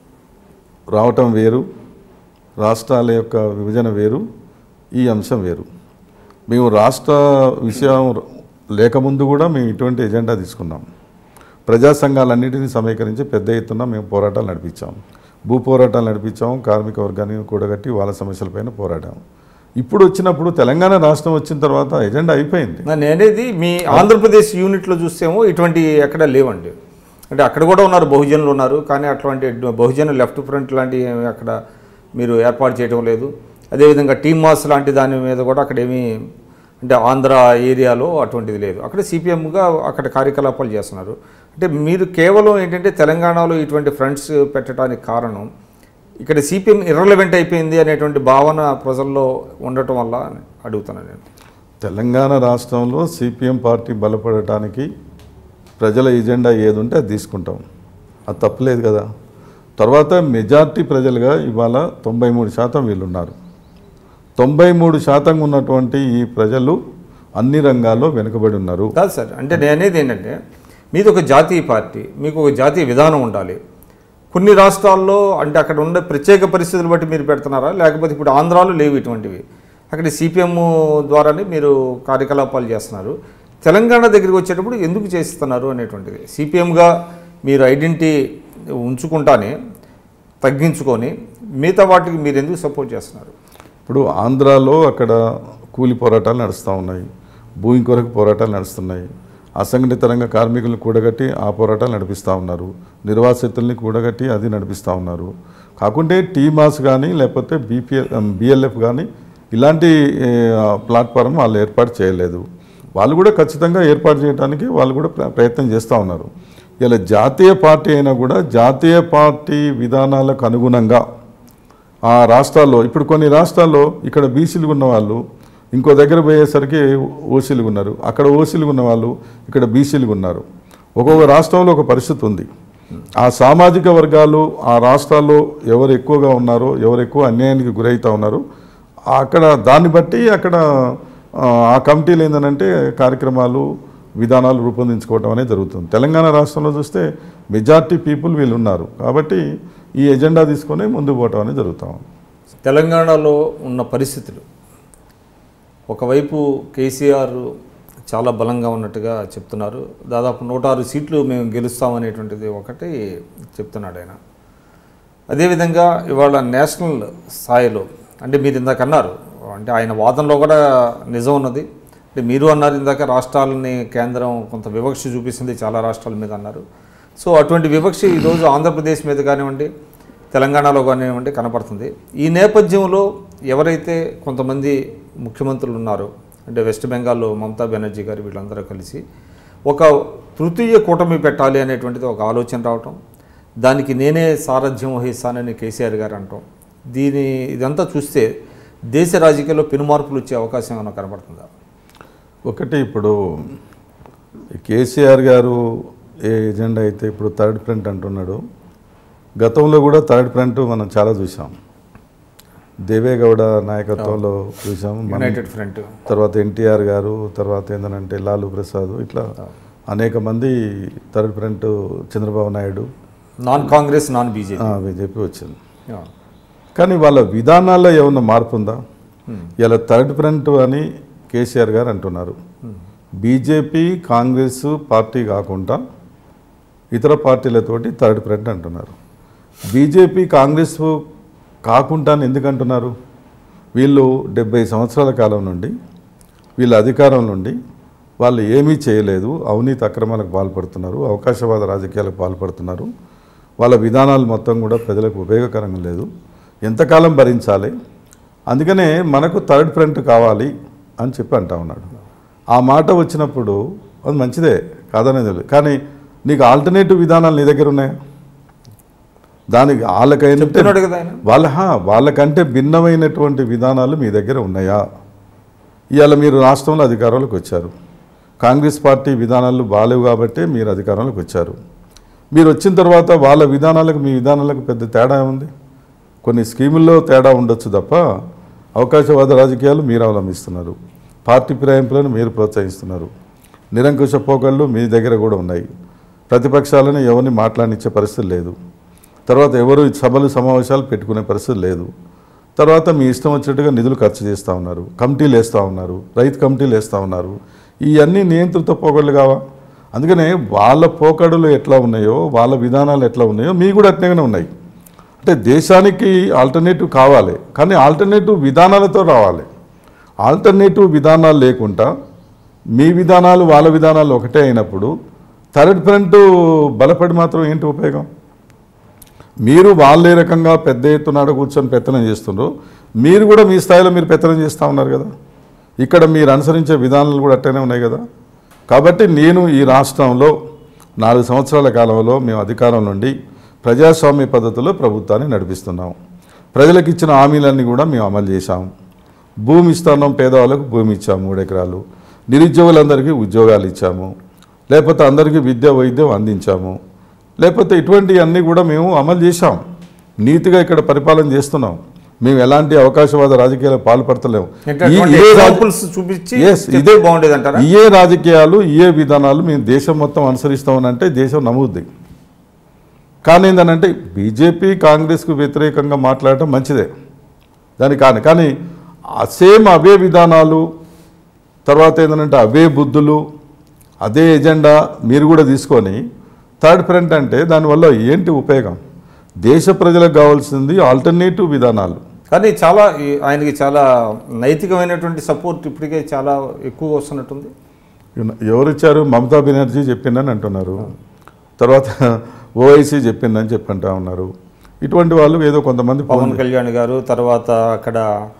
రావటం వేరు, రాష్ట్రాల యొక్క విభజన వేరు, ఈ అంశం వేరు. మేము రాష్ట్ర విషయం లేకముందు కూడా మేము ఇటువంటి ఎజెండా తీసుకున్నాం. ప్రజా సంఘాలన్నింటినీ సమీకరించి పెద్ద ఎత్తున మేము పోరాటాలు నడిపించాం, భూ పోరాటాలు నడిపించాము, కార్మిక వర్గాన్ని కూడగట్టి వాళ్ళ సమస్యలపైన పోరాటాం. ఇప్పుడు వచ్చినప్పుడు తెలంగాణ రాష్ట్రం వచ్చిన తర్వాత ఎజెండా అయిపోయింది. నేనేది మీ ఆంధ్రప్రదేశ్ యూనిట్లో చూస్తేమో ఇటువంటి ఎక్కడ లేవండి. అంటే అక్కడ కూడా ఉన్నారు, బహుజనులు ఉన్నారు, కానీ అట్లాంటి బహుజన లెఫ్ట్ ఫ్రంట్ లాంటి అక్కడ మీరు ఏర్పాటు చేయడం లేదు. అదేవిధంగా టీమాస్ లాంటి దాని మీద కూడా అక్కడ ఏమీ అంటే ఆంధ్ర ఏరియాలో అటువంటిది లేదు. అక్కడ సిపిఎంగా అక్కడ కార్యకలాపాలు చేస్తున్నారు. అంటే మీరు కేవలం ఏంటంటే తెలంగాణలో ఇటువంటి ఫ్రంట్స్ పెట్టడానికి కారణం ఇక్కడ సిపిఎం ఇర్రెలవెంట్ అయిపోయింది అనేటువంటి భావన ప్రజల్లో ఉండటం వల్ల అడుగుతున్నాను నేను. తెలంగాణ రాష్ట్రంలో సిపిఎం పార్టీ బలపడటానికి ప్రజల ఎజెండా ఏది ఉంటే అది తీసుకుంటాం, అది తప్పలేదు కదా. తర్వాత మెజార్టీ ప్రజలుగా ఇవాళ తొంభై మూడు శాతం వీళ్ళున్నారు. తొంభై మూడు శాతం ఉన్నటువంటి ఈ ప్రజలు అన్ని రంగాల్లో వెనుకబడి ఉన్నారు. కాదు సార్, అంటే నేను అనేది ఏంటంటే మీది ఒక జాతీయ పార్టీ, మీకు ఒక జాతీయ విధానం ఉండాలి. కొన్ని రాష్ట్రాల్లో అంటే అక్కడ ఉండే ప్రత్యేక పరిస్థితులు బట్టి మీరు పెడుతున్నారా, లేకపోతే ఇప్పుడు ఆంధ్రాలో లేవు ఇటువంటివి, అక్కడ సిపిఎం ద్వారానే మీరు కార్యకలాపాలు చేస్తున్నారు. తెలంగాణ దగ్గరికి వచ్చేటప్పుడు ఎందుకు చేస్తున్నారు అనేటువంటిది సిపిఎంగా మీరు ఐడెంటిటీ ఉంచుకుంటానే తగ్గించుకొని మిగతా వాటికి మీరు ఎందుకు సపోర్ట్ చేస్తున్నారు? ఇప్పుడు ఆంధ్రాలో అక్కడ కూలి పోరాటాలు నడుస్తూ ఉన్నాయి, భూమి కొరకు పోరాటాలు నడుస్తున్నాయి, అసంఘటిత రంగ కార్మికులను కూడగట్టి ఆ పోరాటాలు నడిపిస్తూ ఉన్నారు, నిర్వాసితుల్ని కూడగట్టి అది నడిపిస్తూ ఉన్నారు. కాకుంటే టీమాస్ కానీ లేకపోతే బీపీఎల్ బిఎల్ఎఫ్ కానీ ఇలాంటి ప్లాట్ఫారం వాళ్ళు ఏర్పాటు చేయలేదు. వాళ్ళు కూడా ఖచ్చితంగా ఏర్పాటు చేయడానికి వాళ్ళు కూడా ప్రయత్నం చేస్తూ ఉన్నారు. ఇలా జాతీయ పార్టీ అయినా కూడా జాతీయ పార్టీ విధానాలకు అనుగుణంగా ఆ రాష్ట్రాల్లో ఇప్పుడు కొన్ని రాష్ట్రాల్లో ఇక్కడ బీసీలు ఉన్న వాళ్ళు ఇంకో దగ్గర పోయేసరికి ఓసీలు ఉన్నారు, అక్కడ ఓసీలు ఉన్న వాళ్ళు ఇక్కడ బీసీలు ఉన్నారు. ఒక్కొక్క రాష్ట్రంలో ఒక పరిస్థితి ఉంది. ఆ సామాజిక వర్గాలు ఆ రాష్ట్రాల్లో ఎవరు ఎక్కువగా ఉన్నారో, ఎవరు ఎక్కువ అన్యాయానికి గురవుతూ ఉన్నారో అక్కడ దాన్ని బట్టి అక్కడ ఆ కమిటీలు ఏంటంటే కార్యక్రమాలు విధానాలు రూపొందించుకోవడం అనేది జరుగుతుంది. తెలంగాణ రాష్ట్రంలో చూస్తే మెజార్టీ పీపుల్ వీళ్ళు ఉన్నారు కాబట్టి ఈ ఎజెండా తీసుకొని ముందుకు పోవటం అనేది జరుగుతాం. తెలంగాణలో ఉన్న పరిస్థితులు ఒకవైపు కేసీఆర్ చాలా బలంగా ఉన్నట్టుగా చెప్తున్నారు, దాదాపు నూట ఆరు సీట్లు మేము గెలుస్తామనేటువంటిది ఒకటి చెప్తున్నాడు ఆయన. అదేవిధంగా ఇవాళ నేషనల్ స్థాయిలో అంటే మీరు ఇందాక అన్నారు, అంటే ఆయన వాదనలో కూడా నిజం ఉన్నది. అంటే మీరు అన్నారు ఇందాక రాష్ట్రాలని కేంద్రం కొంత వివక్ష చూపిస్తుంది చాలా రాష్ట్రాల మీద అన్నారు. సో అటువంటి వివక్ష ఈరోజు ఆంధ్రప్రదేశ్ మీద కానివ్వండి, తెలంగాణలో కానివ్వండి కనపడుతుంది. ఈ నేపథ్యంలో ఎవరైతే కొంతమంది ముఖ్యమంత్రులు ఉన్నారో అంటే వెస్ట్ బెంగాల్లో మమతా బెనర్జీ గారు వీళ్ళందరూ కలిసి ఒక తృతీయ కూటమి పెట్టాలి అనేటువంటిది ఒక ఆలోచన రావటం, దానికి నేనే సారథ్యం వహిస్తానని కేసీఆర్ గారు అంటాం, దీని ఇదంతా చూస్తే దేశ రాజకీయాల్లో పెనుమార్పులు వచ్చే అవకాశం ఏమైనా కనబడుతుందా? ఒకటి ఇప్పుడు కేసీఆర్ గారు ఏ ఎజెండా అయితే ఇప్పుడు థర్డ్ ఫ్రంట్ అంటున్నాడు, గతంలో కూడా థర్డ్ ఫ్రంట్ మనం చాలా చూసాం. దేవేగౌడ నాయకత్వంలో చూసాం, యునైటెడ్ ఫ్రంట్, తర్వాత ఎన్టీఆర్ గారు, తర్వాత ఏంటంటే లాలూ ప్రసాద్, ఇట్లా అనేక మంది third front, Chandrababu Naidu, non Congress non BJP BJP వచ్చింది. కానీ వాళ్ళ విధానాల్లో ఏమన్నా మార్పు ఉందా? ఇలా థర్డ్ ఫ్రంట్ అని కేసీఆర్ గారు అంటున్నారు. బీజేపీ కాంగ్రెస్ పార్టీ కాకుండా ఇతర పార్టీలతోటి థర్డ్ ఫ్రంట్ అంటున్నారు. బీజేపీ కాంగ్రెస్ కాకుండా ఎందుకు అంటున్నారు? వీళ్ళు డెబ్బై సంవత్సరాల కాలం నుండి వీళ్ళ అధికారం నుండి వాళ్ళు ఏమీ చేయలేదు, అవినీతి అక్రమాలకు పాల్పడుతున్నారు, అవకాశవాద రాజకీయాలకు పాల్పడుతున్నారు. వాళ్ళ విధానాలు మొత్తం కూడా ప్రజలకు ఉపయోగకరంగా లేదు, ఎంతకాలం భరించాలి? అందుకనే మనకు థర్డ్ ఫ్రంట్ కావాలి అని చెప్పి అంటా ఉన్నాడు. ఆ మాట వచ్చినప్పుడు అది మంచిదే, కాదనేది లేదు. కానీ నీకు ఆల్టర్నేటివ్ విధానాలు నీ దగ్గర ఉన్నాయా? దానికి వాళ్ళకంటే వాళ్ళ వాళ్ళకంటే భిన్నమైనటువంటి విధానాలు మీ దగ్గర ఉన్నాయా? ఇవాళ మీరు రాష్ట్రంలో అధికారంలోకి వచ్చారు, కాంగ్రెస్ పార్టీ విధానాలు బాలేవు కాబట్టి మీరు అధికారంలోకి వచ్చారు. మీరు వచ్చిన తర్వాత వాళ్ళ విధానాలకు మీ విధానాలకు పెద్ద తేడా ఉంది. కొన్ని స్కీముల్లో తేడా ఉండొచ్చు తప్ప అవకాశవాద రాజకీయాలు మీరు అవలంబిస్తున్నారు, పార్టీ ఫిరాయింపులను మీరు ప్రోత్సహిస్తున్నారు, నిరంకుశ పోకళ్ళు మీ దగ్గర కూడా ఉన్నాయి. ప్రతిపక్షాలను ఎవరిని మాట్లాడించే పరిస్థితి లేదు. తర్వాత ఎవరు సభలు సమావేశాలు పెట్టుకునే పరిస్థితి లేదు. తర్వాత మీ ఇష్టం వచ్చినట్టుగా నిధులు ఖర్చు చేస్తూ ఉన్నారు, కమిటీలు వేస్తూ ఉన్నారు, రైతు కమిటీలు వేస్తూ ఉన్నారు. ఇవన్నీ నియంత్రిత పోకళ్ళు కావా? అందుకనే వాళ్ళ పోకడులు ఎట్లా ఉన్నాయో, వాళ్ళ విధానాలు ఎట్లా ఉన్నాయో మీ కూడా అట్నే ఉన్నాయి. అంటే దేశానికి ఆల్టర్నేటివ్ కావాలి, కానీ ఆల్టర్నేటివ్ విధానాలతో రావాలి. ఆల్టర్నేటివ్ విధానాలు లేకుండా మీ విధానాలు వాళ్ళ విధానాలు ఒకటే అయినప్పుడు థర్డ్ ఫ్రంట్ బలపడి మాత్రం ఏంటి ఉపయోగం? మీరు వాళ్ళే రకంగా పెద్ద ఎత్తున కూర్చొని పెత్తనం చేస్తున్నారు, మీరు కూడా మీ స్థాయిలో మీరు పెత్తనం చేస్తూ ఉన్నారు కదా. ఇక్కడ మీరు అనుసరించే విధానాలు కూడా అట్టనే ఉన్నాయి కదా. కాబట్టి నేను ఈ రాష్ట్రంలో నాలుగు సంవత్సరాల కాలంలో మేము అధికారం నుండి ప్రజాస్వామ్య పద్ధతిలో ప్రభుత్వాన్ని నడిపిస్తున్నాం. ప్రజలకు ఇచ్చిన హామీలన్నీ కూడా మేము అమలు చేశాం. భూమి ఇస్తున్నాం, పేదవాళ్ళకు భూమి ఇచ్చాము మూడు ఎకరాలు, నిరుద్యోగులందరికీ ఉద్యోగాలు ఇచ్చాము, లేకపోతే అందరికీ విద్య వైద్యం అందించాము, లేకపోతే ఇటువంటివన్నీ కూడా మేము అమలు చేశాం. నీతిగా ఇక్కడ పరిపాలన చేస్తున్నాం. మేము ఎలాంటి అవకాశవాద రాజకీయాలకు పాల్పడతలేము. ఇదే రాజకీయాలు ఇయే విధానాలు మేము దేశం మొత్తం అనుసరిస్తామనంటే దేశం నమ్ముద్ది. కానీ ఏంటంటే బీజేపీ కాంగ్రెస్కు వ్యతిరేకంగా మాట్లాడటం మంచిదే, దానికి కానీ కానీ సేమ్ అవే విధానాలు, తర్వాత ఏంటంటే అవే బుద్ధులు, అదే ఎజెండా మీరు కూడా తీసుకొని థర్డ్ ఫ్రంట్ అంటే దానివల్ల ఏంటి ఉపయోగం? దేశ ప్రజలకు కావాల్సింది ఆల్టర్నేటివ్ విధానాలు. కానీ చాలా ఆయనకి చాలా నైతికమైనటువంటి సపోర్ట్ ఇప్పటికే చాలా ఎక్కువ వస్తున్నట్టుంది. ఎవరిచ్చారు? మమతా బెనర్జీ చెప్పిందని అంటున్నారు, తర్వాత ఓవైసీ చెప్పిందని చెప్పంటా ఉన్నారు. ఇటువంటి వాళ్ళు ఏదో కొంతమంది, పవన్ కళ్యాణ్ గారు, తర్వాత అక్కడ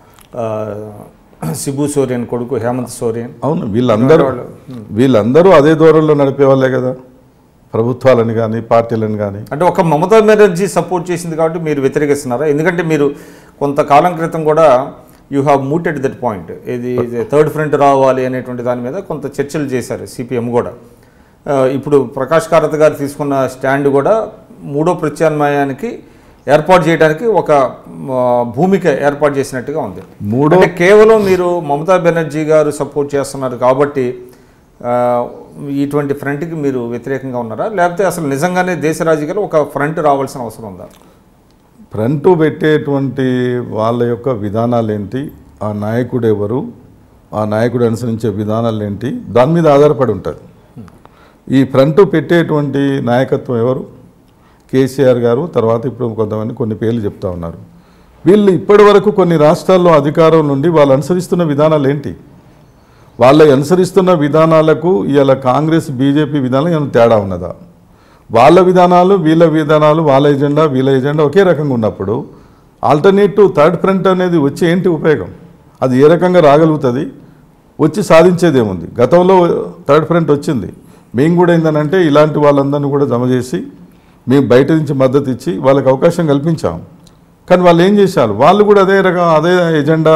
శిబు సోరెన్ కొడుకు హేమంత్ సోరెన్, అవును, వీళ్ళందరూ వీళ్ళందరూ అదే దూరంలో నడిపే వాళ్ళే కదా, ప్రభుత్వాలని కానీ పార్టీలను కానీ. అంటే ఒక మమతా బెనర్జీ సపోర్ట్ చేసింది కాబట్టి మీరు వ్యతిరేకిస్తున్నారా? ఎందుకంటే మీరు కొంతకాలం క్రితం కూడా you have mooted that point, ఇది థర్డ్ ఫ్రంట్ రావాలి అనేటువంటి దాని మీద కొంత చర్చలు చేశారు సిపిఎం కూడా. ఇప్పుడు ప్రకాష్ కారత్ గారు తీసుకున్న స్టాండ్ కూడా మూడో ప్రత్యామ్నాయానికి ఏర్పాటు చేయడానికి ఒక భూమిక ఏర్పాటు చేసినట్టుగా ఉంది. మూడో కేవలం మీరు మమతా బెనర్జీ గారు సపోర్ట్ చేస్తున్నారు కాబట్టి ఇటువంటి ఫ్రంట్కి మీరు వ్యతిరేకంగా ఉన్నారా, లేకపోతే అసలు నిజంగానే దేశ రాజకీయాలు ఒక ఫ్రంట్ రావాల్సిన అవసరం ఉందా? ఫ్రంట్ పెట్టేటువంటి వాళ్ళ యొక్క విధానాలు ఏంటి, ఆ నాయకుడు ఎవరు, ఆ నాయకుడు అనుసరించే విధానాలు ఏంటి, దాని మీద ఆధారపడి ఉంటుంది. ఈ ఫ్రంట్ పెట్టేటువంటి నాయకత్వం ఎవరు? కేసీఆర్ గారు, తర్వాత ఇప్పుడు కొంతమంది కొన్ని పేర్లు చెప్తా ఉన్నారు. వీళ్ళు ఇప్పటి వరకు కొన్ని రాష్ట్రాల్లో అధికారం నుండి వాళ్ళు అనుసరిస్తున్న విధానాలు ఏంటి? వాళ్ళ అనుసరిస్తున్న విధానాలకు ఇవాళ కాంగ్రెస్ బీజేపీ విధానం ఏమైనా తేడా ఉన్నదా? వాళ్ళ విధానాలు వీళ్ళ విధానాలు, వాళ్ళ ఎజెండా వీళ్ళ ఎజెండా ఒకే రకంగా ఉన్నప్పుడు ఆల్టర్నేటివ్ థర్డ్ ఫ్రంట్ అనేది వచ్చి ఏంటి ఉపయోగం? అది ఏ రకంగా రాగలుగుతుంది? వచ్చి సాధించేది ఏముంది? గతంలో థర్డ్ ఫ్రంట్ వచ్చింది, మేము కూడా ఏంటంటే ఇలాంటి వాళ్ళందరినీ కూడా జమ చేసి మేము బయట నుంచి మద్దతు ఇచ్చి వాళ్ళకి అవకాశం కల్పించాం. కానీ వాళ్ళు ఏం చేశారు? వాళ్ళు కూడా అదే రకం అదే ఎజెండా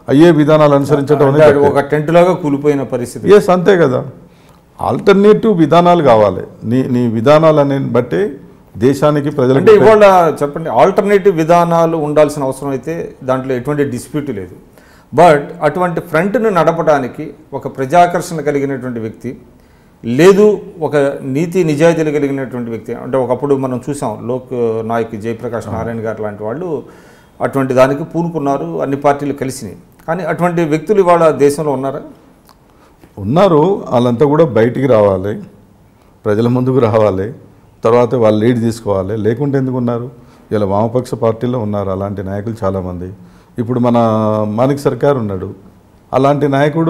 అయ్యే విధానాలు అనుసరించడం అంటే అది ఒక టెంట్ లాగా కూలిపోయిన పరిస్థితి. ఎస్, అంతే కదా. ఆల్టర్నేటివ్ విధానాలు కావాలి. నీ నీ విధానాలని బట్టి దేశానికి ప్రజలు అంటే ఇవాళ చెప్పండి, ఆల్టర్నేటివ్ విధానాలు ఉండాల్సిన అవసరం అయితే దాంట్లో ఎటువంటి డిస్ప్యూట్ లేదు. బట్ అటువంటి ఫ్రంట్ను నడపడానికి ఒక ప్రజాకర్షణ కలిగినటువంటి వ్యక్తి లేదు, ఒక నీతి నిజాయితీలు కలిగినటువంటి వ్యక్తి. అంటే ఒకప్పుడు మనం చూసాం లోక్ నాయక్ జయప్రకాష్ నారాయణ గారు లాంటి వాళ్ళు అటువంటి దానికి పూనుకున్నారు, అన్ని పార్టీలు కలిసినాయి. కానీ అటువంటి వ్యక్తులు ఇవాళ దేశంలో ఉన్నారా? ఉన్నారు. వాళ్ళంతా కూడా బయటికి రావాలి, ప్రజల ముందుకు రావాలి, తర్వాత వాళ్ళు లీడ్ తీసుకోవాలి. లేకుంటే ఎందుకు ఉన్నారు? ఇలా వామపక్ష పార్టీలో ఉన్నారు అలాంటి నాయకులు చాలామంది. ఇప్పుడు మన మాణిక్ సర్కార్ ఉన్నాడు, అలాంటి నాయకుడు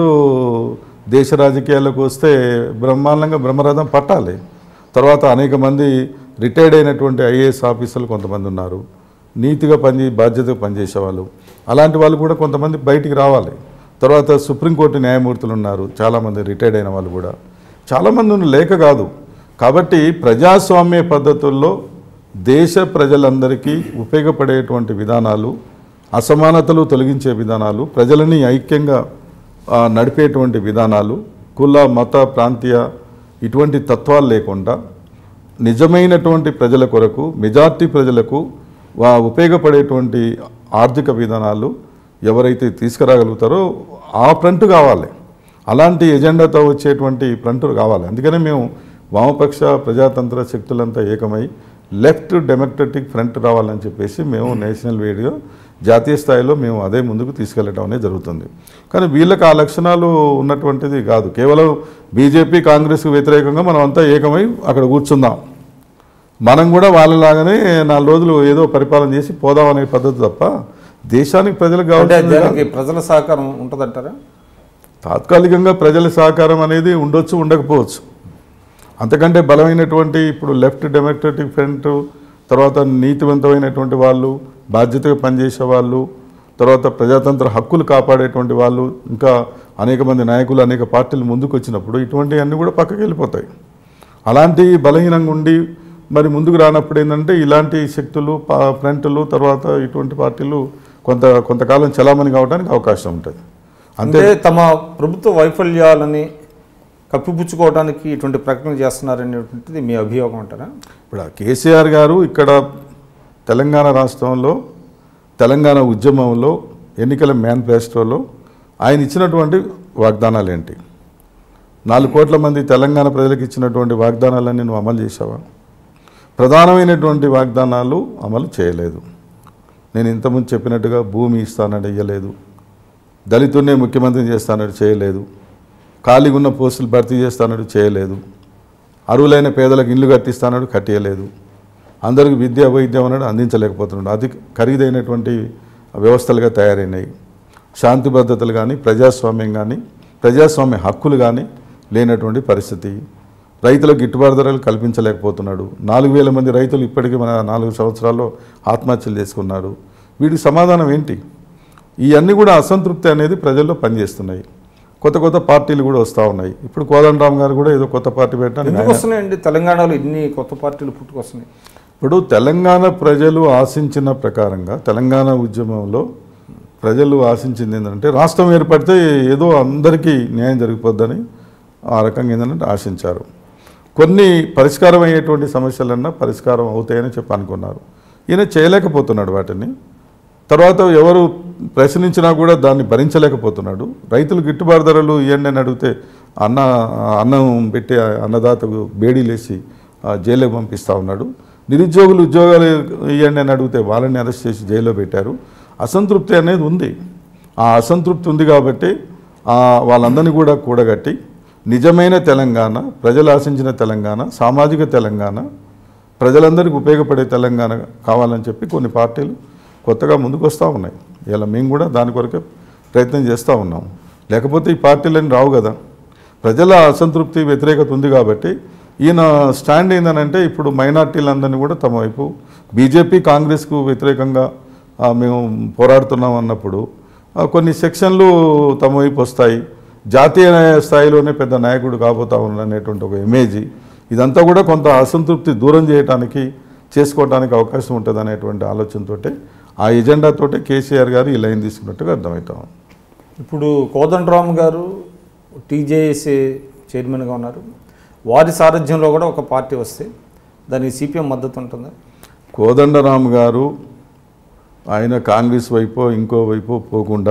దేశ రాజకీయాలకు వస్తే బ్రహ్మాండంగా బ్రహ్మరథం పట్టాలి. తర్వాత అనేక మంది రిటైర్డ్ అయినటువంటి ఐఏఎస్ ఆఫీసర్లు కొంతమంది ఉన్నారు, నీతిగా పని బాధ్యతగా పనిచేసేవాళ్ళు. అలాంటి వాళ్ళు కూడా కొంతమంది బయటికి రావాలి. తర్వాత సుప్రీంకోర్టు న్యాయమూర్తులు ఉన్నారు, చాలామంది రిటైర్డ్ అయిన వాళ్ళు కూడా చాలామంది ఉన్న లేక కాదు. కాబట్టి ప్రజాస్వామ్య పద్ధతుల్లో దేశ ప్రజలందరికీ ఉపయోగపడేటువంటి విధానాలు, అసమానతలు తొలగించే విధానాలు, ప్రజలని ఐక్యంగా నడిపేటువంటి విధానాలు, కుల మత ప్రాంతీయ ఇటువంటి తత్వాలు లేకుండా నిజమైనటువంటి ప్రజల కొరకు, మెజార్టీ ప్రజలకు వా ఉపయోగపడేటువంటి ఆర్థిక విధానాలు ఎవరైతే తీసుకురాగలుగుతారో ఆ ఫ్రంట్ కావాలి. అలాంటి ఎజెండాతో వచ్చేటువంటి ఫ్రంట్ కావాలి. అందుకనే మేము వామపక్ష ప్రజాతంత్ర శక్తులంతా ఏకమై లెఫ్ట్ డెమోక్రటిక్ ఫ్రంట్ రావాలని చెప్పేసి మేము నేషనల్ వేడిగా జాతీయ స్థాయిలో మేము అదే ముందుకు తీసుకెళ్ళటం అనేది జరుగుతుంది. కానీ వీళ్ళకి ఆ లక్షణాలు ఉన్నటువంటిది కాదు. కేవలం బీజేపీ కాంగ్రెస్కు వ్యతిరేకంగా మనం అంతా ఏకమై అక్కడ కూర్చుందాం, మనం కూడా వాళ్ళలాగానే నాలుగు రోజులు ఏదో పరిపాలన చేసి పోదాం అనే పద్ధతి తప్ప దేశానికి ప్రజలకు కావాలి. ప్రజల సహకారం ఉంటుందంటారా? తాత్కాలికంగా ప్రజల సహకారం అనేది ఉండొచ్చు, ఉండకపోవచ్చు. అంతకంటే బలమైనటువంటి ఇప్పుడు లెఫ్ట్ డెమోక్రటిక్ ఫ్రంట్, తర్వాత నీతివంతమైనటువంటి వాళ్ళు, బాధ్యతగా పనిచేసే వాళ్ళు, తర్వాత ప్రజాతంత్ర హక్కులు కాపాడేటువంటి వాళ్ళు, ఇంకా అనేక మంది నాయకులు అనేక పార్టీలు ముందుకు వచ్చినప్పుడు ఇటువంటివన్నీ కూడా పక్కకి వెళ్ళిపోతాయి. అలాంటి బలహీనంగా ఉండి మరి ముందుకు రానప్పుడు ఏంటంటే ఇలాంటి శక్తులు ఫ్రంట్లు తర్వాత ఇటువంటి పార్టీలు కొంత కొంతకాలం చలామణి కావడానికి అవకాశం ఉంటుంది. అంటే తమ ప్రభుత్వ వైఫల్యాలని కప్పిపుచ్చుకోవడానికి ఇటువంటి ప్రకటనలు చేస్తున్నారనేటువంటిది మీ అభియోగం అంటారా? ఇప్పుడు కేసీఆర్ గారు ఇక్కడ తెలంగాణ రాష్ట్రంలో తెలంగాణ ఉద్యమంలో ఎన్నికల మేనిఫెస్టోలో ఆయన ఇచ్చినటువంటి వాగ్దానాలు ఏంటి? నాలుగు కోట్ల మంది తెలంగాణ ప్రజలకు ఇచ్చినటువంటి వాగ్దానాలన్నీ నువ్వు అమలు చేసావా? ప్రధానమైనటువంటి వాగ్దానాలు అమలు చేయలేదు. నేను ఇంతకుముందు చెప్పినట్టుగా భూమి ఇస్తానని ఇయ్యలేదు, దళితున్నే ముఖ్యమంత్రిని చేస్తానని చేయలేదు, ఖాళీగా ఉన్న పోస్టులు భర్తీ చేస్తానని చేయలేదు, అర్హులైన పేదలకు ఇల్లు కట్టిస్తానని కట్టియలేదు, అందరికీ విద్య వైద్యం అనేది అందించలేకపోతున్నాడు. అది ఖరీదైనటువంటి వ్యవస్థలుగా తయారైనాయి. శాంతి భద్రతలు కానీ ప్రజాస్వామ్యం కానీ ప్రజాస్వామ్య హక్కులు కానీ లేనటువంటి పరిస్థితి. రైతులకు గిట్టుబాటు ధరలు కల్పించలేకపోతున్నాడు. నాలుగు వేల మంది రైతులు ఇప్పటికీ మన నాలుగు సంవత్సరాల్లో ఆత్మహత్యలు చేసుకున్నారు. వీటికి సమాధానం ఏంటి? ఇవన్నీ కూడా అసంతృప్తి అనేది ప్రజల్లో పనిచేస్తున్నాయి. కొత్త కొత్త పార్టీలు కూడా వస్తూ ఉన్నాయి. ఇప్పుడు కోదండరామ్ గారు కూడా ఏదో కొత్త పార్టీ పెట్టాను. వస్తున్నాయండి తెలంగాణలో ఇన్ని కొత్త పార్టీలు పుట్టుకొస్తున్నాయి. ఇప్పుడు తెలంగాణ ప్రజలు ఆశించిన ప్రకారంగా తెలంగాణ ఉద్యమంలో ప్రజలు ఆశించింది ఏంటంటే రాష్ట్రం ఏర్పడితే ఏదో అందరికీ న్యాయం జరిగిపోద్దని ఆ రకంగా ఏంటంటే ఆశించారు. కొన్ని పరిష్కారం అయ్యేటువంటి సమస్యలన్నా పరిష్కారం అవుతాయని చెప్పి అనుకున్నారు. ఈయన చేయలేకపోతున్నాడు వాటిని. తర్వాత ఎవరు ప్రశ్నించినా కూడా దాన్ని భరించలేకపోతున్నాడు. రైతులు గిట్టుబాటు ధరలు ఇవ్వండి అని అడిగితే అన్న అన్నం పెట్టి అన్నదాతకు బేడీలేసి జైలుకి పంపిస్తూ ఉన్నాడు. నిరుద్యోగులు ఉద్యోగాలు ఇవ్వండి అని అడిగితే వాళ్ళని అరెస్ట్ చేసి జైల్లో పెట్టారు. అసంతృప్తి అనేది ఉంది. ఆ అసంతృప్తి ఉంది కాబట్టి వాళ్ళందరినీ కూడా కూడగట్టి నిజమైన తెలంగాణ, ప్రజలు ఆశించిన తెలంగాణ, సామాజిక తెలంగాణ, ప్రజలందరికీ ఉపయోగపడే తెలంగాణ కావాలని చెప్పి కొన్ని పార్టీలు కొత్తగా ముందుకు వస్తూ ఉన్నాయి. ఇలా మేము కూడా దాని కొరకే ప్రయత్నం చేస్తూ ఉన్నాం. లేకపోతే ఈ పార్టీలని రావు కదా. ప్రజల అసంతృప్తి వ్యతిరేకత ఉంది కాబట్టి ఈయన స్టాండ్ ఏంటంటే ఇప్పుడు మైనార్టీలందరినీ కూడా తమ వైపు బీజేపీ కాంగ్రెస్కు వ్యతిరేకంగా మేము పోరాడుతున్నాం అన్నప్పుడు కొన్ని సెక్షన్లు తమ వైపు వస్తాయి. జాతీయ స్థాయిలోనే పెద్ద నాయకుడు కాబోతా ఉన్నారనేటువంటి ఒక ఇమేజ్, ఇదంతా కూడా కొంత అసంతృప్తి దూరం చేయడానికి చేసుకోవడానికి అవకాశం ఉంటుంది అనేటువంటి ఆలోచనతో ఆ ఎజెండాతోటే కేసీఆర్ గారు ఈ లైన్ తీసుకున్నట్టుగా అర్థమవుతాం. ఇప్పుడు కోదండరామ్ గారు టీజేఎస్ఏ చైర్మన్గా ఉన్నారు. వారి సారథ్యంలో కూడా ఒక పార్టీ వస్తే దానికి సిపిఎం మద్దతు ఉంటుందా? కోదండరామ్ గారు ఆయన కాంగ్రెస్ వైపు ఇంకో వైపు పోకుండా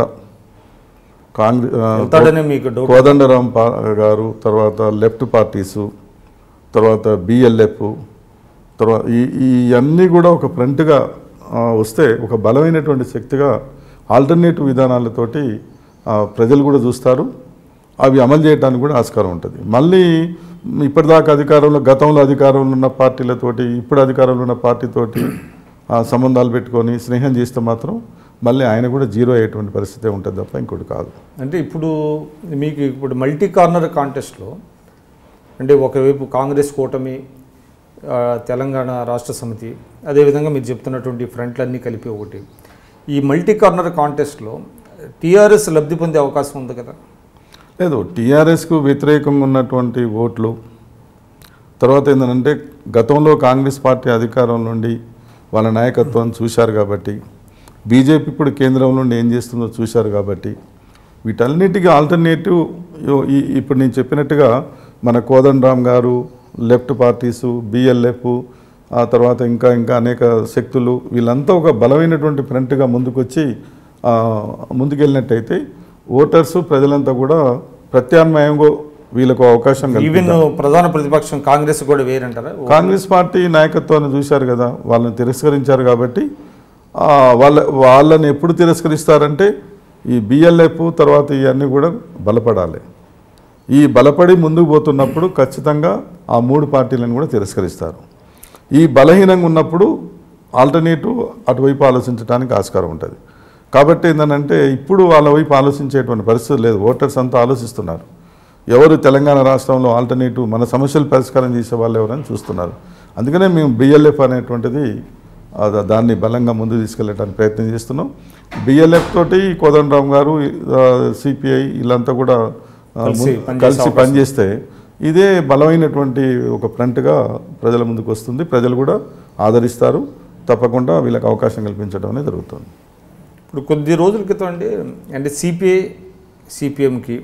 కాంగ్రెస్ మీకు కోదండరామ్ గారు తర్వాత లెఫ్ట్ పార్టీసు తర్వాత బిఎల్ఎఫ్ తర్వాత ఈ ఇవన్నీ కూడా ఒక ఫ్రంట్గా వస్తే ఒక బలమైనటువంటి శక్తిగా ఆల్టర్నేటివ్ విధానాలతోటి ప్రజలు కూడా చూస్తారు. అవి అమలు చేయడానికి కూడా ఆస్కారం ఉంటుంది. మళ్ళీ ఇప్పటిదాకా అధికారంలో గతంలో అధికారంలో ఉన్న పార్టీలతోటి ఇప్పుడు అధికారంలో ఉన్న పార్టీతోటి సంబంధాలు పెట్టుకొని స్నేహం చేస్తే మాత్రం మళ్ళీ ఆయన కూడా జీరో అయ్యేటువంటి పరిస్థితి ఉంటుంది తప్ప ఇంకోటి కాదు. అంటే ఇప్పుడు మీకు ఇప్పుడు మల్టీ కార్నర్ కాంటెస్ట్లో అంటే ఒకవైపు కాంగ్రెస్ కూటమి, తెలంగాణ రాష్ట్ర సమితి, అదేవిధంగా మీరు చెప్తున్నటువంటి ఫ్రంట్లన్నీ కలిపి ఒకటి, ఈ మల్టీ కార్నర్ కాంటెస్ట్లో టీఆర్ఎస్ లబ్ధి పొందే అవకాశం ఉంది కదా? లేదు, టీఆర్ఎస్కు వ్యతిరేకంగా ఉన్నటువంటి ఓట్లు తర్వాత ఏంటంటే గతంలో కాంగ్రెస్ పార్టీ అధికారం నుండి వాళ్ళ నాయకత్వాన్ని చూశారు కాబట్టి, బీజేపీ ఇప్పుడు కేంద్రం నుండి ఏం చేస్తుందో చూశారు కాబట్టి వీటన్నిటికీ ఆల్టర్నేటివ్ ఇప్పుడు నేను చెప్పినట్టుగా మన కోదండరామ్ గారు, లెఫ్ట్ పార్టీసు, బిఎల్ఎఫ్, ఆ తర్వాత ఇంకా ఇంకా అనేక శక్తులు వీళ్ళంతా ఒక బలమైనటువంటి ఫ్రంట్గా ముందుకొచ్చి ముందుకెళ్ళినట్టయితే ఓటర్సు ప్రజలంతా కూడా ప్రత్యామ్నాయంగా వీళ్ళకు అవకాశం ఈవెన్ ప్రధాన ప్రతిపక్షం కాంగ్రెస్ కూడా వేరంటారా? కాంగ్రెస్ పార్టీ నాయకత్వాన్ని చూశారు కదా, వాళ్ళని తిరస్కరించారు కాబట్టి వాళ్ళ వాళ్ళని ఎప్పుడు తిరస్కరిస్తారంటే ఈ బిఎల్ఎఫ్ తర్వాత ఇవన్నీ కూడా బలపడాలి. ఈ బలపడి ముందుకు పోతున్నప్పుడు ఖచ్చితంగా ఆ మూడు పార్టీలను కూడా తిరస్కరిస్తారు. ఈ బలహీనంగా ఉన్నప్పుడు ఆల్టర్నేటివ్ అటువైపు ఆలోచించడానికి ఆస్కారం ఉంటుంది. కాబట్టి ఏంటంటే ఇప్పుడు వాళ్ళ వైపు ఆలోచించేటువంటి పరిస్థితి లేదు. ఓటర్స్ అంతా ఆలోచిస్తున్నారు ఎవరు తెలంగాణ రాష్ట్రంలో ఆల్టర్నేటివ్ మన సమస్యలు పరిష్కారం చేసే వాళ్ళు ఎవరని చూస్తున్నారు. అందుకనే మేము బిఎల్ఎఫ్ అనేటువంటిది దాన్ని బలంగా ముందు తీసుకెళ్ళడానికి ప్రయత్నం చేస్తున్నాం. బిఎల్ఎఫ్ తోటి కోదండరామ్ గారు, సిపిఐ వీళ్ళంతా కూడా కలిసి పనిచేస్తే ఇదే బలమైనటువంటి ఒక ఫ్రంట్గా ప్రజల ముందుకు వస్తుంది. ప్రజలు కూడా ఆదరిస్తారు. తప్పకుండా వీళ్ళకి అవకాశం కల్పించడం అనేది జరుగుతుంది. ఇప్పుడు కొద్ది రోజుల క్రితం అండి అంటే సిపిఐ సిపిఎంకి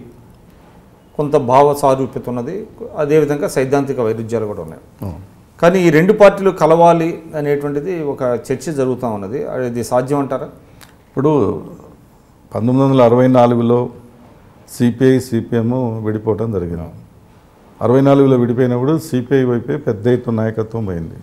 కొంత భావ సారూప్యత ఉన్నది, అదేవిధంగా సైద్ధాంతిక వైరుధ్యాలు కూడా ఉన్నాయి. కానీ ఈ రెండు పార్టీలు కలవాలి అనేటువంటిది ఒక చర్చ జరుగుతూ ఉన్నది. అది సాధ్యం అంటారా? ఇప్పుడు పంతొమ్మిది వందల అరవై నాలుగులో సిపిఐ సిపిఎం విడిపోవడం జరిగింది. అరవై నాలుగులో విడిపోయినప్పుడు సిపిఐ వైపే పెద్ద ఎత్తున నాయకత్వం పోయింది.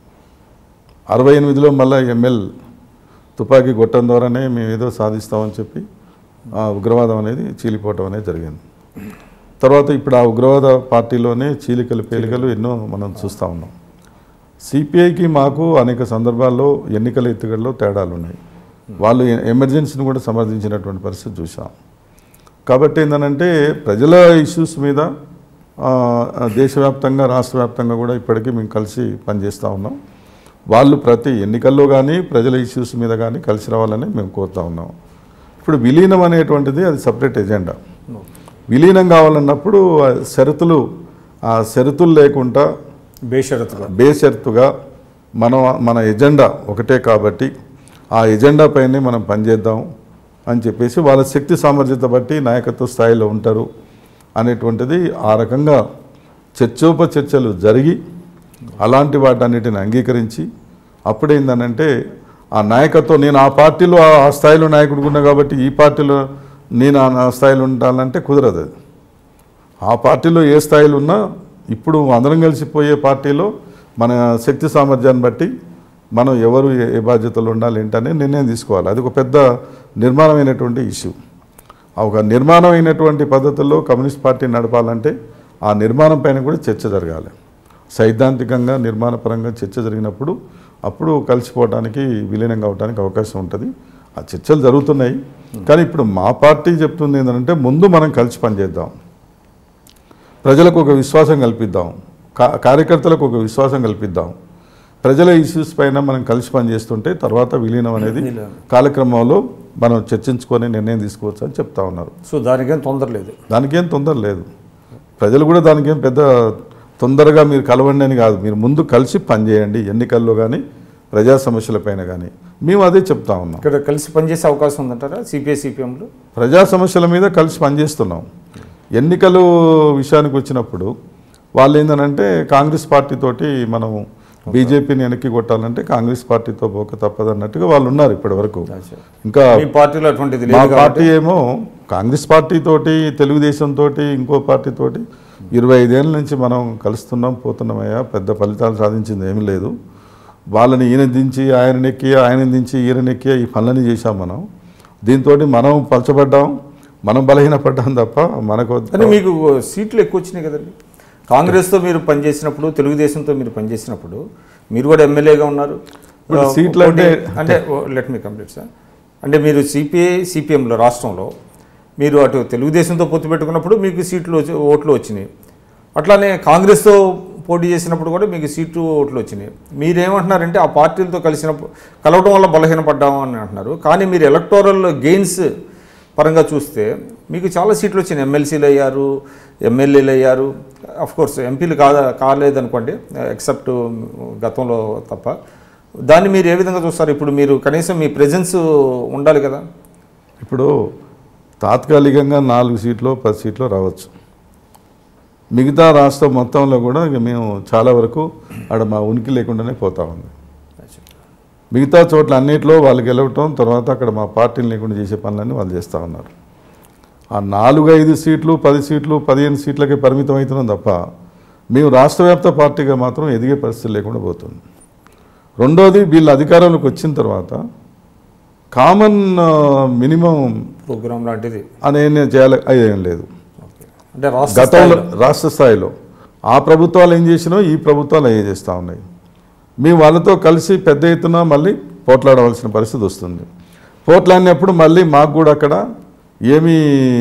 అరవై ఎనిమిదిలో మళ్ళీ ఎంఎల్ తుపాకీ కొట్టడం ద్వారానే మేము ఏదో సాధిస్తామని చెప్పి ఆ ఉగ్రవాదం అనేది చీలిపోవటం అనేది జరిగింది. తర్వాత ఇప్పుడు ఆ ఉగ్రవాద పార్టీలోనే చీలికలు పేలికలు ఎన్నో మనం చూస్తూ ఉన్నాం. సిపిఐకి మాకు అనేక సందర్భాల్లో ఎన్నికల ఎత్తుగడలో తేడాలు ఉన్నాయి. వాళ్ళు ఎమర్జెన్సీని కూడా సమర్థించినటువంటి పరిస్థితి చూసాం. కాబట్టి ఏంటంటే ప్రజల ఇష్యూస్ మీద దేశవ్యాప్తంగా రాష్ట్ర వ్యాప్తంగా కూడా ఇప్పటికీ మేము కలిసి పనిచేస్తూ ఉన్నాం. వాళ్ళు ప్రతి ఎన్నికల్లో కానీ ప్రజల ఇష్యూస్ మీద కానీ కలిసి రావాలని మేము కోరుతూ ఉన్నాం. ఇప్పుడు విలీనం అనేటువంటిది అది సపరేట్ ఎజెండా. విలీనం కావాలన్నప్పుడు షరతులు ఆ షరతులు లేకుండా బేషరతుగా బేషరతుగా మనం మన ఎజెండా ఒకటే కాబట్టి ఆ ఎజెండా పైనే మనం పనిచేద్దాం అని చెప్పేసి వాళ్ళ శక్తి సామర్థ్యత బట్టి నాయకత్వ స్థాయిలో ఉంటారు అనేటువంటిది ఆ రకంగా చర్చోపచర్చలు జరిగి అలాంటి వాటన్నిటిని అంగీకరించి అప్పుడేందనంటే ఆ నాయకత్వం నేను ఆ పార్టీలో ఆ స్థాయిలో నాయకుడు ఉన్నా కాబట్టి ఈ పార్టీలో నేను ఆ స్థాయిలో ఉండాలంటే కుదరదు. అది ఆ పార్టీలో ఏ స్థాయిలో ఉన్నా ఇప్పుడు అందరం కలిసిపోయే పార్టీలో మన శక్తి సామర్థ్యాన్ని బట్టి మనం ఎవరు ఏ బాధ్యతలు ఉండాలి ఏంటనే నిర్ణయం తీసుకోవాలి. అది ఒక పెద్ద నిర్మాణమైనటువంటి ఇష్యూ. ఒక నిర్మాణమైనటువంటి పద్ధతుల్లో కమ్యూనిస్ట్ పార్టీ నడపాలంటే ఆ నిర్మాణం పైన కూడా చర్చ జరగాలి. సైద్ధాంతికంగా నిర్మాణపరంగా చర్చ జరిగినప్పుడు అప్పుడు కలిసిపోవడానికి విలీనం కావడానికి అవకాశం ఉంటుంది. ఆ చర్చలు జరుగుతున్నాయి. కానీ ఇప్పుడు మా పార్టీ చెప్తుంది ఏంటంటే ముందు మనం కలిసి పనిచేద్దాం, ప్రజలకు ఒక విశ్వాసం కల్పిద్దాం, కార్యకర్తలకు ఒక విశ్వాసం కల్పిద్దాం, ప్రజల ఇష్యూస్ పైన మనం కలిసి పనిచేస్తుంటే తర్వాత విలీనం అనేది కాలక్రమంలో మనం చర్చించుకొని నిర్ణయం తీసుకోవచ్చు అని చెప్తా ఉన్నారు. సో దానికేం తొందర లేదు, దానికేం తొందర లేదు. ప్రజలు కూడా దానికేం పెద్ద తొందరగా మీరు కలవండి అని కాదు, మీరు ముందు కలిసి పనిచేయండి. ఎన్నికల్లో కానీ ప్రజా సమస్యలపైన కానీ మేము అదే చెప్తా ఉన్నాం. ఇక్కడ కలిసి పనిచేసే అవకాశం ఉందంటారా సిపిఐ సిపిఎంలు? ప్రజా సమస్యల మీద కలిసి పనిచేస్తున్నాం. ఎన్నికలు విషయానికి వచ్చినప్పుడు వాళ్ళు ఏంటంటే కాంగ్రెస్ పార్టీతోటి మనం బీజేపీని వెనక్కి కొట్టాలంటే కాంగ్రెస్ పార్టీతో పోక తప్పదన్నట్టుగా వాళ్ళు ఉన్నారు ఇప్పటి వరకు. ఇంకా పార్టీలో అటువంటిది మా పార్టీ ఏమో కాంగ్రెస్ పార్టీతోటి తెలుగుదేశంతో ఇంకో పార్టీతోటి ఇరవై ఐదేళ్ళ నుంచి మనం కలుస్తున్నాం పోతున్నామయ్యా, పెద్ద ఫలితాలు సాధించింది ఏమీ లేదు. వాళ్ళని ఈయన దించి ఆయన నెక్కి ఆయన దించి ఈయన నెక్కి ఈ పనులని చేశాం మనం. దీంతో మనం పలచబడ్డాం, మనం బలహీనపడ్డాం తప్ప మనకు. కానీ మీకు సీట్లు ఎక్కువ వచ్చినాయి కదండి. కాంగ్రెస్తో మీరు పనిచేసినప్పుడు, తెలుగుదేశంతో మీరు పనిచేసినప్పుడు మీరు కూడా ఎమ్మెల్యేగా ఉన్నారు. సీట్లు అంటే అంటే లెట్ మీ కంప్లీట్ సార్. అంటే మీరు సిపిఐ సిపిఎంలో రాష్ట్రంలో మీరు అటు తెలుగుదేశంతో పొత్తు పెట్టుకున్నప్పుడు మీకు సీట్లు ఓట్లు వచ్చినాయి. అట్లానే కాంగ్రెస్తో పోటీ చేసినప్పుడు కూడా మీకు సీట్లు ఓట్లు వచ్చినాయి. మీరేమంటున్నారంటే ఆ పార్టీలతో కలిసినప్పుడు కలవడం వల్ల బలహీనపడ్డాము అని అంటున్నారు. కానీ మీరు ఎలక్టోరల్ గెయిన్స్ పరంగా చూస్తే మీకు చాలా సీట్లు వచ్చినాయి. ఎమ్మెల్సీలు అయ్యారు, ఎమ్మెల్యేలు అయ్యారు. అఫ్కోర్స్ ఎంపీలు కాదా కాలేదనుకోండి, ఎక్సెప్ట్ గతంలో తప్ప. దాన్ని మీరు ఏ విధంగా చూస్తారు? ఇప్పుడు మీరు కనీసం మీ ప్రెజెన్స్ ఉండాలి కదా. ఇప్పుడు తాత్కాలికంగా నాలుగు సీట్లు పది సీట్లు రావచ్చు. మిగతా రాష్ట్రం మొత్తంలో కూడా ఇక మేము చాలా వరకు ఆడ మా ఉనికి లేకుండానే పోతా ఉంది. మిగతా చోట్ల అన్నింటిలో వాళ్ళు గెలవటం, తర్వాత అక్కడ మా పార్టీని లేకుండా చేసే పనులన్నీ వాళ్ళు చేస్తూ ఉన్నారు. ఆ నాలుగు ఐదు సీట్లు పది సీట్లు పదిహేను సీట్లకే పరిమితం అవుతున్నాం తప్ప మేము రాష్ట్ర వ్యాప్త పార్టీగా మాత్రం ఎదిగే పరిస్థితి లేకుండా పోతుంది. రెండోది వీళ్ళ అధికారంలోకి వచ్చిన తర్వాత కామన్ మినిమం ప్రోగ్రామ్ లాంటిది అనేది చేయాలి అదేం లేదు. అంటే గతంలో రాష్ట్ర స్థాయిలో ఆ ప్రభుత్వాలు ఏం చేసినో ఈ ప్రభుత్వాలు అయ్యే చేస్తూ ఉన్నాయి. మేము వాళ్ళతో కలిసి పెద్ద ఎత్తున మళ్ళీ పోట్లాడవలసిన పరిస్థితి వస్తుంది. పోట్లాడినప్పుడు మళ్ళీ మాకు కూడా అక్కడ ఏమీ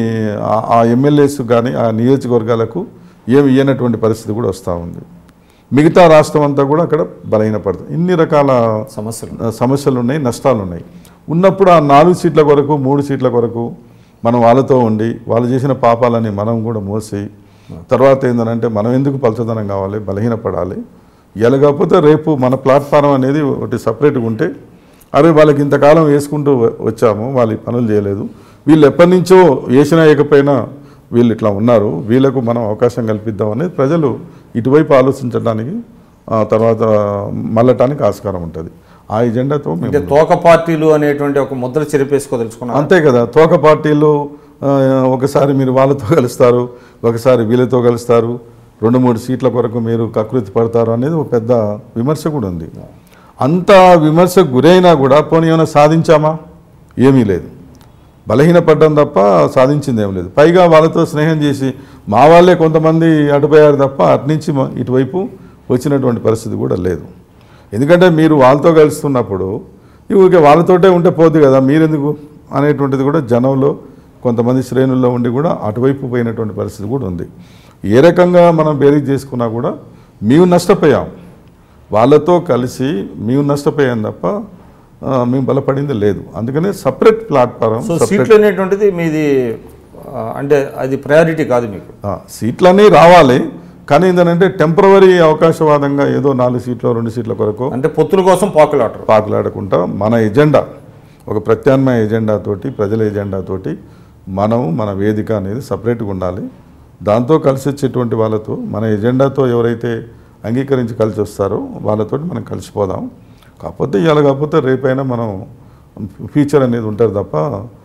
ఆ ఎమ్మెల్యేస్ కానీ ఆ నియోజకవర్గాలకు ఏమి ఇయ్యనటువంటి పరిస్థితి కూడా వస్తూ ఉంది. మిగతా రాష్ట్రం అంతా కూడా అక్కడ బలహీనపడుతుంది. ఇన్ని రకాల సమస్యలు సమస్యలు ఉన్నాయి, నష్టాలు ఉన్నాయి. ఉన్నప్పుడు ఆ నాలుగు సీట్ల కొరకు మూడు సీట్ల కొరకు మనం వాళ్ళతో ఉండి వాళ్ళు చేసిన పాపాలని మనం కూడా మోసి తర్వాత ఏంటంటే మనం ఎందుకు పలచదనం కావాలి, బలహీనపడాలి. ఎలాగకపోతే రేపు మన ప్లాట్ఫారం అనేది ఒకటి సపరేట్గా ఉంటే అరే వాళ్ళకి ఇంతకాలం వేసుకుంటూ వచ్చాము, వాళ్ళు పనులు చేయలేదు, వీళ్ళు ఎప్పటి నుంచో వేసినా వేయకపోయినా వీళ్ళు ఇట్లా ఉన్నారు, వీళ్ళకు మనం అవకాశం కల్పిద్దాం అనేది ప్రజలు ఇటువైపు ఆలోచించడానికి తర్వాత మళ్ళటానికి ఆస్కారం ఉంటుంది. ఆ ఎజెండాతో మేము తోక పార్టీలు అనేటువంటి ఒక ముద్ర చెరిపేసుకోదలుచుకున్నాం. అంతే కదా, తోక పార్టీలు ఒకసారి మీరు వాళ్ళతో కలుస్తారు, ఒకసారి వీళ్ళతో కలుస్తారు, రెండు మూడు సీట్ల కొరకు మీరు కకృతి పడతారు అనేది ఒక పెద్ద విమర్శ కూడా ఉంది. అంత విమర్శకు గురైనా కూడా పోనీ ఏమైనా సాధించామా? ఏమీ లేదు, బలహీనపడ్డం తప్ప సాధించింది ఏం లేదు. పైగా వాళ్ళతో స్నేహం చేసి మా వాళ్ళే కొంతమంది అటుపోయారు తప్ప అటునుంచి ఇటువైపు వచ్చినటువంటి పరిస్థితి కూడా లేదు. ఎందుకంటే మీరు వాళ్ళతో కలుస్తున్నప్పుడు ఊరికే వాళ్ళతోటే ఉంటే పోద్ది కదా, మీరెందుకు అనేటువంటిది కూడా జనంలో కొంతమంది శ్రేణుల్లో ఉండి కూడా అటువైపు పోయినటువంటి పరిస్థితి కూడా ఉంది. ఏ రకంగా మనం బేరీజ్ చేసుకున్నా కూడా మేము నష్టపోయాం, వాళ్ళతో కలిసి మేము నష్టపోయాం తప్ప మేము బలపడింది లేదు. అందుకనే సపరేట్ ప్లాట్ఫారం. సీట్లు అనేటువంటిది మీది అంటే అది ప్రయారిటీ కాదు మీకు. సీట్లన్నీ రావాలి కానీ ఏంటంటే టెంపరవరీ అవకాశవాదంగా ఏదో నాలుగు సీట్లు రెండు సీట్ల కొరకు అంటే పొత్తుల కోసం పాకులాడరు పాకులాడకుండా మన ఎజెండా ఒక ప్రత్యామ్నాయ ఎజెండాతోటి ప్రజల ఎజెండాతోటి మనము మన వేదిక అనేది సపరేట్గా ఉండాలి. దాంతో కలిసి వచ్చేటువంటి వాళ్ళతో మన ఎజెండాతో ఎవరైతే అంగీకరించి కలిసి వస్తారో వాళ్ళతో మనం కలిసిపోదాం. కాకపోతే ఇవాళ కాకపోతే రేపైనా మనం ఫ్యూచర్ అనేది ఉంటారు తప్ప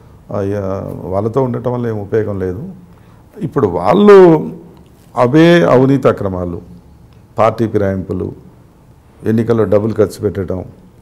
వాళ్ళతో ఉండటం వల్ల ఏం ఉపయోగం లేదు. ఇప్పుడు వాళ్ళు అవే అవినీతి అక్రమాలు, పార్టీ ఫిరాయింపులు, ఎన్నికల్లో డబ్బులు ఖర్చు పెట్టడం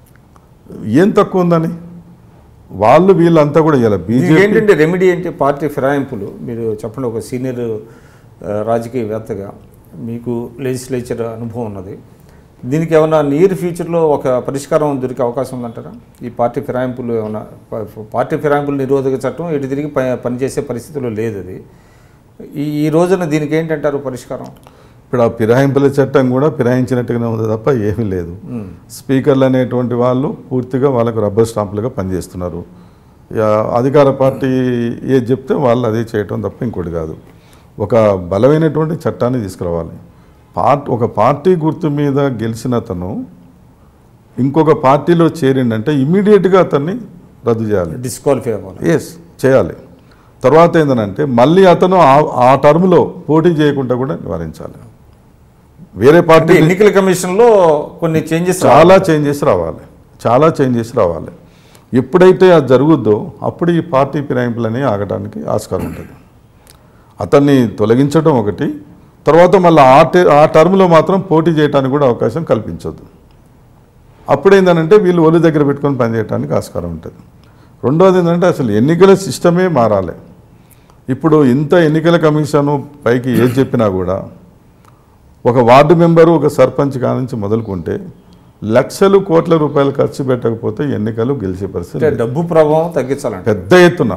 ఏం తక్కువ ఉందని వాళ్ళు వీళ్ళంతా కూడా ఇలా బీజేపీ ఏంటంటే రెమెడీ ఏంటి? పార్టీ ఫిరాయింపులు మీరు చెప్పండి. ఒక సీనియర్ రాజకీయవేత్తగా మీకు లెజిస్లేచర్ అనుభవం ఉన్నది, దీనికి ఏమన్నా నియర్ ఫ్యూచర్లో ఒక పరిష్కారం దొరికే అవకాశం ఉందంటారా? ఈ పార్టీ ఫిరాయింపులు ఏమన్నా పార్టీ ఫిరాయింపులు నిరోధక చట్టం ఎటు తిరిగి పనిచేసే పరిస్థితిలో లేదు. అది ఈ రోజున దీనికి ఏంటంటారు పరిష్కారం? ఇప్పుడు ఆ ఫిరాయింపుల చట్టం కూడా ఫిరాయించినట్టుగానే ఉంది తప్ప ఏమీ లేదు. స్పీకర్లు అనేటువంటి వాళ్ళు పూర్తిగా వాళ్ళకు రబ్బర్ స్టాంపులుగా పనిచేస్తున్నారు. అధికార పార్టీ ఏది చెప్తే వాళ్ళు అదే చేయటం తప్ప ఇంకోటి కాదు. ఒక బలమైనటువంటి చట్టాన్ని తీసుకురావాలి. పార్ట్ ఒక పార్టీ గుర్తు మీద గెలిచిన అతను ఇంకొక పార్టీలో చేరిండంటే ఇమీడియట్గా అతన్ని రద్దు చేయాలి, డిస్క్వాలిఫై అవ్వాలి. ఎస్ చేయాలి. తర్వాత ఏంటంటే మళ్ళీ అతను ఆ టర్మ్లో పోటీ చేయకుండా కూడా నివారించాలి. వేరే పార్టీ ఎన్నికల కమిషన్లో కొన్ని చేంజెస్ చాలా చేంజెస్ రావాలి, చాలా చేంజెస్ రావాలి. ఎప్పుడైతే అది జరుగుద్దో అప్పుడు ఈ పార్టీ ఫిరాయింపులని ఆగడానికి ఆస్కారం ఉంటుంది. అతన్ని తొలగించడం ఒకటి, తర్వాత మళ్ళీ ఆ ఆ టర్మ్లో మాత్రం పోటీ చేయడానికి కూడా అవకాశం కల్పించొద్దు. అప్పుడేంటంటే వీళ్ళు ఒళ్ళు దగ్గర పెట్టుకొని పనిచేయడానికి ఆస్కారం ఉంటుంది. రెండోది ఏంటంటే అసలు ఎన్నికల సిస్టమే మారాలి. ఇప్పుడు ఇంత ఎన్నికల కమిషను పైకి ఏది చెప్పినా కూడా ఒక వార్డు మెంబరు ఒక సర్పంచ్ కానించి మొదలుకుంటే లక్షలు కోట్ల రూపాయలు ఖర్చు పెట్టకపోతే ఎన్నికలు గెలిచే పరిస్థితి. డబ్బు ప్రభావం తగ్గించాలంటే పెద్ద ఎత్తున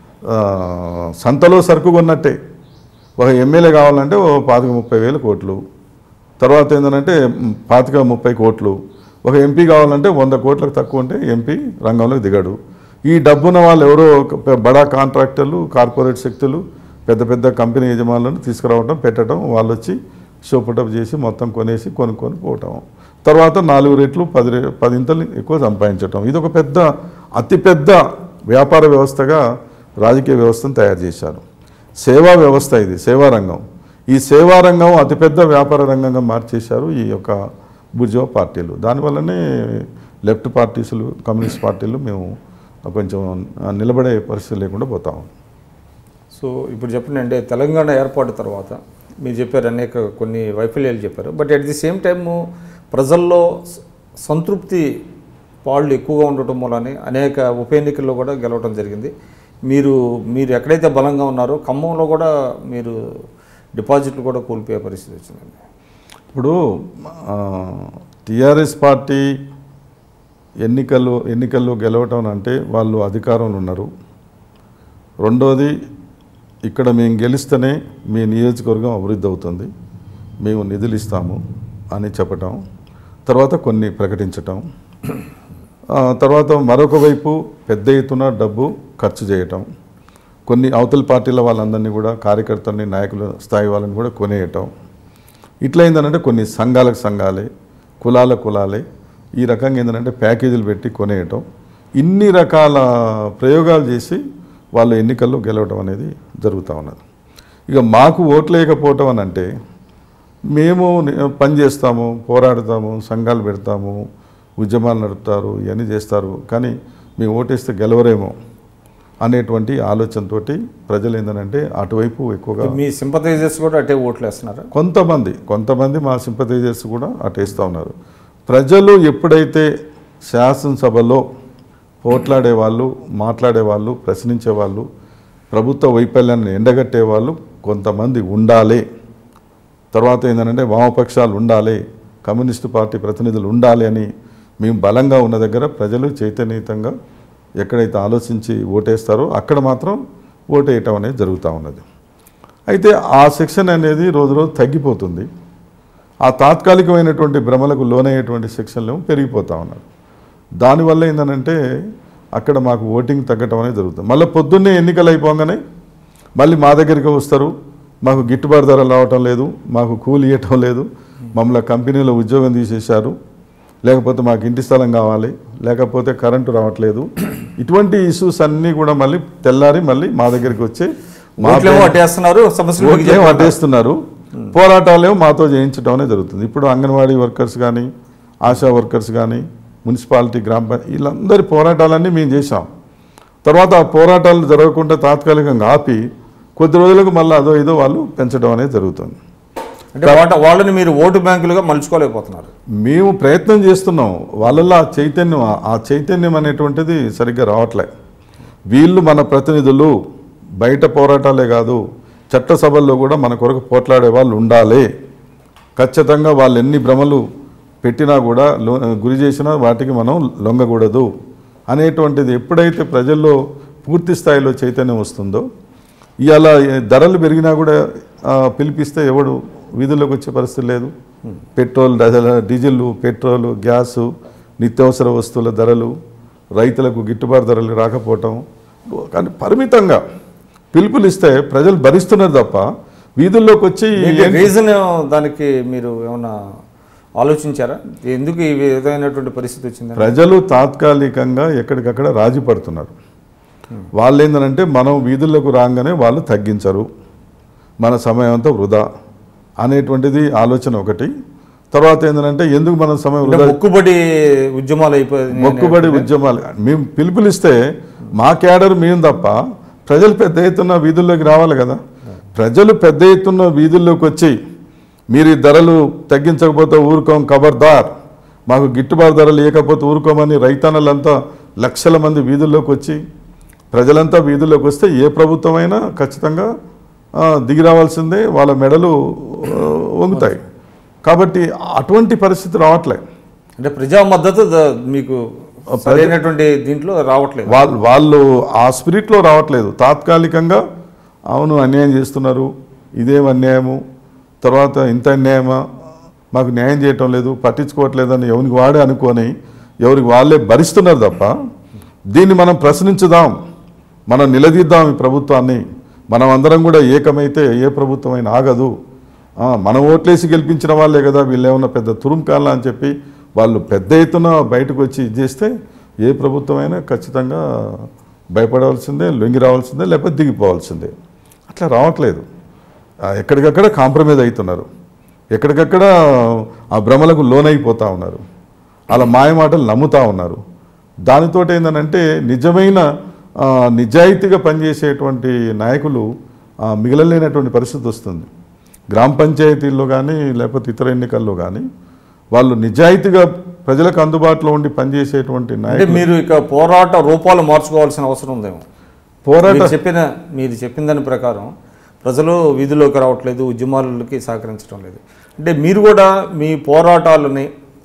సంతలో సరుకు కొన్నట్టే. ఒక ఎమ్మెల్యే కావాలంటే ఓ పాతిక ముప్పై వేల కోట్లు, తర్వాత ఏంటంటే పాతిక ముప్పై కోట్లు. ఒక ఎంపీ కావాలంటే వంద కోట్లకు తక్కువ ఉంటే ఎంపీ రంగంలోకి దిగాడు. ఈ డబ్బున్న వాళ్ళు ఎవరో బడా కాంట్రాక్టర్లు, కార్పొరేట్ శక్తులు, పెద్ద పెద్ద కంపెనీ యజమానులను తీసుకురావడం, పెట్టడం, వాళ్ళు వచ్చి షోపుటప్ చేసి మొత్తం కొనేసి కొనుక్కొని పోవటం, తర్వాత నాలుగు రెట్లు పది రే పదింతలు ఎక్కువ సంపాదించటం. ఇది ఒక పెద్ద అతిపెద్ద వ్యాపార వ్యవస్థగా రాజకీయ వ్యవస్థను తయారు చేశారు. సేవా వ్యవస్థ ఇది, సేవా రంగం. ఈ సేవా రంగం అతిపెద్ద వ్యాపార రంగంగా మార్చేశారు ఈ యొక్క బుర్జువా పార్టీలు. దానివల్లనే లెఫ్ట్ పార్టీసులు, కమ్యూనిస్ట్ పార్టీలు మేము కొంచెం నిలబడే పరిస్థితి లేకుండా పోతాము. సో ఇప్పుడు చెప్పండి, అంటే తెలంగాణ ఏర్పాటు తర్వాత మీరు చెప్పారు అనేక కొన్ని వైఫల్యాలు చెప్పారు, but at the same time ప్రజల్లో సంతృప్తి పాళ్ళు ఎక్కువగా ఉండటం మూలనే అనేక ఉప ఎన్నికల్లో కూడా గెలవడం జరిగింది. మీరు మీరు ఎక్కడైతే బలంగా ఉన్నారో ఖమ్మంలో కూడా మీరు డిపాజిట్లు కూడా కోల్పోయే పరిస్థితి వచ్చిందండి. ఇప్పుడు టీఆర్ఎస్ పార్టీ ఎన్నికలు ఎన్నికల్లో గెలవటం అంటే వాళ్ళు అధికారంలో ఉన్నారు. రెండోది ఇక్కడ మేము గెలిస్తేనే మీ నియోజకవర్గం అభివృద్ధి అవుతుంది, మేము నిధులు ఇస్తాము అని చెప్పటం, తర్వాత కొన్ని ప్రకటించటం, తర్వాత మరొక వైపు పెద్ద ఎత్తున డబ్బు ఖర్చు చేయటం, కొన్ని అవతల పార్టీల వాళ్ళందరినీ కూడా కార్యకర్తల్ని, నాయకుల స్థాయి వాళ్ళని కూడా కొనేయటం. ఇట్లా ఏంటంటే కొన్ని సంఘాలకు సంఘాలే, కులాల కులాలే, ఈ రకంగా ఏంటంటే ప్యాకేజీలు పెట్టి కొనేయటం, ఇన్ని రకాల ప్రయోగాలు చేసి వాళ్ళు ఎన్నికల్లో గెలవడం అనేది జరుగుతూ ఉన్నది. ఇక మాకు ఓట్లు వేయకపోవటం అని అంటే మేము పని చేస్తాము, పోరాడతాము, సంఘాలు పెడతాము, ఉద్యమాలు నడుపుతారు, ఇవన్నీ చేస్తారు, కానీ మేము ఓటేస్తే గెలవరేమో అనేటువంటి ఆలోచనతో ప్రజలు ఏంటంటే అటువైపు ఎక్కువగా మీ సింపథైజర్స్ కూడా అటే ఓట్లు వేస్తున్నారు. కొంతమంది కొంతమంది మా సింపథైజర్స్ కూడా అటు వేస్తూ ఉన్నారు. ప్రజలు ఎప్పుడైతే శాసనసభలో పోట్లాడే వాళ్ళు, మాట్లాడే వాళ్ళు, ప్రశ్నించే వాళ్ళు, ప్రభుత్వ వైఫల్యాన్ని ఎండగట్టే వాళ్ళు కొంతమంది ఉండాలి, తర్వాత ఏంటంటే వామపక్షాలు ఉండాలి, కమ్యూనిస్టు పార్టీ ప్రతినిధులు ఉండాలి అని మేము బలంగా ఉన్న దగ్గర ప్రజలు చైతన్యయుతంగా ఎక్కడైతే ఆలోచించి ఓటేస్తారో అక్కడ మాత్రం ఓటేయటం అనేది జరుగుతూ ఉన్నది. అయితే ఆ సెక్షన్ అనేది రోజు రోజు తగ్గిపోతుంది. ఆ తాత్కాలికమైనటువంటి భ్రమలకు లోనయ్యేటువంటి సెక్షన్లు పెరిగిపోతూ ఉన్నారు. దానివల్ల ఏంటంటే అక్కడ మాకు ఓటింగ్ తగ్గటం అనేది జరుగుతుంది. మళ్ళీ పొద్దున్నే ఎన్నికలు అయిపోగానే మళ్ళీ మా దగ్గరికి వస్తారు, మాకు గిట్టుబాటు ధర రావటం లేదు, మాకు కూలి ఇవ్వటం లేదు, మమ్మల్ని కంపెనీలో ఉద్యోగం తీసేశారు, లేకపోతే మాకు ఇంటి స్థలం కావాలి, లేకపోతే కరెంటు రావట్లేదు, ఇటువంటి ఇష్యూస్ అన్నీ కూడా మళ్ళీ తెల్లారి మళ్ళీ మా దగ్గరికి వచ్చి అడ్డేస్తున్నారు, పోరాటాలేమో మాతో చేయించడం అనేది జరుగుతుంది. ఇప్పుడు అంగన్వాడీ వర్కర్స్ కానీ, ఆశా వర్కర్స్ కానీ, మున్సిపాలిటీ, గ్రామ పంచాయతీ వీళ్ళందరి పోరాటాలన్నీ మేము చేశాం. తర్వాత ఆ పోరాటాలు జరగకుండా తాత్కాలికంగా ఆపి కొద్ది రోజులకు మళ్ళీ అదో ఇదో వాళ్ళు పెంచడం అనేది జరుగుతుంది. అంటే వాళ్ళని మీరు ఓటు బ్యాంకులుగా మలుచుకోలేకపోతున్నారు. మేము ప్రయత్నం చేస్తున్నాం, వాళ్ళల్లో ఆ చైతన్యం ఆ చైతన్యం అనేటువంటిది సరిగ్గా రావట్లే. వీళ్ళు మన ప్రతినిధులు, బయట పోరాటాలే కాదు చట్టసభల్లో కూడా మన కొరకు పోట్లాడే వాళ్ళు ఉండాలి, ఖచ్చితంగా వాళ్ళు ఎన్ని భ్రమలు పెట్టినా కూడా గురి చేసినా వాటికి మనం లొంగకూడదు అనేటువంటిది ఎప్పుడైతే ప్రజల్లో పూర్తి స్థాయిలో చైతన్యం వస్తుందో, ఇవాళ ధరలు పెరిగినా కూడా పిలిపిస్తే ఎవడు వీధుల్లోకి వచ్చే పరిస్థితి లేదు. పెట్రోల్ డీజిల్, పెట్రోలు, గ్యాసు, నిత్యావసర వస్తువుల ధరలు, రైతులకు గిట్టుబాటు ధరలు రాకపోవటం, కానీ పరిమితంగా పిలుపులు ఇస్తే ప్రజలు భరిస్తున్నారు తప్ప వీధుల్లోకి వచ్చి రీజన్ దానికి మీరు ఏమన్నా ఆలోచించారా ఎందుకు ఈ విధమైనటువంటి పరిస్థితి వచ్చింది? ప్రజలు తాత్కాలికంగా ఎక్కడికక్కడ రాజీ పడుతున్నారు. వాళ్ళు ఏంటంటే మనం వీధుల్లోకి రాగానే వాళ్ళు తగ్గించరు, మన సమయం అంతా వృధా అనేటువంటిది ఆలోచన ఒకటి. తర్వాత ఏంటంటే ఎందుకు మన సమయం వృధా, మొక్కుబడి ఉద్యమాలు అయిపోయింది. మొక్కుబడి ఉద్యమాలు మేము పిలుపునిస్తే మా క్యాడర్ మేము తప్ప ప్రజలు పెద్ద ఎత్తున వీధుల్లోకి రావాలి కదా. ప్రజలు పెద్ద ఎత్తున వీధుల్లోకి వచ్చి మీరు ఈ ధరలు తగ్గించకపోతే ఊరుకోం, ఖబర్దార్, మాకు గిట్టుబాటు ధరలు లేకపోతే ఊరుకోమని రైతన్నలంతా లక్షల మంది వీధుల్లోకి వచ్చి ప్రజలంతా వీధుల్లోకి వస్తే ఏ ప్రభుత్వమైనా ఖచ్చితంగా దిగి రావాల్సిందే, వాళ్ళ మెడలు వంగుతాయి. కాబట్టి అటువంటి పరిస్థితి రావట్లేదు. అంటే ప్రజా మద్దతు మీకు సరైనటువంటి దీంట్లో రావట్లేదు. వాళ్ళు వాళ్ళు ఆ స్పిరిట్లో రావట్లేదు. తాత్కాలికంగా అవును అన్యాయం చేస్తున్నారు, ఇదేం అన్యాయము, తర్వాత ఇంత అన్యాయమా, మాకు న్యాయం చేయటం లేదు, పట్టించుకోవట్లేదని ఎవరికి వాడే అనుకొని ఎవరికి వాళ్ళే భరిస్తున్నారు తప్ప దీన్ని మనం ప్రశ్నించుదాం, మనం నిలదీద్దాం ఈ ప్రభుత్వాన్ని, మనం అందరం కూడా ఏకమైతే ఏ ప్రభుత్వమైనా ఆగదు, మనం ఓట్లేసి గెలిపించిన వాళ్ళే కదా వీళ్ళు ఏమన్నా పెద్ద తురుంకాలా అని చెప్పి వాళ్ళు పెద్ద ఎత్తున బయటకు వచ్చి ఇది చేస్తే ఏ ప్రభుత్వమైనా ఖచ్చితంగా భయపడవలసిందే, లొంగి రావాల్సిందే, లేకపోతే దిగిపోవాల్సిందే. అట్లా రావట్లేదు. ఎక్కడికక్కడ కాంప్రమైజ్ అవుతున్నారు, ఎక్కడికక్కడ ఆ భ్రమలకు లోనైపోతూ ఉన్నారు, అలా మాయ మాటలు నమ్ముతూ ఉన్నారు. దానితో ఏంటంటే నిజమైన నిజాయితీగా పనిచేసేటువంటి నాయకులు మిగలలేనటువంటి పరిస్థితి వస్తుంది. గ్రామ పంచాయతీల్లో కానీ లేకపోతే ఇతర ఎన్నికల్లో కానీ వాళ్ళు నిజాయితీగా ప్రజలకు అందుబాటులో ఉండి పనిచేసేటువంటి నాయకులు. మీరు ఇక పోరాట రూపాలు మార్చుకోవాల్సిన అవసరం ఉందేమో. పోరాట చెప్పిన మీరు చెప్పిన దాని ప్రకారం ప్రజలు వీధిలోకి రావట్లేదు, ఉద్యమాలకి సహకరించడం లేదు. అంటే మీరు కూడా మీ పోరాటాలని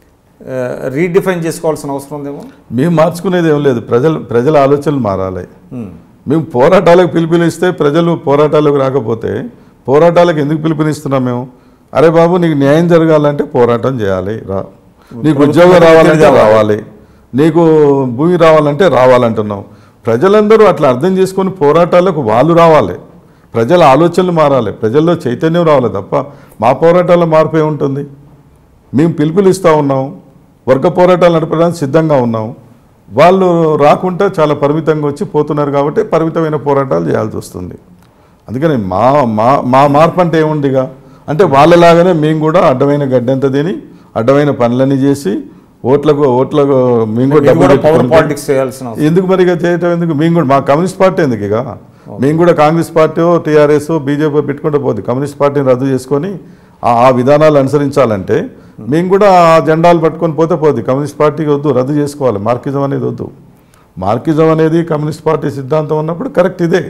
రీడిఫైన్ చేసుకోవాల్సిన అవసరం ఉందేమో. మేము మార్చుకునేది ఏం లేదు, ప్రజలు ప్రజల ఆలోచనలు మారాలి. మేము పోరాటాలకు పిలుపునిస్తే ప్రజలు పోరాటాలకు రాకపోతే పోరాటాలకు ఎందుకు పిలుపునిస్తున్నాం మేము? అరే బాబు నీకు న్యాయం జరగాలంటే పోరాటం చేయాలి, రా, నీకు ఉద్యోగం రావాలంటే రావాలి, నీకు భూమి రావాలంటే రావాలంటున్నాం. ప్రజలందరూ అట్లా అర్థం చేసుకొని పోరాటాలకు వాళ్ళు రావాలి, ప్రజల ఆలోచనలు మారాలి, ప్రజల్లో చైతన్యం రావాలి తప్ప మా పోరాటాల మార్పు ఏముంటుంది? మేము పిలుపులు ఇస్తూ ఉన్నాం, వర్గ పోరాటాలు నడపడానికి సిద్ధంగా ఉన్నాం. వాళ్ళు రాకుండా చాలా పరిమితంగా వచ్చి పోతున్నారు కాబట్టి పరిమితమైన పోరాటాలు చేయాల్సి వస్తుంది. అందుకని మా మా మా మార్పు అంటే ఏముందిగా అంటే వాళ్ళలాగానే మేము కూడా అడ్డమైన గడ్డంతా తిని అడ్డమైన పనులన్నీ చేసి ఓట్లకు ఓట్లకు మేము కూడా డబ్బులు పవర్ పాలిటిక్స్ చేయాల్సిన ఎందుకు మరి ఇక చేయటం ఎందుకు? మేము కూడా మా కమ్యూనిస్ట్ పార్టీ ఎందుకు ఇక మేము కూడా కాంగ్రెస్ పార్టీ టీఆర్ఎస్ బీజేపీ పెట్టుకుంటూ పోద్ది. కమ్యూనిస్ట్ పార్టీని రద్దు చేసుకొని ఆ విధానాలు అనుసరించాలంటే మేము కూడా ఆ జెండాలు పట్టుకొని పోతే పోద్ది. కమ్యూనిస్ట్ పార్టీకి వద్దు, రద్దు చేసుకోవాలి. మార్కిజం అనేది వద్దు. మార్కిజం అనేది కమ్యూనిస్ట్ పార్టీ సిద్ధాంతం ఉన్నప్పుడు కరెక్ట్ ఇదే.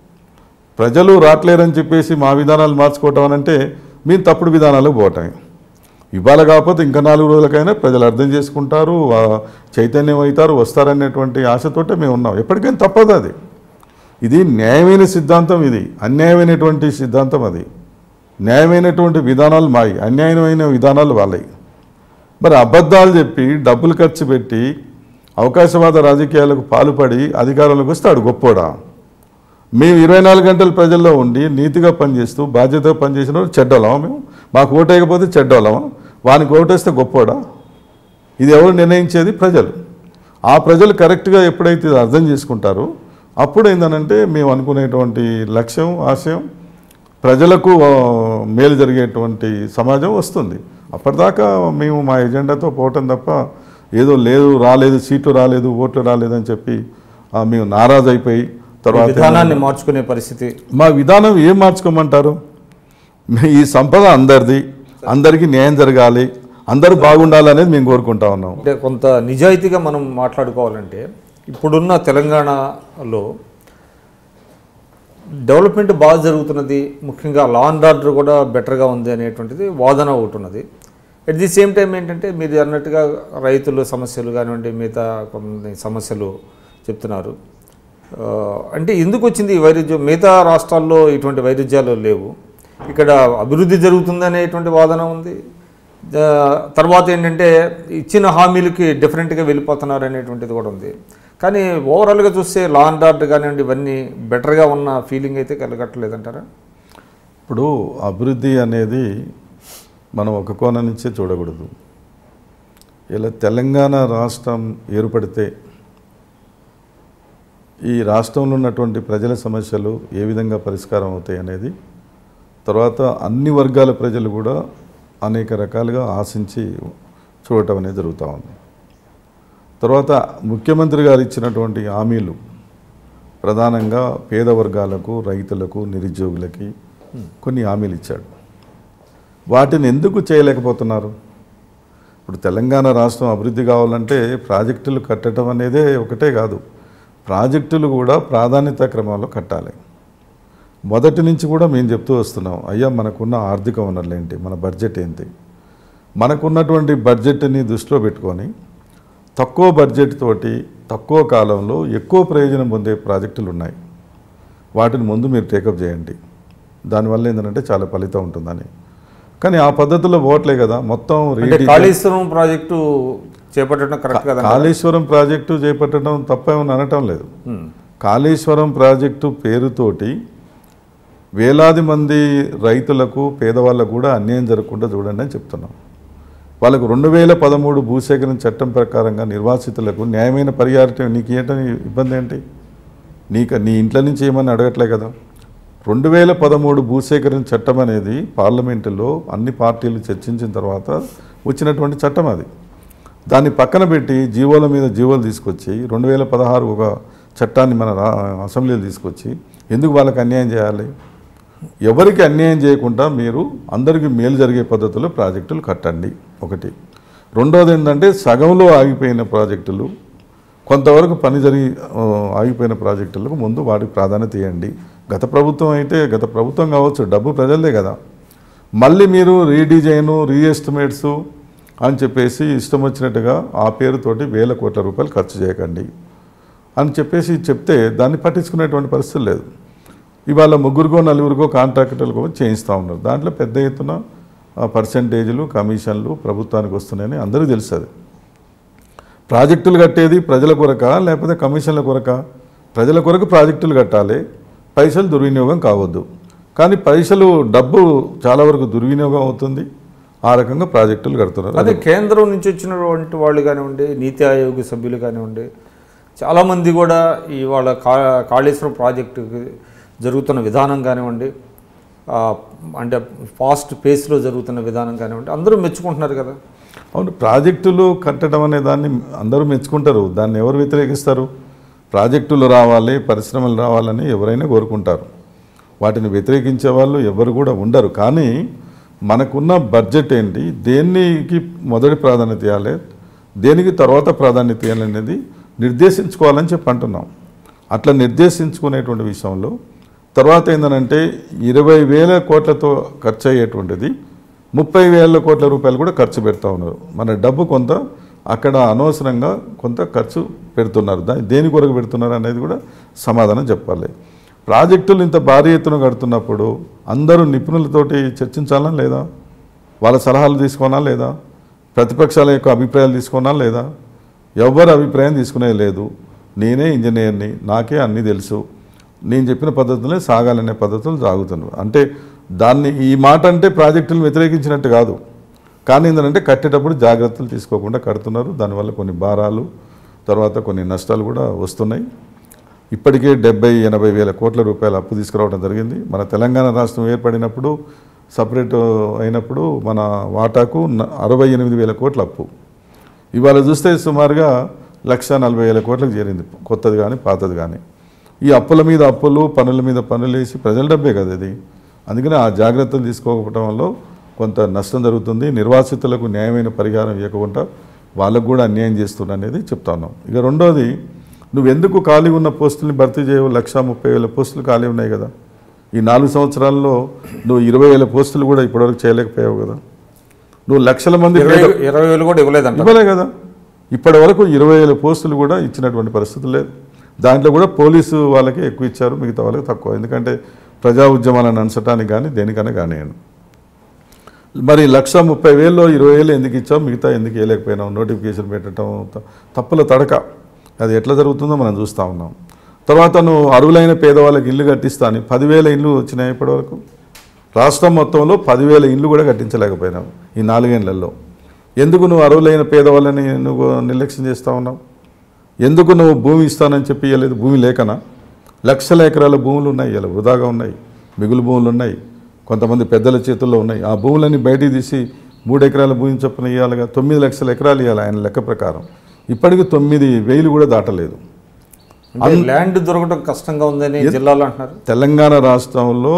ప్రజలు రాట్లేరని చెప్పేసి మా విధానాలు మార్చుకోవటం అని అంటే మేము తప్పుడు విధానాలకు పోవటమే. ఇవాళ కాకపోతే ఇంకా నాలుగు రోజులకైనా ప్రజలు అర్థం చేసుకుంటారు, చైతన్యం అవుతారు, వస్తారనేటువంటి ఆశతోటే మేము ఉన్నాం. ఎప్పటికైనా తప్పదు అది. ఇది న్యాయమైన సిద్ధాంతం, ఇది అన్యాయమైనటువంటి సిద్ధాంతం. అది న్యాయమైనటువంటి విధానాలు మాయి, అన్యాయమైన విధానాలు వాళ్ళవి. మరి అబద్ధాలు చెప్పి డబ్బులు ఖర్చు పెట్టి అవకాశవాద రాజకీయాలకు పాల్పడి అధికారంలోకి వస్తే ఆడు గొప్పోడా? మేము ఇరవై నాలుగు గంటలు ప్రజల్లో ఉండి నీతిగా పనిచేస్తూ బాధ్యతగా పనిచేసిన చెడ్డోళ్ళమా? మేము మాకు ఓటేయకపోతే చెడ్డోళ్ళమా? వానికి ఓటేస్తే గొప్పోడా? ఇది ఎవరు నిర్ణయించేది? ప్రజలు. ఆ ప్రజలు కరెక్ట్గా ఎప్పుడైతే అర్థం చేసుకుంటారో అప్పుడు ఏంటంటే మేము అనుకునేటువంటి లక్ష్యం ఆశయం ప్రజలకు మేలు జరిగేటువంటి సమాజం వస్తుంది. అప్పటిదాకా మేము మా ఎజెండాతో పోవటం తప్ప ఏదో లేదు, రాలేదు, సీట్లు రాలేదు, ఓట్లు రాలేదని చెప్పి మేము నారాజు అయిపోయి తర్వాత విధానాన్ని మార్చుకునే పరిస్థితి. మా విధానం ఏం మార్చుకోమంటారు? ఈ సంపద అందరిది, అందరికీ న్యాయం జరగాలి, అందరూ బాగుండాలనేది మేము కోరుకుంటా ఉన్నాం. అంటే కొంత నిజాయితీగా మనం మాట్లాడుకోవాలంటే ఇప్పుడున్న తెలంగాణలో డెవలప్మెంట్ బాగా జరుగుతున్నది, ముఖ్యంగా లా అండ్ ఆర్డర్ కూడా బెటర్గా ఉంది అనేటువంటిది వాదన ఒకటి ఉన్నది. అట్ ది సేమ్ టైం ఏంటంటే మీరు అన్నట్టుగా రైతుల సమస్యలు కానివ్వండి, మిగతా కొన్ని సమస్యలు చెప్తున్నారు. అంటే ఎందుకు వచ్చింది ఈ వైరుధ్యం? మిగతా రాష్ట్రాల్లో ఇటువంటి వైరుధ్యాలు లేవు, ఇక్కడ అభివృద్ధి జరుగుతుందనేటువంటి వాదన ఉంది. తర్వాత ఏంటంటే ఇచ్చిన హామీలకి డిఫరెంట్గా వెళ్ళిపోతున్నారు అనేటువంటిది కూడా ఉంది. కానీ ఓవరాల్గా చూస్తే లా అండ్ ఆర్డర్ కానివ్వండి ఇవన్నీ బెటర్గా ఉన్న ఫీలింగ్ అయితే కలగట్లేదంటారా? ఇప్పుడు అభివృద్ధి అనేది మనం ఒక కోణం నుంచే చూడకూడదు. ఇలా తెలంగాణ రాష్ట్రం ఏర్పడితే ఈ రాష్ట్రంలో ఉన్నటువంటి ప్రజల సమస్యలు ఏ విధంగా పరిష్కారం అవుతాయి అనేది తర్వాత అన్ని వర్గాల ప్రజలు కూడా అనేక రకాలుగా ఆశించి చూడటం అనేది జరుగుతూ ఉంది. తర్వాత ముఖ్యమంత్రి గారు ఇచ్చినటువంటి హామీలు ప్రధానంగా పేద వర్గాలకు, రైతులకు, నిరుద్యోగులకి కొన్ని హామీలు ఇచ్చాడు. వాటిని ఎందుకు చేయలేకపోతున్నారు? ఇప్పుడు తెలంగాణ రాష్ట్రం అభివృద్ధి కావాలంటే ప్రాజెక్టులు కట్టడం అనేదే ఒకటే కాదు, ప్రాజెక్టులు కూడా ప్రాధాన్యత క్రమంలో కట్టాలి. మొదటి నుంచి కూడా మేము చెప్తూ వస్తున్నాం, అయ్యా మనకున్న ఆర్థిక వనరులు ఏంటి, మన బడ్జెట్ ఏంటి, మనకున్నటువంటి బడ్జెట్ని దృష్టిలో పెట్టుకొని తక్కువ బడ్జెట్ తోటి తక్కువ కాలంలో ఎక్కువ ప్రయోజనం పొందే ప్రాజెక్టులు ఉన్నాయి. వాటిని ముందు మీరు టేకప్ చేయండి, దానివల్ల ఏంటంటే చాలా ఫలితం ఉంటుందని. కానీ ఆ పద్ధతిలో పోవట్లే కదా. మొత్తం కాళేశ్వరం ప్రాజెక్టు చేపట్టడం కరెక్ట్ కదా? కాళేశ్వరం ప్రాజెక్టు చేపట్టడం తప్పేమని అనటం లేదు. కాళేశ్వరం ప్రాజెక్టు పేరుతోటి వేలాది మంది రైతులకు, పేదవాళ్ళకు కూడా అన్యాయం జరగకుండా చూడండి అని చెప్తున్నాం. వాళ్ళకు రెండు వేల పదమూడు భూసేకరణ చట్టం ప్రకారంగా నిర్వాసితులకు న్యాయమైన పరిహారం నీకు ఏంటని ఇబ్బంది ఏంటి? నీకు నీ ఇంట్లో నుంచి ఏమని అడగట్లే కదా. రెండు వేల పదమూడు భూసేకరణ చట్టం అనేది పార్లమెంటులో అన్ని పార్టీలు చర్చించిన తర్వాత వచ్చినటువంటి చట్టం అది. దాన్ని పక్కన పెట్టి జీవోల మీద జీవోలు తీసుకొచ్చి రెండు వేల పదహారు ఒక చట్టాన్ని మన అసెంబ్లీలో తీసుకొచ్చి ఎందుకు వాళ్ళకి అన్యాయం చేయాలి? ఎవరికి అన్యాయం చేయకుండా మీరు అందరికీ మేలు జరిగే పద్ధతిలో ప్రాజెక్టులు కట్టండి ఒకటి. రెండోది ఏంటంటే సగంలో ఆగిపోయిన ప్రాజెక్టులు, కొంతవరకు పని జరిగి ఆగిపోయిన ప్రాజెక్టులకు ముందు వాటికి ప్రాధాన్యత ఇవ్వండి. గత ప్రభుత్వం అయితే గత ప్రభుత్వం కావచ్చు, డబ్బు ప్రజలదే కదా. మళ్ళీ మీరు రీడిజైను, రీఎస్టిమేట్స్ అని చెప్పేసి ఇష్టం వచ్చినట్టుగా ఆ పేరుతోటి వేల కోట్ల రూపాయలు ఖర్చు చేయకండి అని చెప్పేసి చెప్తే దాన్ని పట్టించుకునేటువంటి పరిస్థితి లేదు. ఇవాళ ముగ్గురికో నలుగురికో కాంట్రాక్టర్లకు చేయిస్తూ ఉన్నారు. దాంట్లో పెద్ద ఎత్తున పర్సంటేజీలు, కమిషన్లు ప్రభుత్వానికి వస్తున్నాయని అందరికీ తెలుస్తుంది. ప్రాజెక్టులు కట్టేది ప్రజల కొరక లేకపోతే కమిషన్ల కొరక? ప్రజల కొరకు ప్రాజెక్టులు కట్టాలి, పైసలు దుర్వినియోగం కావద్దు. కానీ పైసలు, డబ్బు చాలా వరకు దుర్వినియోగం అవుతుంది. ఆ రకంగా ప్రాజెక్టులు కడుతున్నారు. అదే కేంద్రం నుంచి వచ్చినటువంటి వాళ్ళు కానివ్వండి, నీతి ఆయోగ్ సభ్యులు కానివ్వండి, చాలామంది కూడా ఇవాళ కా కాళేశ్వరం ప్రాజెక్టుకి జరుగుతున్న విధానం కానివ్వండి, అంటే ఫాస్ట్ పేస్లో జరుగుతున్న విధానం కానివ్వండి, అందరూ మెచ్చుకుంటున్నారు కదా. అవును, ప్రాజెక్టులు కట్టడం అనే దాన్ని అందరూ మెచ్చుకుంటారు. దాన్ని ఎవరు వ్యతిరేకిస్తారు? ప్రాజెక్టులు రావాలి, పరిశ్రమలు రావాలని ఎవరైనా కోరుకుంటారు. వాటిని వ్యతిరేకించే వాళ్ళు ఎవరు కూడా ఉండరు. కానీ మనకున్న బడ్జెట్ ఏంటి, దేనికి మొదటి ప్రాధాన్యత ఇవ్వాలి, దేనికి తర్వాత ప్రాధాన్యత ఇవ్వాలి అనేది నిర్దేశించుకోవాలని చెప్పి అంటున్నాం. అట్లా నిర్దేశించుకునేటువంటి విషయంలో తర్వాత ఏంటంటే ఇరవై వేల కోట్లతో ఖర్చు అయ్యేటువంటిది ముప్పై వేల కోట్ల రూపాయలు కూడా ఖర్చు పెడతా ఉన్నారు. మన డబ్బు కొంత అక్కడ అనవసరంగా కొంత ఖర్చు పెడుతున్నారు. దాన్ని దేని కొరకు పెడుతున్నారు అనేది కూడా సమాధానం చెప్పాలి. ప్రాజెక్టులు ఇంత భారీ ఎత్తున కడుతున్నప్పుడు అందరూ నిపుణులతోటి చర్చించాలా లేదా? వాళ్ళ సలహాలు తీసుకోనా లేదా? ప్రతిపక్షాల యొక్క అభిప్రాయాలు తీసుకోనా లేదా? ఎవరు అభిప్రాయం తీసుకునేది లేదు. నేనే ఇంజనీర్ని, నాకే అన్నీ తెలుసు, నేను చెప్పిన పద్ధతులే సాగాలనే పద్ధతులు సాగుతున్నారు. అంటే దాన్ని ఈ మాట అంటే ప్రాజెక్టులను వ్యతిరేకించినట్టు కాదు. కానీ ఏంటంటే కట్టేటప్పుడు జాగ్రత్తలు తీసుకోకుండా కడుతున్నారు. దానివల్ల కొన్ని భారాలు, తర్వాత కొన్ని నష్టాలు కూడా వస్తున్నాయి. ఇప్పటికే డెబ్బై ఎనభై వేల కోట్ల రూపాయల అప్పు తీసుకురావడం జరిగింది. మన తెలంగాణ రాష్ట్రం ఏర్పడినప్పుడు, సపరేట్ అయినప్పుడు మన వాటాకు అరవై ఎనిమిది వేల కోట్ల అప్పు. ఇవాళ చూస్తే సుమారుగా లక్ష నలభై వేల కోట్లకు చేరింది, కొత్తది కానీ పాతది కానీ. ఈ అప్పుల మీద అప్పులు, పనుల మీద పనులు వేసి ప్రజల డబ్బే కదా ఇది. అందుకని ఆ జాగ్రత్తలు తీసుకోకపోవడం వల్ల కొంత నష్టం జరుగుతుంది. నిర్వాసితులకు న్యాయమైన పరిహారం ఇవ్వకుండా వాళ్ళకు కూడా అన్యాయం చేస్తున్నా అనేది చెప్తా ఉన్నాం. ఇక రెండోది, నువ్వెందుకు ఖాళీ ఉన్న పోస్టుల్ని భర్తీ చేయవు? లక్ష ముప్పై వేల పోస్టులు ఖాళీ ఉన్నాయి కదా. ఈ నాలుగు సంవత్సరాల్లో నువ్వు ఇరవై వేల పోస్టులు కూడా ఇప్పటివరకు చేయలేకపోయావు కదా. నువ్వు లక్షల మంది ఇరవై వేలు కూడా ఇవ్వలేదు ఇవ్వలే కదా. ఇప్పటి వరకు ఇరవై వేల పోస్టులు కూడా ఇచ్చినటువంటి పరిస్థితి లేదు. దాంట్లో కూడా పోలీసు వాళ్ళకి ఎక్కువ ఇచ్చారు, మిగతా వాళ్ళకి తక్కువ. ఎందుకంటే ప్రజా ఉద్యమాలను అనసటానికి కానీ దేనికైనా కానివ్వండి. మరి లక్ష ముప్పై వేల్లో ఇరవై వేలు ఎందుకు ఇచ్చావు, మిగతా ఎందుకు వేయలేకపోయినావు? నోటిఫికేషన్ పెట్టడం తప్పుల తడక. అది ఎట్లా జరుగుతుందో మనం చూస్తూ ఉన్నాం. తర్వాత నువ్వు అరువులైన పేదవాళ్ళకి ఇల్లు కట్టిస్తా అని పదివేల ఇల్లు వచ్చినాయి ఇప్పటివరకు. రాష్ట్రం మొత్తంలో పదివేల ఇల్లు కూడా కట్టించలేకపోయినావు ఈ నాలుగేళ్లలో. ఎందుకు నువ్వు అర్హులైన పేదవాళ్ళని నువ్వు నిర్లక్ష్యం చేస్తూ ఉన్నావు? ఎందుకు నువ్వు భూమి ఇస్తానని చెప్పి ఇవ్వలేదు? భూమి లేకనా? లక్షల ఎకరాల భూములు ఉన్నాయి, ఇలా వృధాగా ఉన్నాయి, మిగులు భూములు ఉన్నాయి, కొంతమంది పెద్దల చేతుల్లో ఉన్నాయి. ఆ భూములన్నీ బయటికి తీసి మూడు ఎకరాల భూమిని చొప్పున ఇవ్వాలిగా. తొమ్మిది లక్షల ఎకరాలు ఇవ్వాలి ఆయన లెక్క ప్రకారం. ఇప్పటికీ తొమ్మిది వేలు కూడా దాటలేదు. ల్యాండ్ దొరకడం కష్టంగా ఉందని జిల్లాలో అంటున్నారు. తెలంగాణ రాష్ట్రంలో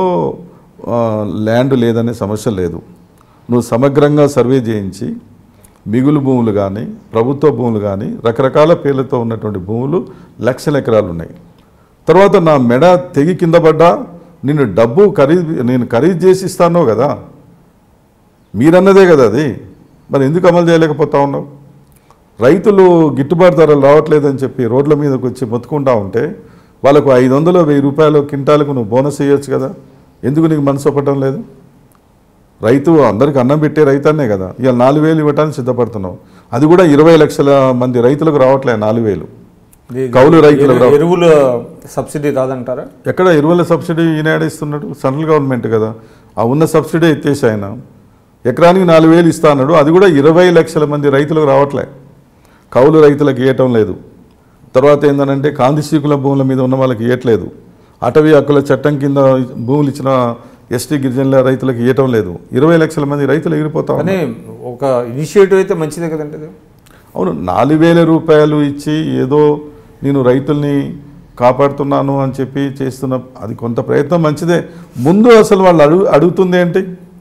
ల్యాండ్ లేదనే సమస్య లేదు. నువ్వు సమగ్రంగా సర్వే చేయించి మిగులు భూములు కానీ ప్రభుత్వ భూములు కానీ రకరకాల పేర్లతో ఉన్నటువంటి భూములు లక్షల ఎకరాలు ఉన్నాయి. తర్వాత నా మెడ తెగి కింద పడ్డా నిన్ను డబ్బు ఖరీదు నేను ఖరీదు చేసి ఇస్తానో కదా, మీరన్నదే కదా అది. మరి ఎందుకు అమలు చేయలేకపోతా ఉన్నావు? రైతులు గిట్టుబాటు ధరలు రావట్లేదని చెప్పి రోడ్ల మీదకి వచ్చి మొత్తుకుంటా ఉంటే వాళ్ళకు ఐదు వందలు వెయ్యి రూపాయలు కింటాలకు నువ్వు బోనస్ ఇవ్వచ్చు కదా, ఎందుకు నీకు మనసు ఒప్పటం లేదు? రైతు అందరికి అన్నం పెట్టే రైతాన్నే కదా. ఇవాళ నాలుగు వేలు ఇవ్వడానికి సిద్ధపడుతున్నావు. అది కూడా ఇరవై లక్షల మంది రైతులకు రావట్లేదు నాలుగు వేలు. కౌలు రైతులకు ఎరువుల సబ్సిడీ రాదంటారా? ఎక్కడ ఎరువుల సబ్సిడీ ఈనాడు ఇస్తున్నాడు? సెంట్రల్ గవర్నమెంట్ కదా. ఆ ఉన్న సబ్సిడీ ఎత్తేసి ఆయన ఎకరానికి నాలుగు వేలు ఇస్తా అన్నాడు. అది కూడా ఇరవై లక్షల మంది రైతులకు రావట్లే, కౌలు రైతులకు ఇవ్వటం లేదు. తర్వాత ఏంటంటే కాందిశీకుల భూముల మీద ఉన్న వాళ్ళకి ఇవ్వట్లేదు. అటవీ హక్కుల చట్టం కింద భూములు ఇచ్చిన ఎస్టీ గిరిజనుల రైతులకు ఇవ్వటం లేదు. ఇరవై లక్షల మంది రైతులు ఎగిరిపోతాం. కానీ ఒక ఇనిషియేటివ్ అయితే మంచిదే కదండి. అవును, నాలుగు వేల రూపాయలు ఇచ్చి ఏదో నేను రైతుల్ని కాపాడుతున్నాను అని చెప్పి చేస్తున్న అది కొంత ప్రయత్నం మంచిదే. ముందు అసలు వాళ్ళు అడుగు అడుగుతుంది ఏంటి?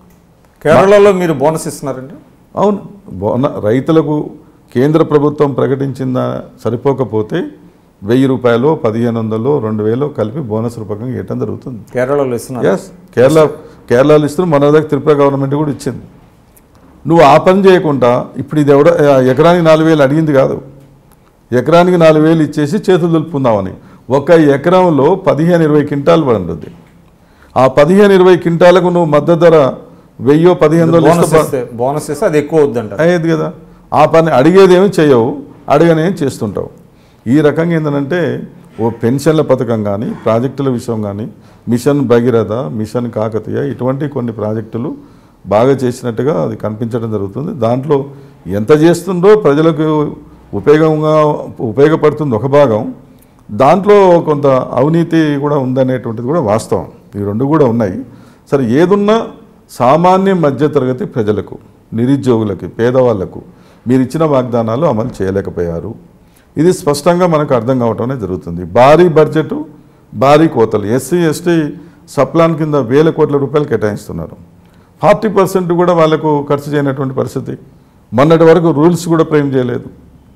కేరళలో మీరు బోనస్ ఇస్తున్నారండి. అవును, బోన రైతులకు కేంద్ర ప్రభుత్వం ప్రకటించిందా సరిపోకపోతే వెయ్యి రూపాయలు పదిహేను వందలు రెండు వేలు కలిపి బోనస్ రూపకంగా ఇవ్వటం జరుగుతుంది. కేరళలో ఇస్తున్నారు. ఎస్, కేరళ కేరళలో ఇస్తున్నారు. మన దగ్గర త్రిపుర గవర్నమెంట్ కూడా ఇచ్చింది. నువ్వు ఆ పని చేయకుండా ఇప్పుడు ఇది ఎవడ ఎకరానికి నాలుగు వేలు అడిగింది కాదు, ఎకరానికి నాలుగు వేలు ఇచ్చేసి చేతులు దులుపుకుందామని. ఒక ఎకరంలో పదిహేను ఇరవై క్వింటాలు పడుతుంది. ఆ పదిహేను ఇరవై క్వింటాలకు నువ్వు మద్దతు ధర వెయ్యో పదిహేను వందలు బోనస్ ఇస్తే అది ఎక్కువ అవుద్దంట అయ్యేది కదా. ఆ పని అడిగేదేమీ చేయవు, అడిగనేం చేస్తుంటావు. ఈ రకంగా ఏంటంటే ఓ పెన్షన్ల పథకం కానీ ప్రాజెక్టుల విషయం కానీ మిషన్ భగీరథ, మిషన్ కాకతీయ ఇటువంటి కొన్ని ప్రాజెక్టులు బాగా చేసినట్టుగా అది కనిపించడం జరుగుతుంది. దాంట్లో ఎంత చేస్తుందో ప్రజలకు ఉపయోగంగా ఉపయోగపడుతుంది ఒక భాగం, దాంట్లో కొంత అవినీతి కూడా ఉందనేటువంటిది కూడా వాస్తవం. ఈ రెండు కూడా ఉన్నాయి. సరే, ఏదున్నా సామాన్య మధ్యతరగతి ప్రజలకు, నిరుద్యోగులకి, పేదవాళ్లకు మీరు ఇచ్చిన వాగ్దానాలు అమలు చేయలేకపోయారు. ఇది స్పష్టంగా మనకు అర్థం కావటమే జరుగుతుంది. భారీ బడ్జెట్, భారీ కోతలు. ఎస్సీ ఎస్టీ సప్లాన్ కింద వేల కోట్ల రూపాయలు కేటాయిస్తున్నారు. ఫార్టీ పర్సెంట్ కూడా వాళ్ళకు ఖర్చు చేయనటువంటి పరిస్థితి. మొన్నటి వరకు రూల్స్ కూడా ఫ్రేమ్ చేయలేదు.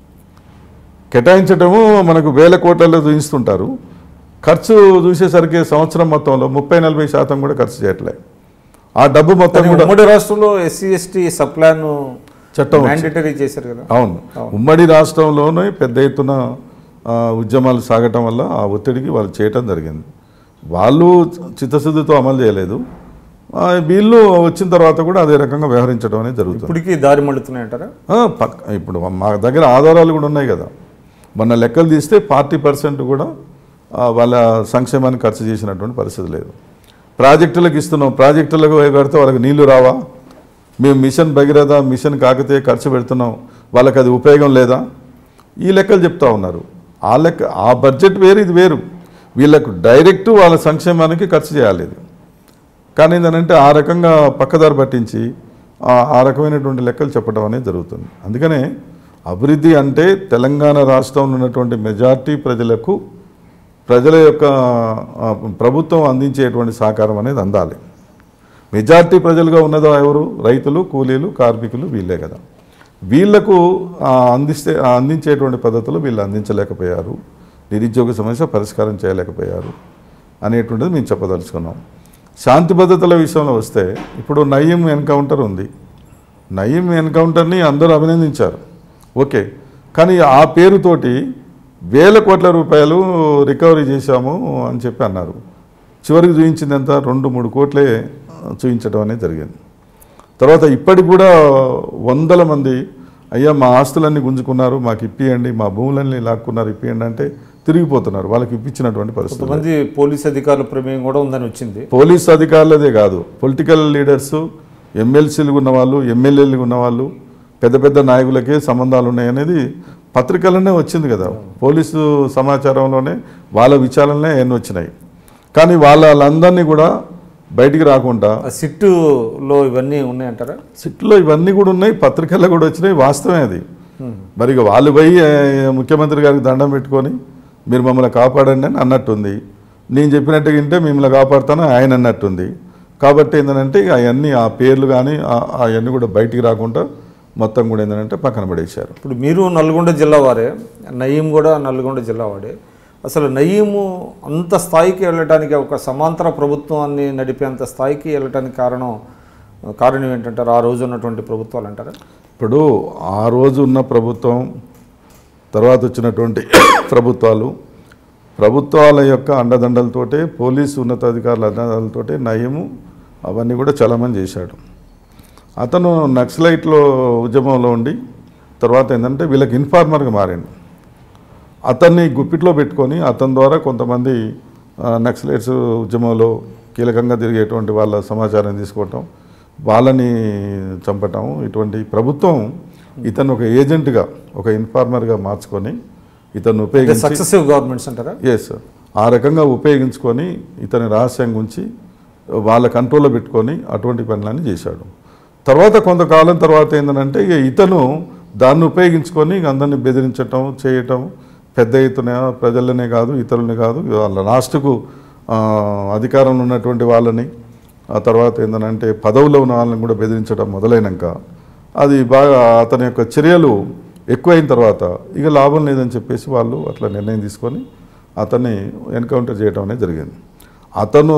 కేటాయించటము మనకు వేల కోట్లలో చూపిస్తుంటారు, ఖర్చు చూసేసరికి సంవత్సరం మొత్తంలో ముప్పై నలభై శాతం కూడా ఖర్చు చేయట్లే. ఆ డబ్బు మొత్తం కూడా ఉమ్మడి రాష్ట్రంలో ఎస్సీ ఎస్టీ సప్లాన్ చట్టం మ్యాండేటరీ చేశారు కదా. అవును, ఉమ్మడి రాష్ట్రంలోనే పెద్ద ఎత్తున ఉద్యమాలు సాగటం వల్ల ఆ ఒత్తిడికి వాళ్ళు చేయటం జరిగింది. వాళ్ళు చిత్తశుద్ధితో అమలు చేయలేదు. వీళ్ళు వచ్చిన తర్వాత కూడా అదే రకంగా వ్యవహరించడం అనేది జరుగుతుంది. ఇప్పటికీ దారి మళ్ళుతున్నాయంటారా? పక్క ఇప్పుడు మా దగ్గర ఆధారాలు కూడా ఉన్నాయి కదా. మొన్న లెక్కలు తీస్తే ఫార్టీ పర్సెంట్ కూడా వాళ్ళ సంక్షేమానికి ఖర్చు చేసినటువంటి పరిస్థితి లేదు. ప్రాజెక్టులకు ఇస్తున్నాం, ప్రాజెక్టులకు కడితే వాళ్ళకి నీళ్లు రావా? మేము మిషన్ భగీరథ, మిషన్ కాకతీయ ఖర్చు పెడుతున్నాం, వాళ్ళకి అది ఉపయోగం లేదా? ఈ లెక్కలు చెప్తా ఉన్నారు. ఆ లెక్క ఆ బడ్జెట్ వేరు, ఇది వేరు. వీళ్ళకు డైరెక్ట్ వాళ్ళ సంక్షేమానికి ఖర్చు చేయాలి ఇది. కానీ ఏంటంటే ఆ రకంగా పక్కదారి పట్టించి ఆ రకమైనటువంటి లెక్కలు చెప్పడం అనేది జరుగుతుంది. అందుకనే అభివృద్ధి అంటే తెలంగాణ రాష్ట్రంలో ఉన్నటువంటి మెజార్టీ ప్రజలకు ప్రజల యొక్క ప్రభుత్వం అందించేటువంటి సహకారం అనేది అందాలి. మెజార్టీ ప్రజలుగా ఉన్నదో ఎవరు? రైతులు, కూలీలు, కార్మికులు, వీళ్ళే కదా. వీళ్లకు అందిస్తే అందించేటువంటి పద్ధతులు వీళ్ళు అందించలేకపోయారు. నిరుద్యోగ సమస్య పరిష్కారం చేయలేకపోయారు అనేటువంటిది మేము చెప్పదలుచుకున్నాం. శాంతి భద్రతల విషయంలో వస్తే ఇప్పుడు నయీం ఎన్కౌంటర్ ఉంది. నయీం ఎన్కౌంటర్ని అందరూ అభినందించారు, ఓకే. కానీ ఆ పేరుతోటి వేల కోట్ల రూపాయలు రికవరీ చేశాము అని చెప్పి అన్నారు. చివరికి చూపించింది ఎంత? రెండు మూడు కోట్లే చూపించడం అనేది జరిగింది. తర్వాత ఇప్పటికి కూడా వందల మంది అయ్యా మా ఆస్తులన్నీ గుంజుకున్నారు, మాకు ఇప్పియండి, మా భూములన్నీ లాక్కున్నారు, ఇప్పియండి అంటే తిరిగిపోతున్నారు. వాళ్ళకి ఇప్పించినటువంటి పరిస్థితి. కొంతమంది పోలీస్ అధికారుల ప్రమేయం కూడా ఉందని వచ్చింది. పోలీస్ అధికారులదే కాదు, పొలిటికల్ లీడర్సు, ఎమ్మెల్సీలు ఉన్నవాళ్ళు, ఎమ్మెల్యేలు ఉన్నవాళ్ళు, పెద్ద పెద్ద నాయకులకే సంబంధాలు ఉన్నాయనేది పత్రికలనే వచ్చింది కదా, పోలీసు సమాచారంలోనే వాళ్ళ విచారణలే ఎన్ని వచ్చినాయి. కానీ వాళ్ళందరినీ కూడా బయటికి రాకుండా సిట్టులో ఇవన్నీ ఉన్నాయంటారా? సిట్టులో ఇవన్నీ కూడా ఉన్నాయి, పత్రికల్లో కూడా వచ్చినాయి, వాస్తవమే అది. మరి ఇక వాళ్ళు పోయి ముఖ్యమంత్రి గారికి దండం పెట్టుకొని మీరు మమ్మల్ని కాపాడండి అని అన్నట్టుంది. నేను చెప్పినట్టుగా వింటే మిమ్మల్ని కాపాడుతాను ఆయన అన్నట్టుంది. కాబట్టి ఏంటంటే ఇక అవన్నీ ఆ పేర్లు కానీ అవన్నీ కూడా బయటికి రాకుండా మొత్తం కూడా ఏంటంటే పక్కన పడేశారు. ఇప్పుడు మీరు నల్గొండ జిల్లా వారే, నయీం కూడా నల్గొండ జిల్లా వాడే. అసలు నయీము అంత స్థాయికి వెళ్ళడానికి, ఒక సమాంతర ప్రభుత్వాన్ని నడిపేంత స్థాయికి వెళ్ళడానికి కారణం కారణం ఏంటంటారు? ఆ రోజు ఉన్నటువంటి ప్రభుత్వాలు అంటారా? ఇప్పుడు ఆ రోజు ఉన్న ప్రభుత్వం తర్వాత వచ్చినటువంటి ప్రభుత్వాలు ప్రభుత్వాల యొక్క అండదండలతోటే, పోలీసు ఉన్నతాధికారుల అండదండలతోటే నయీము అవన్నీ కూడా చాలామంది చేశాడు. అతను నక్సలైట్లో ఉద్యమంలో ఉండి తర్వాత ఏంటంటే వీళ్ళకి ఇన్ఫార్మర్గా మారాడు. అతన్ని గుప్పిట్లో పెట్టుకొని అతని ద్వారా కొంతమంది నక్సలైట్స్ ఉద్యమంలో కీలకంగా తిరిగేటువంటి వాళ్ళ సమాచారం తీసుకోవటం, వాళ్ళని చంపటం, ఇటువంటి ప్రభుత్వం ఇతను ఒక ఏజెంట్గా, ఒక ఇన్ఫార్మర్గా మార్చుకొని ఇతను ఉపయోగించి సక్సెసివ్ గవర్నమెంట్స్ అంటారా? ఎస్, ఆ రకంగా ఉపయోగించుకొని ఇతని రహస్యంగా ఉంచి వాళ్ళ కంట్రోల్లో పెట్టుకొని అటువంటి పనులన్నీ చేశాడు. తర్వాత కొంతకాలం తర్వాత ఏంటంటే ఇక ఇతను దాన్ని ఉపయోగించుకొని అందరినీ బెదిరించటం, చేయటం, పెద్ద ఎత్తున ప్రజలనే కాదు ఇతరులని కాదు వాళ్ళ లాస్ట్కు అధికారంలో ఉన్నటువంటి వాళ్ళని, ఆ తర్వాత ఏంటంటే పదవుల్లో ఉన్న వాళ్ళని కూడా బెదిరించడం మొదలైనాక అది బాగా అతని యొక్క చర్యలు ఎక్కువైన తర్వాత ఇక లాభం లేదని చెప్పేసి వాళ్ళు అట్లా నిర్ణయం తీసుకొని అతన్ని ఎన్కౌంటర్ చేయడం అనేది జరిగింది. అతను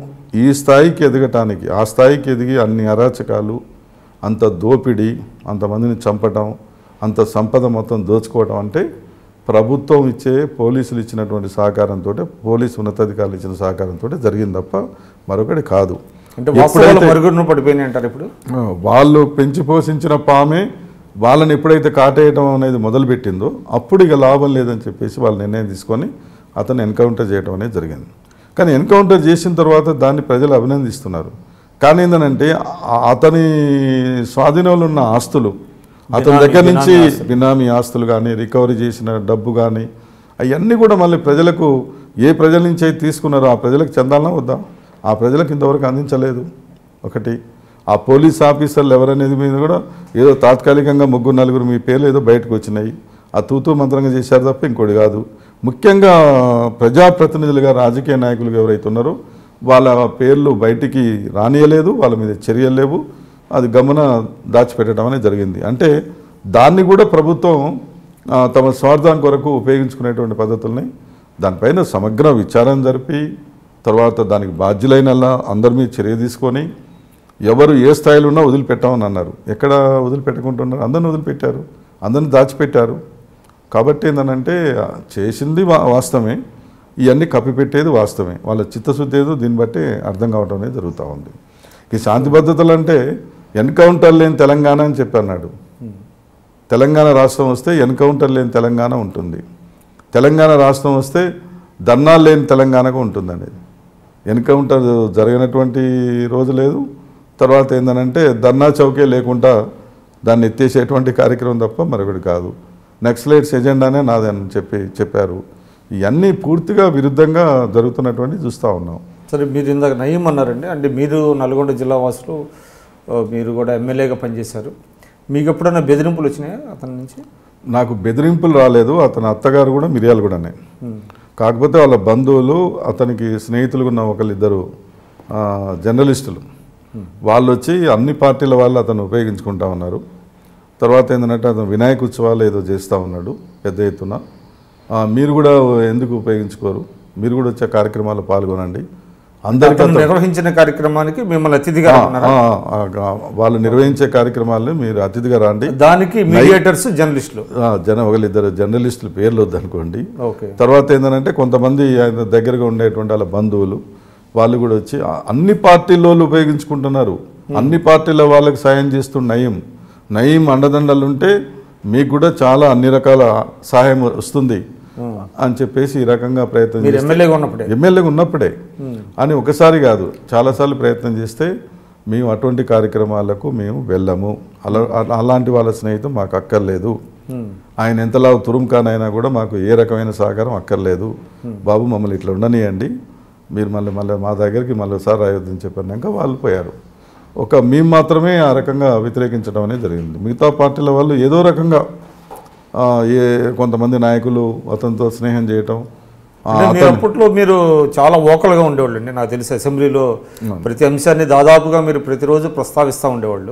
ఈ స్థాయికి ఎదగటానికి, ఆ స్థాయికి ఎదిగి అన్ని అరాచకాలు, అంత దోపిడీ, అంతమందిని చంపటం, అంత సంపద మొత్తం దోచుకోవడం అంటే ప్రభుత్వం ఇచ్చే, పోలీసులు ఇచ్చినటువంటి సహకారంతో, పోలీసు ఉన్నతాధికారులు ఇచ్చిన సహకారంతో జరిగింది తప్ప మరొకటి కాదు. అంటే వాస్తవాలు మరుగున పడిపోయినాయి అంటారు. ఇప్పుడు వాళ్ళు పెంచి పోషించిన పామే వాళ్ళని ఎప్పుడైతే కాటేయడం అనేది మొదలుపెట్టిందో అప్పుడు ఇక లాభం లేదని చెప్పేసి వాళ్ళు నిర్ణయం తీసుకొని అతను ఎన్కౌంటర్ చేయడం అనేది జరిగింది. కానీ ఎన్కౌంటర్ చేసిన తర్వాత దాన్ని ప్రజలు అభినందిస్తున్నారు. కానీ ఏంటంటే అతని స్వాధీనంలో ఉన్న ఆస్తులు, అతని దగ్గర నుంచి బినామీ ఆస్తులు కానీ, రికవరీ చేసిన డబ్బు కానీ అవన్నీ కూడా మళ్ళీ ప్రజలకు, ఏ ప్రజల నుంచి అయితే తీసుకున్నారో ఆ ప్రజలకు చెందాలన్నా వద్దా? ఆ ప్రజలకు ఇంతవరకు అందించలేదు. ఒకటి ఆ పోలీస్ ఆఫీసర్లు ఎవరనేది మీద కూడా ఏదో తాత్కాలికంగా ముగ్గురు నలుగురు మీ పేర్లు ఏదో బయటకు వచ్చినాయి, ఆ తూతూ మంత్రంగా చేశారు తప్ప ఇంకోటి కాదు. ముఖ్యంగా ప్రజాప్రతినిధులుగా, రాజకీయ నాయకులుగా ఎవరైతే ఉన్నారో వాళ్ళ పేర్లు బయటికి రానియలేదు, వాళ్ళ మీద చర్యలు లేవు, అది గమన దాచిపెట్టడం అనేది జరిగింది. అంటే దాన్ని కూడా ప్రభుత్వం తమ స్వార్థం కొరకు ఉపయోగించుకునేటువంటి పద్ధతుల్ని దానిపైన సమగ్ర విచారణ జరిపి తర్వాత దానికి బాధ్యులైన అందరి మీద చర్య తీసుకొని ఎవరు ఏ స్థాయిలో ఉన్నా వదిలిపెట్టామని అన్నారు. ఎక్కడ వదిలిపెట్టుకుంటున్నారు? అందరిని వదిలిపెట్టారు, అందరిని దాచిపెట్టారు. కాబట్టి ఏంటంటే చేసింది వాస్తవమే, ఇవన్నీ కప్పిపెట్టేది వాస్తవమే. వాళ్ళ చిత్తశుద్ధి ఏదో దీన్ని బట్టి అర్థం కావడం అనేది జరుగుతూ ఉంది. ఈ శాంతి భద్రతలు అంటే ఎన్కౌంటర్ లేని తెలంగాణ అని చెప్పి అన్నాడు. తెలంగాణ రాష్ట్రం వస్తే ఎన్కౌంటర్ లేని తెలంగాణ ఉంటుంది, తెలంగాణ రాష్ట్రం వస్తే ధర్నాలు లేని తెలంగాణగా ఉంటుంది అనేది. ఎన్కౌంటర్ జరిగినటువంటి రోజు లేదు, తర్వాత ఏంటంటే ధర్నా చౌకే లేకుండా దాన్ని ఎత్తేసేటువంటి కార్యక్రమం తప్ప మరొకటి కాదు. నక్సలైట్స్ ఎజెండానే నాదని చెప్పి చెప్పారు. ఇవన్నీ పూర్తిగా విరుద్ధంగా జరుగుతున్నటువంటి చూస్తూ ఉన్నాం. సరే, మీరు ఇందాక నయీం అన్నారండి, అంటే మీరు నల్గొండ జిల్లా వాసులు, మీరు కూడా ఎమ్మెల్యేగా పనిచేశారు. మీకు ఎప్పుడైనా బెదిరింపులు వచ్చినాయా అతని నుంచి? నాకు బెదిరింపులు రాలేదు. అతని అత్తగారు కూడా మిర్యాలు కూడానే. కాకపోతే వాళ్ళ బంధువులు, అతనికి స్నేహితులు ఉన్న ఒకళ్ళిద్దరు జర్నలిస్టులు, వాళ్ళు వచ్చి అన్ని పార్టీల వాళ్ళు అతను ఉపయోగించుకుంటా ఉన్నారు. తర్వాత ఏంటంటే అతను వినాయక ఉత్సవాలు ఏదో చేస్తూ ఉన్నాడు పెద్ద ఎత్తున. మీరు కూడా ఎందుకు ఉపయోగించుకోరు, మీరు కూడా వచ్చే కార్యక్రమాల్లో పాల్గొనండి, అందరికీ నిర్వహించిన కార్యక్రమానికి మిమ్మల్ని అతిథిగా, వాళ్ళు నిర్వహించే కార్యక్రమాలను మీరు అతిథిగా రండి. దానికి మీడియేటర్స్ జర్నలిస్టులు, జన ఒకళ్ళిద్దరు జర్నలిస్టులు పేర్లు వద్దనుకోండి. తర్వాత ఏంటంటే కొంతమంది ఆయన దగ్గరగా ఉండేటువంటి వాళ్ళ బంధువులు వాళ్ళు కూడా వచ్చి అన్ని పార్టీల్లో ఉపయోగించుకుంటున్నారు. అన్ని పార్టీల వాళ్ళకి సాయం చేస్తున్న నయీం నయీం అండదండలు ఉంటే మీకు కూడా చాలా అన్ని రకాల సహాయం వస్తుంది అని చెప్పేసి ఈ రకంగా ప్రయత్నం చేస్తే, ఎమ్మెల్యేగా ఉన్నప్పుడే ఎమ్మెల్యేగా ఉన్నప్పుడే అని ఒకసారి కాదు చాలాసార్లు ప్రయత్నం చేస్తే మేము అటువంటి కార్యక్రమాలకు మేము వెళ్ళము. అలా అలాంటి వాళ్ళ స్నేహితం మాకు అక్కర్లేదు. ఆయన ఎంతలా తురుంకానైనా కూడా మాకు ఏ రకమైన సహకారం అక్కర్లేదు. బాబు మమ్మల్ని ఇట్లా ఉండనియండి, మీరు మళ్ళీ మళ్ళీ మా దగ్గరికి మళ్ళీ ఒకసారి రాయొద్దని చెప్పాక వాళ్ళు పోయారు. ఒక మేము మాత్రమే ఆ రకంగా వ్యతిరేకించడం అనేది జరిగింది. మిగతా పార్టీల వాళ్ళు ఏదో రకంగా ఏ కొంతమంది నాయకులు అతనితో స్నేహం చేయటం. అప్పట్లో మీరు చాలా ఓకల్గా ఉండేవాళ్ళు అండి. నాకు తెలిసి అసెంబ్లీలో ప్రతి అంశాన్ని దాదాపుగా మీరు ప్రతిరోజు ప్రస్తావిస్తూ ఉండేవాళ్ళు.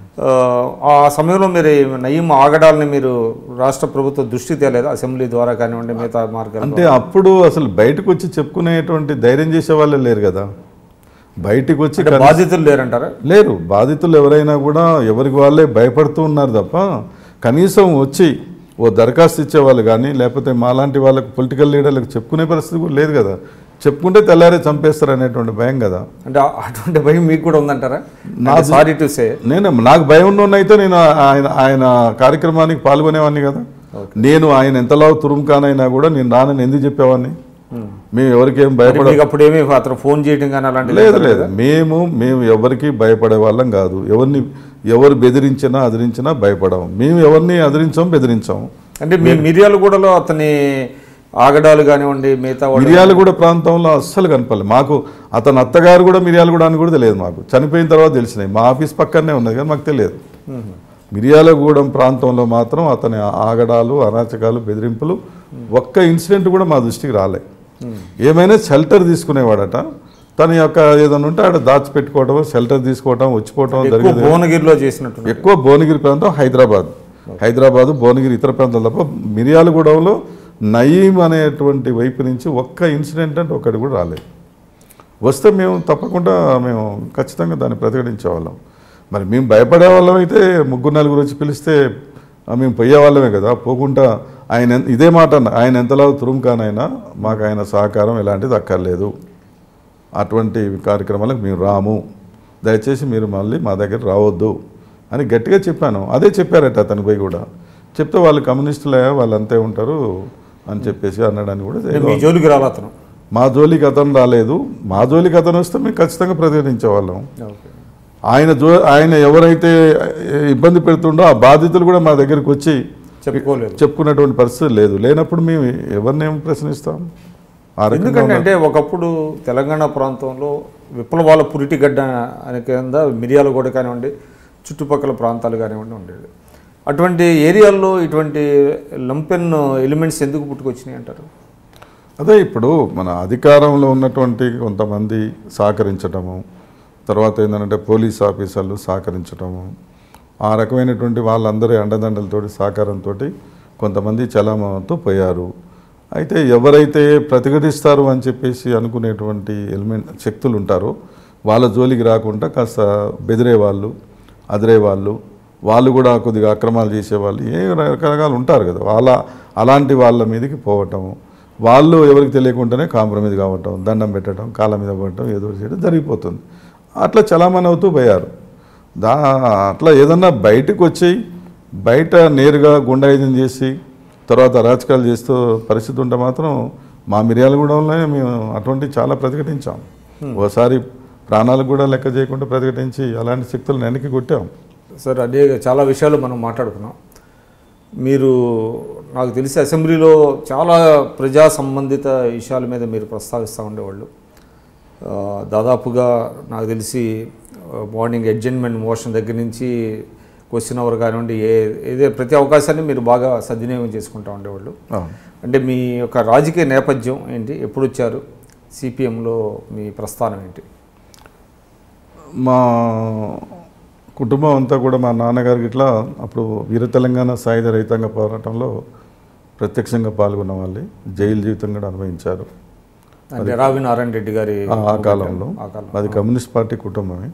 ఆ సమయంలో మీరు నయీం ఆగడాలని మీరు రాష్ట్ర ప్రభుత్వ దృష్టి తేలేదు అసెంబ్లీ ద్వారా కానివ్వండి మిగతా మార్గాలు? అంటే అప్పుడు అసలు బయటకు వచ్చి చెప్పుకునేటువంటి ధైర్యం చేసే వాళ్ళే లేరు కదా. బయటికి వచ్చి బాధితులు లేరంటారా? లేరు. బాధితులు ఎవరైనా కూడా ఎవరికి వాళ్ళే భయపడుతూ ఉన్నారు తప్ప కనీసం వచ్చి ఓ దరఖాస్తు ఇచ్చేవాళ్ళు కానీ లేకపోతే మాలాంటి వాళ్ళకు పొలిటికల్ లీడర్లకు చెప్పుకునే పరిస్థితి కూడా లేదు కదా. చెప్పుకుంటే తెల్లారే చంపేస్తారు అనేటువంటి భయం కదా. అంటే అటువంటి భయం మీకు కూడా ఉందంటారా? సారీ టు సే నేను నాకు భయం ఉన్నైతే నేను ఆయన ఆయన కార్యక్రమానికి పాల్గొనేవాడిని కదా. నేను ఆయన ఎంతలా తురుంకానైనా కూడా నేను రానని ఎందుకు చెప్పేవాడిని? మేము ఎవరికి ఏం భయపడ అప్పుడు ఏమి అతను ఫోన్ చేయడం కానీ అలాంటి లేదు లేదు మేము మేము ఎవరికి భయపడే వాళ్ళం కాదు. ఎవరిని ఎవరు బెదిరించినా అదిరించినా భయపడము. మేము ఎవరిని అదిరించాం బెదిరించాము. అంటే మీ మిర్యాలగూడలో అతని ఆగడాలు కానివ్వండి మిగతా మిర్యాలగూడ ప్రాంతంలో అస్సలు కనపడలేదు మాకు. అతని అత్తగారు కూడా మిర్యాలగూడ అని కూడా తెలియదు మాకు. చనిపోయిన తర్వాత తెలిసినాయి. మా ఆఫీస్ పక్కనే ఉన్నది కానీ మాకు తెలియదు. మిర్యాలగూడెం ప్రాంతంలో మాత్రం అతని ఆగడాలు అరాచకాలు బెదిరింపులు ఒక్క ఇన్సిడెంట్ కూడా మా దృష్టికి రాలే. ఏమైనా షెల్టర్ తీసుకునేవాడట. తన యొక్క ఏదైనా ఉంటే ఆడ దాచిపెట్టుకోవడం షెల్టర్ తీసుకోవడం వచ్చిపోవడం జరిగింది. భువనగిరిలో చేసినట్టు ఎక్కువ భువనగిరి ప్రాంతం హైదరాబాద్ హైదరాబాదు భువనగిరి ఇతర ప్రాంతాలు తప్ప మిర్యాలగూడెంలో నయీం అనేటువంటి వైపు నుంచి ఒక్క ఇన్సిడెంట్ అంటే ఒకటి కూడా రాలేదు. వస్తే మేము తప్పకుండా మేము ఖచ్చితంగా దాన్ని ప్రతిఘటించేవాళ్ళం. మరి మేము భయపడే వాళ్ళం అయితే ముగ్గురు నలుగురు వచ్చి పిలిస్తే మేము పోయేవాళ్ళమే కదా. పోకుండా ఆయన ఇదే మాట అన్న ఆయన ఎంతలా తురుంకానైనా మాకు ఆయన సహకారం ఎలాంటిది అక్కర్లేదు. అటువంటి కార్యక్రమాలకు మేము రాము, దయచేసి మీరు మళ్ళీ మా దగ్గర రావద్దు అని గట్టిగా చెప్పాను. అదే చెప్పారట అతని పోయి కూడా. చెప్తే వాళ్ళు కమ్యూనిస్టులే వాళ్ళు అంతే ఉంటారు అని చెప్పేసి అన్నాడని కూడా మీ జోలికి రాలే అతను. మా జోలికి అతను రాలేదు. మా జోలికి అతను వస్తే మేము ఖచ్చితంగా ప్రతిఘటించేవాళ్ళం. ఆయన జో ఆయన ఎవరైతే ఇబ్బంది పెడుతుండో ఆ బాధితులు కూడా మా దగ్గరికి వచ్చి చెప్పుకోలేదు చెప్పుకున్నటువంటి పరిస్థితి లేదు. లేనప్పుడు మేము ఎవరిని ఏం ప్రశ్నిస్తాం? ఎందుకంటే అంటే ఒకప్పుడు తెలంగాణ ప్రాంతంలో విప్లవాల పురిటిగడ్డ అనే కింద మిర్యాలగూడ కానివ్వండి చుట్టుపక్కల ప్రాంతాలు కానివ్వండి ఉండేది. అటువంటి ఏరియాల్లో ఇటువంటి లంపెన్ ఎలిమెంట్స్ ఎందుకు పుట్టుకొచ్చినాయి అంటారు? అదే ఇప్పుడు మన అధికారంలో ఉన్నటువంటి కొంతమంది సహకరించటము, తర్వాత ఏంటంటే పోలీస్ ఆఫీసర్లు సహకరించటము, ఆ రకమైనటువంటి వాళ్ళందరి అండదండలతో సహకారంతో కొంతమంది చలామణతో పోయారు. అయితే ఎవరైతే ప్రతిఘటిస్తారు అని చెప్పేసి అనుకునేటువంటి ఎలిమెంట్ శక్తులు ఉంటారో వాళ్ళ జోలికి రాకుండా కాస్త బెదిరే వాళ్ళు అదిరే వాళ్ళు వాళ్ళు కూడా కొద్దిగా అక్రమాలు చేసేవాళ్ళు ఏ రకరకాలు ఉంటారు కదా. వాళ్ళ అలాంటి వాళ్ళ మీదకి పోవటం, వాళ్ళు ఎవరికి తెలియకుండానే కాంప్రమైజ్ కావటం, దండం పెట్టడం, కాళ్ళ మీద పడటం, ఏదో చేయడం జరిగిపోతుంది. అట్లా చలామణి అవుతూ పోయారు. దా అట్లా ఏదన్నా బయటకు వచ్చి బయట నేరుగా గుండాయుధం చేసి తర్వాత అరాచకాలు చేస్తూ పరిస్థితి ఉంటే మాత్రం మా మిర్యాలగూడెంలోనే మేము అటువంటి చాలా ప్రతిఘటించాం. ఓసారి ప్రాణాలకు కూడా లెక్క చేయకుండా ప్రతిఘటించి అలాంటి శక్తులను వెనక్కి కొట్టాం. సార్ అదే చాలా విషయాలు మనం మాట్లాడుకున్నాం. మీరు నాకు తెలిసి అసెంబ్లీలో చాలా ప్రజా సంబంధిత విషయాల మీద మీరు ప్రస్తావిస్తూ ఉండేవాళ్ళు. దాదాపుగా నాకు తెలిసి మార్నింగ్ అడ్జర్న్మెంట్ మోషన్ దగ్గర నుంచి క్వశ్చన్ అవర్ కానివ్వండి ఏ ఏదే ప్రతి అవకాశాన్ని మీరు బాగా సద్వినియోగం చేసుకుంటూ ఉండేవాళ్ళు. అంటే మీ యొక్క రాజకీయ నేపథ్యం ఏంటి, ఎప్పుడు వచ్చారు, సిపిఎంలో మీ ప్రస్థానం ఏంటి? మా కుటుంబం అంతా కూడా మా నాన్నగారికి ఇట్లా అప్పుడు వీర తెలంగాణ సాయుధ రైతాంగ పోరాటంలో ప్రత్యక్షంగా పాల్గొన్న వాళ్ళే, జైలు జీవితం కూడా అనుభవించారు. రావి నారాయణ రెడ్డి గారి ఆ కాలంలో అది కమ్యూనిస్ట్ పార్టీ కుటుంబమే.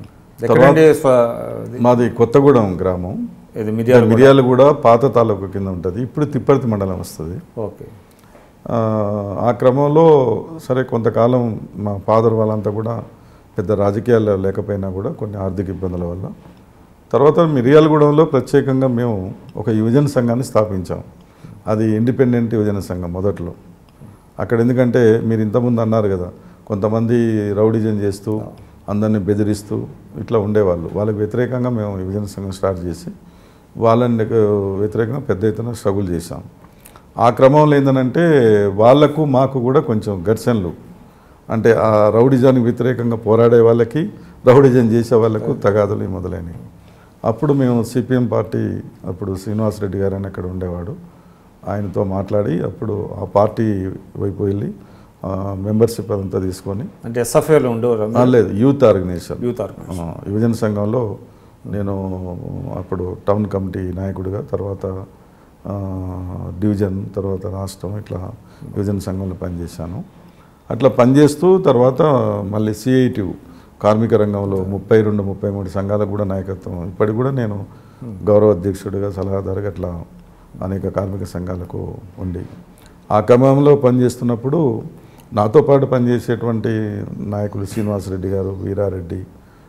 మాది కొత్తగూడెం గ్రామం, మిర్యాలగూడ పాత తాలూకు కింద ఉంటుంది. ఇప్పుడు తిప్పర్తి మండలం వస్తుంది. ఓకే. ఆ క్రమంలో సరే కొంతకాలం మా ఫాదర్ వాళ్ళంతా కూడా పెద్ద రాజకీయాలు లేకపోయినా కూడా కొన్ని ఆర్థిక ఇబ్బందుల వల్ల తర్వాత మిర్యాలగూడెంలో ప్రత్యేకంగా మేము ఒక యువజన సంఘాన్ని స్థాపించాం. అది ఇండిపెండెంట్ యువజన సంఘం మొదట్లో. అక్కడ ఎందుకంటే మీరు ఇంతకుముందు అన్నారు కదా కొంతమంది రౌడిజం చేస్తూ అందరినీ బెదిరిస్తూ ఇట్లా ఉండేవాళ్ళు. వాళ్ళకి వ్యతిరేకంగా మేము యువజన సంఘం స్టార్ట్ చేసి వాళ్ళని వ్యతిరేకంగా పెద్ద ఎత్తున స్ట్రగుల్ చేశాం. ఆ క్రమంలో ఏంటంటే వాళ్లకు మాకు కూడా కొంచెం ఘర్షణలు, అంటే ఆ రౌడిజానికి వ్యతిరేకంగా పోరాడే వాళ్ళకి రౌడిజం చేసే వాళ్ళకు తగాదులు మొదలైనవి. అప్పుడు మేము సిపిఎం పార్టీ, అప్పుడు శ్రీనివాసరెడ్డి గారు అని అక్కడ ఉండేవాడు, ఆయనతో మాట్లాడి అప్పుడు ఆ పార్టీ వైపు వెళ్ళి మెంబర్షిప్ అదంతా తీసుకొని, అంటే ఎస్ఎఫ్ఐలో ఉండేవారు? లేదు, యూత్ ఆర్గనైజేషన్. యూత్ ఆర్గనైజేషన్ యువజన సంఘంలో నేను అప్పుడు టౌన్ కమిటీ నాయకుడిగా, తర్వాత డివిజన్, తర్వాత రాష్ట్రం, ఇట్లా యువజన సంఘంలో పనిచేశాను. అట్లా పనిచేస్తూ తర్వాత మళ్ళీ సిఐటియు కార్మిక రంగంలో ముప్పై రెండు ముప్పై మూడు సంఘాలకు కూడా నాయకత్వం, ఇప్పటికి కూడా నేను గౌరవ అధ్యక్షుడిగా, సలహాదారుగా అట్లా అనేక కార్మిక సంఘాలకు ఉండి ఆ క్రమంలో పనిచేస్తున్నప్పుడు నాతో పాటు పనిచేసేటువంటి నాయకులు శ్రీనివాసరెడ్డి గారు, వీరారెడ్డి,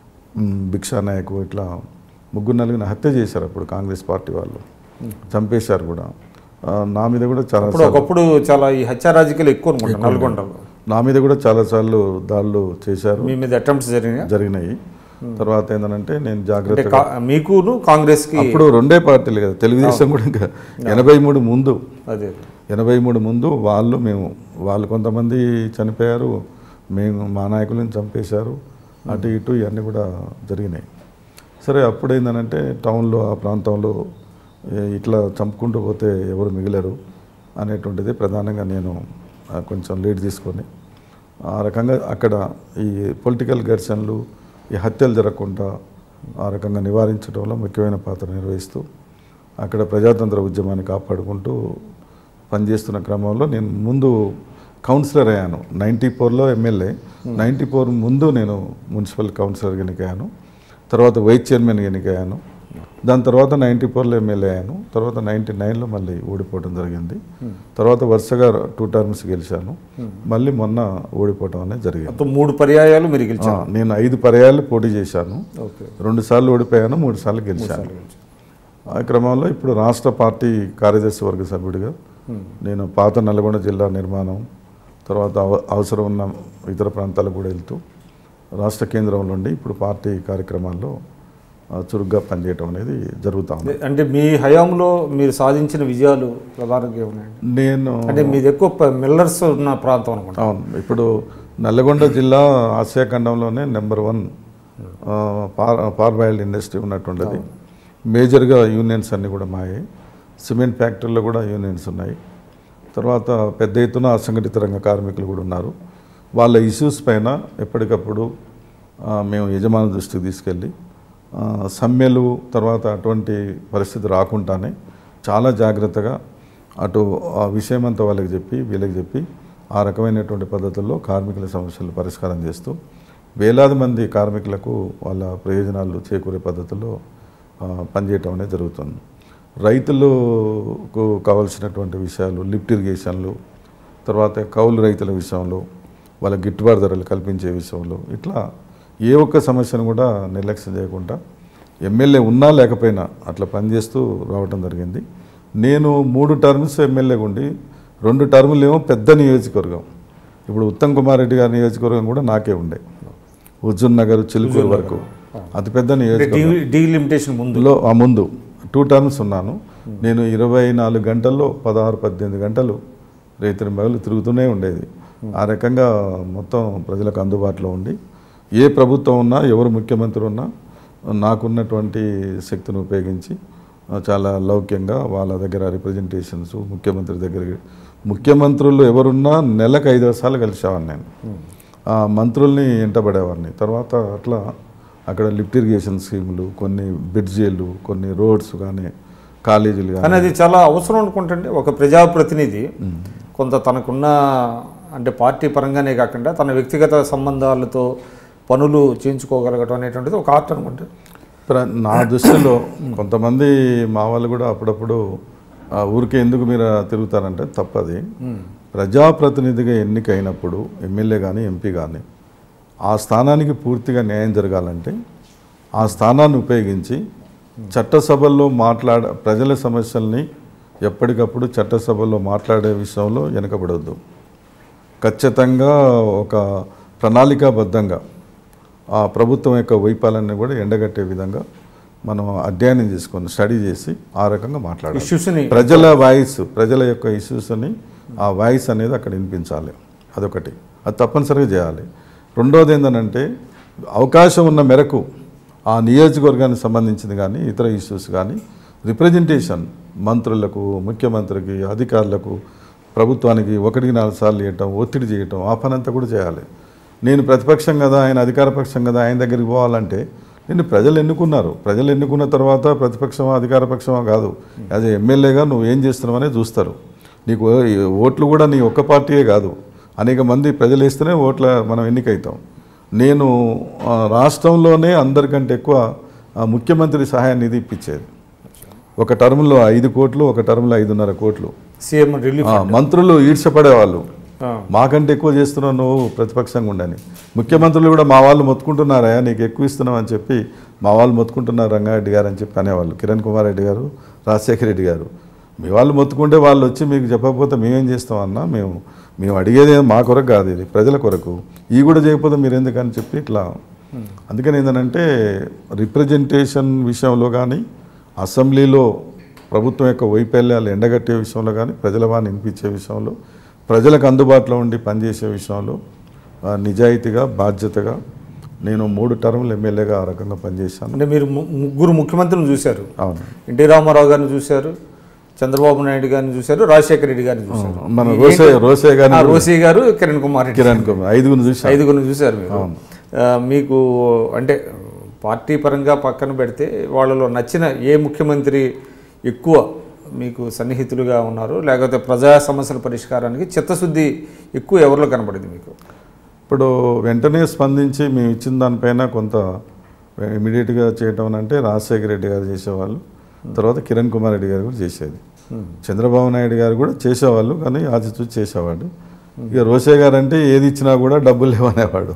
భిక్షా నాయకు, ఇట్లా ముగ్గురు నలుగురిని హత్య చేశారు అప్పుడు కాంగ్రెస్ పార్టీ వాళ్ళు, చంపేశారు కూడా. నా మీద కూడా చాలా ఒకప్పుడు చాలా ఈ హత్య రాజకీయాలు ఎక్కువ అనుకుంటా నల్గొండలో. నా మీద కూడా చాలాసార్లు దాడులు చేశారు, మీ మీద అటెంప్ట్స్ జరిగినాయి జరిగినాయి తర్వాత ఏంటంటే నేను జాగ్రత్తగా, మీకును కాంగ్రెస్కి అప్పుడు రెండే పార్టీలు కదా, తెలుగుదేశం కూడా ఇంకా ఎనభై మూడు ముందు అదే ఎనభై మూడు ముందు వాళ్ళు మేము వాళ్ళు కొంతమంది చనిపోయారు, మేము మా నాయకులను చంపేశారు, అటు ఇటు ఇవన్నీ కూడా జరిగినాయి. సరే అప్పుడు ఏంటంటే టౌన్లో ఆ ప్రాంతంలో ఇట్లా చంపుకుంటూ పోతే ఎవరు మిగిలరు అనేటువంటిది ప్రధానంగా నేను కొంచెం లీడ్ తీసుకొని ఆ రకంగా అక్కడ ఈ పొలిటికల్ ఘర్షణలు, ఈ హత్యలు జరగకుండా ఆ రకంగా నివారించడంలో ముఖ్యమైన పాత్ర నిర్వహిస్తూ అక్కడ ప్రజాతంత్ర ఉద్యమాన్ని కాపాడుకుంటూ పనిచేస్తున్న క్రమంలో నేను ముందు కౌన్సిలర్ అయ్యాను. నైంటీ ఫోర్లో ఎమ్మెల్యే, నైంటీ ఫోర్ ముందు నేను మున్సిపల్ కౌన్సిలర్గా ఎన్నికయ్యాను, తర్వాత వైస్ చైర్మన్గా ఎన్నికయ్యాను, దాని తర్వాత నైంటీ ఫోర్లో ఎమ్మెల్యే అయ్యాను, తర్వాత నైంటీ నైన్లో మళ్ళీ ఓడిపోవడం జరిగింది. తర్వాత వరుసగా టూ టర్మ్స్ గెలిచాను, మళ్ళీ మొన్న ఓడిపోవడం అనేది జరిగింది. మూడు పర్యాయాలు మీరు గెలిచారు? నేను ఐదు పర్యాయాలు పోటీ చేశాను, రెండు సార్లు ఓడిపోయాను, మూడు సార్లు గెలిచాను. ఆ క్రమంలో ఇప్పుడు రాష్ట్ర పార్టీ కార్యదర్శి వర్గ సభ్యుడిగా నేను పాత నల్గొండ జిల్లా నిర్మాణం, తర్వాత అవసరం ఉన్న ఇతర ప్రాంతాలకు కూడా వెళ్తూ రాష్ట్ర కేంద్రంలో నుండి ఇప్పుడు పార్టీ కార్యక్రమాల్లో చురుగ్గా పనిచేయటం అనేది జరుగుతూ ఉంది. అంటే మీ హయాంలో మీరు సాధించిన విజయాలు ప్రధానంగా ఉన్నాయండి? నేను అంటే మీది ఎక్కువ మిల్లర్స్ ఉన్న ప్రాంతం అనుకుంటా. అవును, ఇప్పుడు నల్గొండ జిల్లా ఆసియా ఖండంలోనే number one par parboiled industry ఉన్నటువంటిది. మేజర్గా యూనియన్స్ అన్నీ కూడా మాయే, సిమెంట్ ఫ్యాక్టరీలో కూడా యూనియన్స్ ఉన్నాయి. తర్వాత పెద్ద ఎత్తున అసంఘటిత రంగ కార్మికులు కూడా ఉన్నారు. వాళ్ళ ఇష్యూస్ పైన ఎప్పటికప్పుడు మేము యజమాని దృష్టికి తీసుకెళ్ళి సమ్మెలు, తర్వాత అటువంటి పరిస్థితి రాకుండానే చాలా జాగ్రత్తగా అటు ఆ విషయం అంతా వాళ్ళకి చెప్పి వీళ్ళకి చెప్పి ఆ రకమైనటువంటి పద్ధతుల్లో కార్మికుల సమస్యలు పరిష్కారం చేస్తూ వేలాది మంది కార్మికులకు వాళ్ళ ప్రయోజనాలు చేకూరే పద్ధతుల్లో పనిచేయటం అనేది జరుగుతుంది. రైతులకు కావాల్సినటువంటి విషయాలు, లిఫ్ట్ ఇరిగేషన్లు, తర్వాత కౌలు రైతుల విషయంలో వాళ్ళ గిట్టుబాటు ధరలు కల్పించే విషయంలో ఇట్లా ఏ ఒక్క సమస్యను కూడా నిర్లక్ష్యం చేయకుండా ఎమ్మెల్యే ఉన్నా లేకపోయినా అట్లా పనిచేస్తూ రావటం జరిగింది. నేను మూడు టర్మ్స్ ఎమ్మెల్యేగా ఉండి రెండు టర్ములు ఏమో పెద్ద నియోజకవర్గం, ఇప్పుడు ఉత్తమ్ కుమార్ రెడ్డి గారి నియోజకవర్గం కూడా నాకే ఉండే, హుజూర్ నగర్, చిలుకూరు వరకు అతిపెద్ద నియోజకవర్గం. డీలిమిటేషన్ ముందులో ఆ ముందు టూ టర్మ్స్ ఉన్నాను నేను. ఇరవై నాలుగు గంటల్లో పదహారు పద్దెనిమిది గంటలు రైతుల మగలు తిరుగుతూనే ఉండేది. ఆ రకంగా మొత్తం ప్రజలకు అందుబాటులో ఉండి ఏ ప్రభుత్వం ఉన్నా, ఎవరు ముఖ్యమంత్రి ఉన్నా నాకున్నటువంటి శక్తిని ఉపయోగించి చాలా లౌక్యంగా వాళ్ళ దగ్గర రిప్రజెంటేషన్స్, ముఖ్యమంత్రి దగ్గర, ముఖ్యమంత్రులు ఎవరున్నా నెలకు ఐదు సార్లు కలిసేవాడిని నేను. ఆ మంత్రుల్ని ఎంటబడేవాడిని. తర్వాత అట్లా అక్కడ లిఫ్ట్ ఇరిగేషన్ స్కీములు, కొన్ని బ్రిడ్జీలు, కొన్ని రోడ్స్ కానీ, కాలేజీలు కానీ. అది చాలా అవసరం అనుకుంటుంటే ఒక ప్రజాప్రతినిధి కొంత తనకున్న అంటే పార్టీ పరంగానే కాకుండా తన వ్యక్తిగత సంబంధాలతో పనులు చేయించుకోగలగటం అనేటువంటిది ఒక ఆర్ట్ అనుకుంటే. నా దృష్టిలో కొంతమంది మా వాళ్ళు కూడా అప్పుడప్పుడు ఊరికే ఎందుకు మీరు తిరుగుతారంటే తప్పది. ప్రజాప్రతినిధిగా ఎన్నికైనప్పుడు ఎమ్మెల్యే కానీ ఎంపీ కానీ ఆ స్థానానికి పూర్తిగా న్యాయం జరగాలంటే ఆ స్థానాన్ని ఉపయోగించి చట్టసభల్లో మాట్లాడ ప్రజల సమస్యల్ని ఎప్పటికప్పుడు చట్టసభల్లో మాట్లాడే విషయంలో వెనకబడవద్దు. ఖచ్చితంగా ఒక ప్రణాళికాబద్ధంగా ఆ ప్రభుత్వం యొక్క వైఫల్యాన్ని కూడా ఎండగట్టే విధంగా మనం అధ్యయనం చేసుకొని స్టడీ చేసి ఆ రకంగా మాట్లాడాలి. ఇష్యూస్ని ప్రజల వాయిస్ ప్రజల యొక్క ఇష్యూస్ని ఆ వాయిస్ అనేది అక్కడ వినిపించాలి. అదొకటి, అది తప్పనిసరిగా చేయాలి. రెండోది ఏంటంటే అవకాశం ఉన్న మేరకు ఆ నియోజకవర్గానికి సంబంధించింది కానీ ఇతర ఇష్యూస్ కానీ రిప్రజెంటేషన్ మంత్రులకు, ముఖ్యమంత్రికి, అధికారులకు, ప్రభుత్వానికి ఒకటికి నాలుగు సార్లు చేయటం, ఒత్తిడి చేయటం, ఆ పని అంతా కూడా చేయాలి. నేను ప్రతిపక్షం కదా, ఆయన అధికార పక్షం కదా, ఆయన దగ్గరికి పోవాలంటే నేను ప్రజలు ఎన్నుకున్నారు. ప్రజలు ఎన్నుకున్న తర్వాత ప్రతిపక్షమా అధికార పక్షమా కాదు, యాజ్ ఏ ఎమ్మెల్యేగా నువ్వు ఏం చేస్తున్నావనే చూస్తారు. నీకు ఓట్లు కూడా నీ ఒక్క పార్టీయే కాదు, అనేక మంది ప్రజలు వేస్తేనే ఓట్ల మనం ఎన్నికవుతాం. నేను రాష్ట్రంలోనే అందరికంటే ఎక్కువ ముఖ్యమంత్రి సహాయ నిధి ఇప్పించేది. ఒక టర్మ్లో ఐదు కోట్లు ఒక టర్మ్లో ఐదున్నర కోట్లు సీఎం రిలీఫ్. మంత్రులు ఈడ్చపడేవాళ్ళు, మాకంటే ఎక్కువ చేస్తున్నావు నువ్వు ప్రతిపక్షంగా ఉండని. ముఖ్యమంత్రులు కూడా మా వాళ్ళు మొత్తుకుంటున్నారా, నీకు ఎక్కువ ఇస్తున్నావు అని చెప్పి మా వాళ్ళు మొత్తుకుంటున్నారు రంగారెడ్డి గారు అని చెప్పి అనేవాళ్ళు. కిరణ్ కుమార్ రెడ్డి గారు, రాజశేఖర రెడ్డి గారు, మీ వాళ్ళు మొత్తుకుంటే వాళ్ళు వచ్చి మీకు చెప్పకపోతే మేమేం చేస్తామన్నా, మేము మేము అడిగేది మా కొరకు కాదు, ఇది ప్రజల కొరకు, ఈ కూడా చేయకపోతే మీరు ఎందుకని చెప్పి ఇట్లా. అందుకని ఏంటంటే రిప్రజెంటేషన్ విషయంలో కానీ అసెంబ్లీలో ప్రభుత్వం యొక్క వైఫల్యాలు ఎండగట్టే విషయంలో కానీ ప్రజల వారిని వినిపించే విషయంలో ప్రజలకు అందుబాటులో ఉండి పనిచేసే విషయంలో నిజాయితీగా బాధ్యతగా నేను మూడు టర్ములు ఎమ్మెల్యేగా ఆ రకంగా పనిచేశాను. అంటే మీరు ముగ్గురు ముఖ్యమంత్రులను చూశారు. అవును, ఎన్టీ రామారావు గారిని చూశారు, చంద్రబాబు నాయుడు గారిని చూశారు, రాజశేఖర రెడ్డి గారిని చూశారు, మన రోసే రోసే గారు రోసే గారు కిరణ్ కుమార్ రెడ్డి కిరణ్ కుమార్ ఐదుగురు చూసారు ఐదుగురిని చూశారు మీరు. మీకు అంటే పార్టీ పరంగా పక్కన పెడితే వాళ్ళలో నచ్చిన ఏ ముఖ్యమంత్రి ఎక్కువ మీకు సన్నిహితులుగా ఉన్నారు, లేకపోతే ప్రజా సమస్యల పరిష్కారానికి చిత్తశుద్ధి ఎక్కువ ఎవరిలో కనపడింది మీకు? ఇప్పుడు వెంటనే స్పందించి మేము ఇచ్చిన దానిపైన కొంత ఇమీడియట్గా చేయటం అంటే రాజశేఖర రెడ్డి గారు చేసేవాళ్ళు, తర్వాత కిరణ్ కుమార్ రెడ్డి గారు కూడా చేసేది, చంద్రబాబు నాయుడు గారు కూడా చేసేవాళ్ళు, కానీ ఆచి చూసి చేసేవాడు. ఇక రోసే గారు అంటే ఏది ఇచ్చినా కూడా డబ్బులు లేవనేవాడు,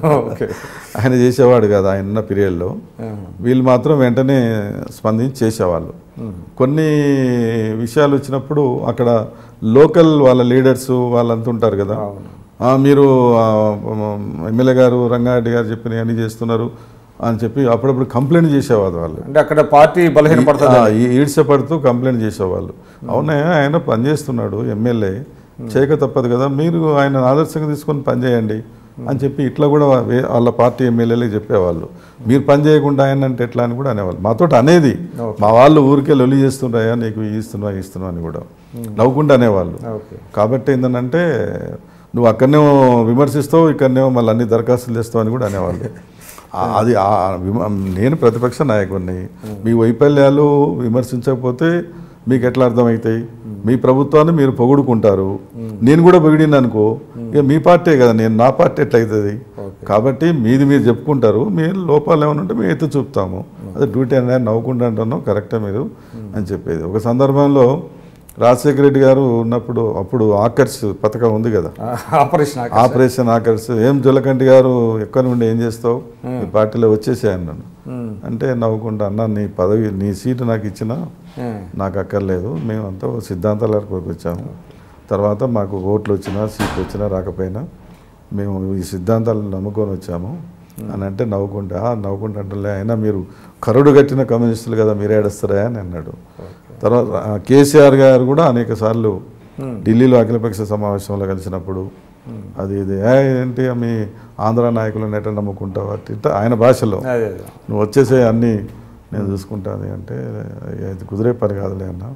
ఆయన చేసేవాడు కదా ఆయన ఉన్న పీరియడ్లో. వీళ్ళు మాత్రం వెంటనే స్పందించి చేసేవాళ్ళు. కొన్ని విషయాలు వచ్చినప్పుడు అక్కడ లోకల్ వాళ్ళ లీడర్స్ వాళ్ళంతా ఉంటారు కదా, మీరు ఎమ్మెల్యే గారు రంగారెడ్డి గారు చెప్పిన అన్నీ చేస్తున్నారు అని చెప్పి అప్పుడప్పుడు కంప్లైంట్ చేసేవాళ్ళు వాళ్ళు. అంటే అక్కడ పార్టీ బలహీనపడుతుంది, ఈడ్చపడుతూ కంప్లైంట్ చేసేవాళ్ళు. అవునా, ఆయన పనిచేస్తున్నాడు ఎమ్మెల్యే, చేయక తప్పదు కదా, మీరు ఆయన ఆదర్శంగా తీసుకొని పనిచేయండి అని చెప్పి ఇట్లా కూడా వాళ్ళ పార్టీ ఎమ్మెల్యేలే చెప్పేవాళ్ళు. మీరు పని చేయకుండా ఆయన అంటే ఎట్లా అని కూడా అనేవాళ్ళు. మాతో అనేది మా వాళ్ళు ఊరికే లొల్లి చేస్తుంటాయా, నీకు ఇస్తున్నా ఇస్తున్నా అని కూడా నవ్వుకుంటూ అనేవాళ్ళు. కాబట్టి ఏంటంటే నువ్వు అక్కడనేమో విమర్శిస్తావు, ఇక్కడనేమో మళ్ళీ అన్ని దరఖాస్తులు చేస్తావు అని కూడా అనేవాళ్ళు. అది నేను ప్రతిపక్ష నాయకుడిని, మీ వైఫల్యాలు విమర్శించకపోతే మీకు ఎట్లా అర్థమవుతాయి? మీ ప్రభుత్వాన్ని మీరు పొగుడుకుంటారు, నేను కూడా పొగిడిన అనుకో ఇక మీ పార్టీ కదా, నేను నా పార్టీ ఎట్లయితుంది? కాబట్టి మీది మీరు చెప్పుకుంటారు, మీరు లోపాలు ఏమైనా ఉంటే మేము ఎత్తు చూపుతాము, అదే డ్యూటీ అనేది నవ్వుకుంటూ అంటున్నాం కరెక్టే మీరు అని చెప్పేది. ఒక సందర్భంలో రాజశేఖర రెడ్డి గారు ఉన్నప్పుడు అప్పుడు ఆకర్ష్ పథకం ఉంది కదా, ఆపరేషన్ ఆపరేషన్ ఆకర్ష్, ఏం జొలకంటి గారు ఎక్కడ నుండి ఏం చేస్తావు, ఈ పార్టీలో వచ్చేసే అన్నాను. అంటే నవ్వుకుంటా అన్నా, నీ పదవి నీ సీటు నాకు ఇచ్చినా నాకు అక్కర్లేదు, మేమంతా సిద్ధాంతాల వరకు వచ్చాము, తర్వాత మాకు ఓట్లు వచ్చినా సీట్లు వచ్చినా రాకపోయినా మేము ఈ సిద్ధాంతాలను నమ్ముకొని వచ్చాము అని అంటే నవ్వుకుంటా నవ్వుకుంటా అంటే అయినా మీరు కరుడు కట్టిన కమ్యూనిస్టులు కదా, మీరు ఏడుస్తారా అని అన్నాడు. తర్వాత కేసీఆర్ గారు కూడా అనేక సార్లు ఢిల్లీలో అఖిలపక్ష సమావేశంలో కలిసినప్పుడు అది ఇది ఏంటి మీ ఆంధ్ర నాయకులను ఎట్లా నమ్ముకుంటావు అంటే ఆయన భాషలో నువ్వు వచ్చేసే అన్నీ నేను చూసుకుంటాను అంటే ఇది కుదిరే పని కాదులే అన్న.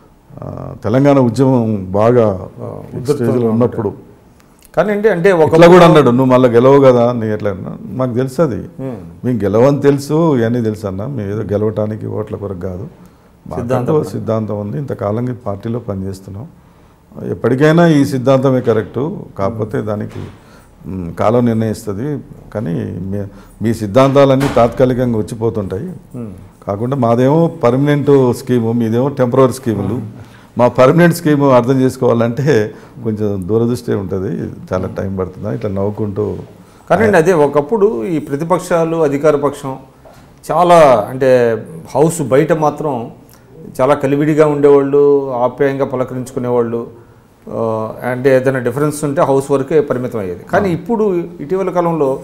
తెలంగాణ ఉద్యమం బాగా స్టేజ్లో ఉన్నప్పుడు కానీ అంటే అంటే ఒకలా కూడా అన్నాడు, నువ్వు మళ్ళీ గెలవు కదా నీ ఎట్లా. మాకు తెలుసు అది, మేము గెలవని తెలుసు, ఇవన్నీ తెలుసు అన్న, మేము ఏదో గెలవటానికి ఓట్ల కొరకు కాదు, సిద్ధాంతం సిద్ధాంతం ఉంది, ఇంతకాలంగా పార్టీలో పనిచేస్తున్నాం, ఎప్పటికైనా ఈ సిద్ధాంతమే కరెక్టు, కాకపోతే దానికి కాలం నిర్ణయిస్తుంది, కానీ మీ సిద్ధాంతాలన్నీ తాత్కాలికంగా వచ్చిపోతుంటాయి, కాకుండా మాదేమో పర్మనెంట్ స్కీము, మీదేమో టెంపరరీ స్కీములు, మా పర్మనెంట్ స్కీము అర్థం చేసుకోవాలంటే కొంచెం దూరదృష్టి ఉంటుంది, చాలా టైం పడుతుంది ఇట్లా నవ్వుకుంటూ. కానీ అదే ఒకప్పుడు ఈ ప్రతిపక్షాలు అధికార పక్షం చాలా అంటే హౌస్ బయట మాత్రం చాలా కలివిడిగా ఉండేవాళ్ళు, ఆప్యాయంగా పలకరించుకునేవాళ్ళు, అంటే ఏదైనా డిఫరెన్స్ ఉంటే హౌస్ వరకే పరిమితం అయ్యేది. కానీ ఇప్పుడు ఇటీవల కాలంలో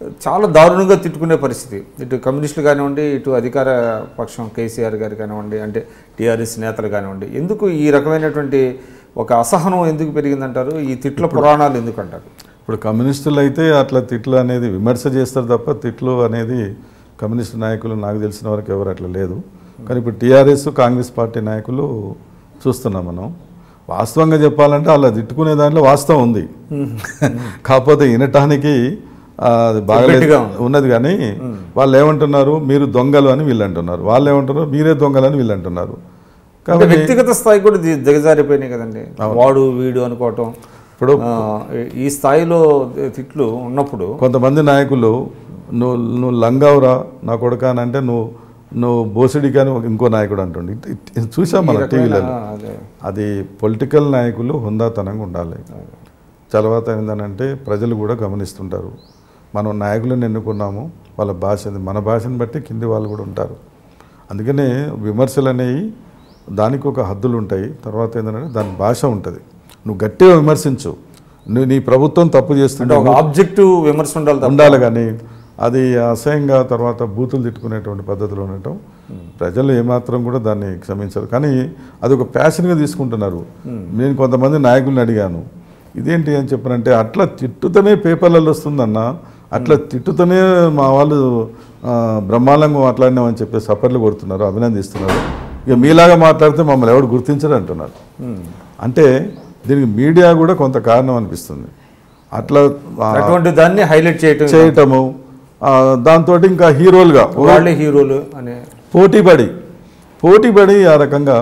చాలా దారుణంగా తిట్టుకునే పరిస్థితి. ఇటు కమ్యూనిస్టులు కానివ్వండి, ఇటు అధికార పక్షం కేసీఆర్ గారు కానివ్వండి, అంటే టీఆర్ఎస్ నేతలు కానివ్వండి, ఎందుకు ఈ రకమైనటువంటి ఒక అసహనం ఎందుకు పెరిగిందంటారు? ఈ తిట్ల పురాణాలు ఎందుకు అంటారు? ఇప్పుడు కమ్యూనిస్టులు అయితే అట్లా తిట్లు అనేది విమర్శ చేస్తారు తప్ప తిట్లు అనేది కమ్యూనిస్టు నాయకులు నాకు తెలిసిన వరకు ఎవరు అట్లా లేదు. కానీ ఇప్పుడు టీఆర్ఎస్ కాంగ్రెస్ పార్టీ నాయకులు చూస్తున్నాం మనం. వాస్తవంగా చెప్పాలంటే అలా తిట్టుకునే దాంట్లో వాస్తవం ఉంది, కాకపోతే వినటానికి అది బాగా ఉన్నది. కానీ వాళ్ళు ఏమంటున్నారు, మీరు దొంగలు అని వీళ్ళు అంటున్నారు, వాళ్ళు ఏమంటున్నారు మీరే దొంగలు అని వీళ్ళు అంటున్నారు. కాబట్టి వ్యక్తిగత స్థాయి కూడా దిగజారిపోయినాయి కదండి, వాడు వీడు అనుకోవటం. ఇప్పుడు ఈ స్థాయిలో తిట్లు ఉన్నప్పుడు కొంతమంది నాయకులు నువ్వు నువ్వు లంగావురా నా కొడుక అని అంటే నువ్వు నువ్వు బోసిడి కానీ ఇంకో నాయకుడు అంటుండే చూసాం మన టీవీలలో. అది పొలిటికల్ నాయకులు హుందాతనంగా ఉండాలి. తర్వాత ఏంటంటే ప్రజలు కూడా గమనిస్తుంటారు, మనం నాయకులను ఎన్నుకున్నాము, వాళ్ళ భాష మన భాషను బట్టి కింది వాళ్ళు కూడా ఉంటారు. అందుకనే విమర్శలు అనేవి దానికి ఒక హద్దులు ఉంటాయి. తర్వాత ఏంటంటే దాని భాష ఉంటుంది. నువ్వు గట్టిగా విమర్శించు, నువ్వు నీ ప్రభుత్వం తప్పు చేస్తుంటే ఒక ఆబ్జెక్టివ్ విమర్శ ఉండాలి ఉండాలి కానీ అది అసహ్యంగా తర్వాత బూతులు తిట్టుకునేటువంటి పద్ధతిలో ఉండటం ప్రజలు ఏమాత్రం కూడా దాన్ని క్షమించరు. కానీ అది ఒక ప్యాషన్గా తీసుకుంటున్నారు. నేను కొంతమంది నాయకుల్ని అడిగాను, ఇదేంటి అని చెప్పనంటే అట్లా తిట్టుతూనే పేపర్లలో వస్తుందన్న, అట్లా తిట్టుతూనే మా వాళ్ళు బ్రహ్మాండంగా మాట్లాడినామని చెప్పి సపర్లు కొడుతున్నారు, అభినందిస్తున్నారు. ఇక మీలాగా మాట్లాడితే మమ్మల్ని ఎవరు గుర్తించరు అంటున్నారు. అంటే దీనికి మీడియా కూడా కొంత కారణం అనిపిస్తుంది. అట్లా అటువంటి దాన్ని హైలైట్ చేయటం చేయటము దాంతో ఇంకా హీరోలుగా వాళ్ళే హీరోలు అనే పోటీపడి పోటీపడి ఆ రకంగా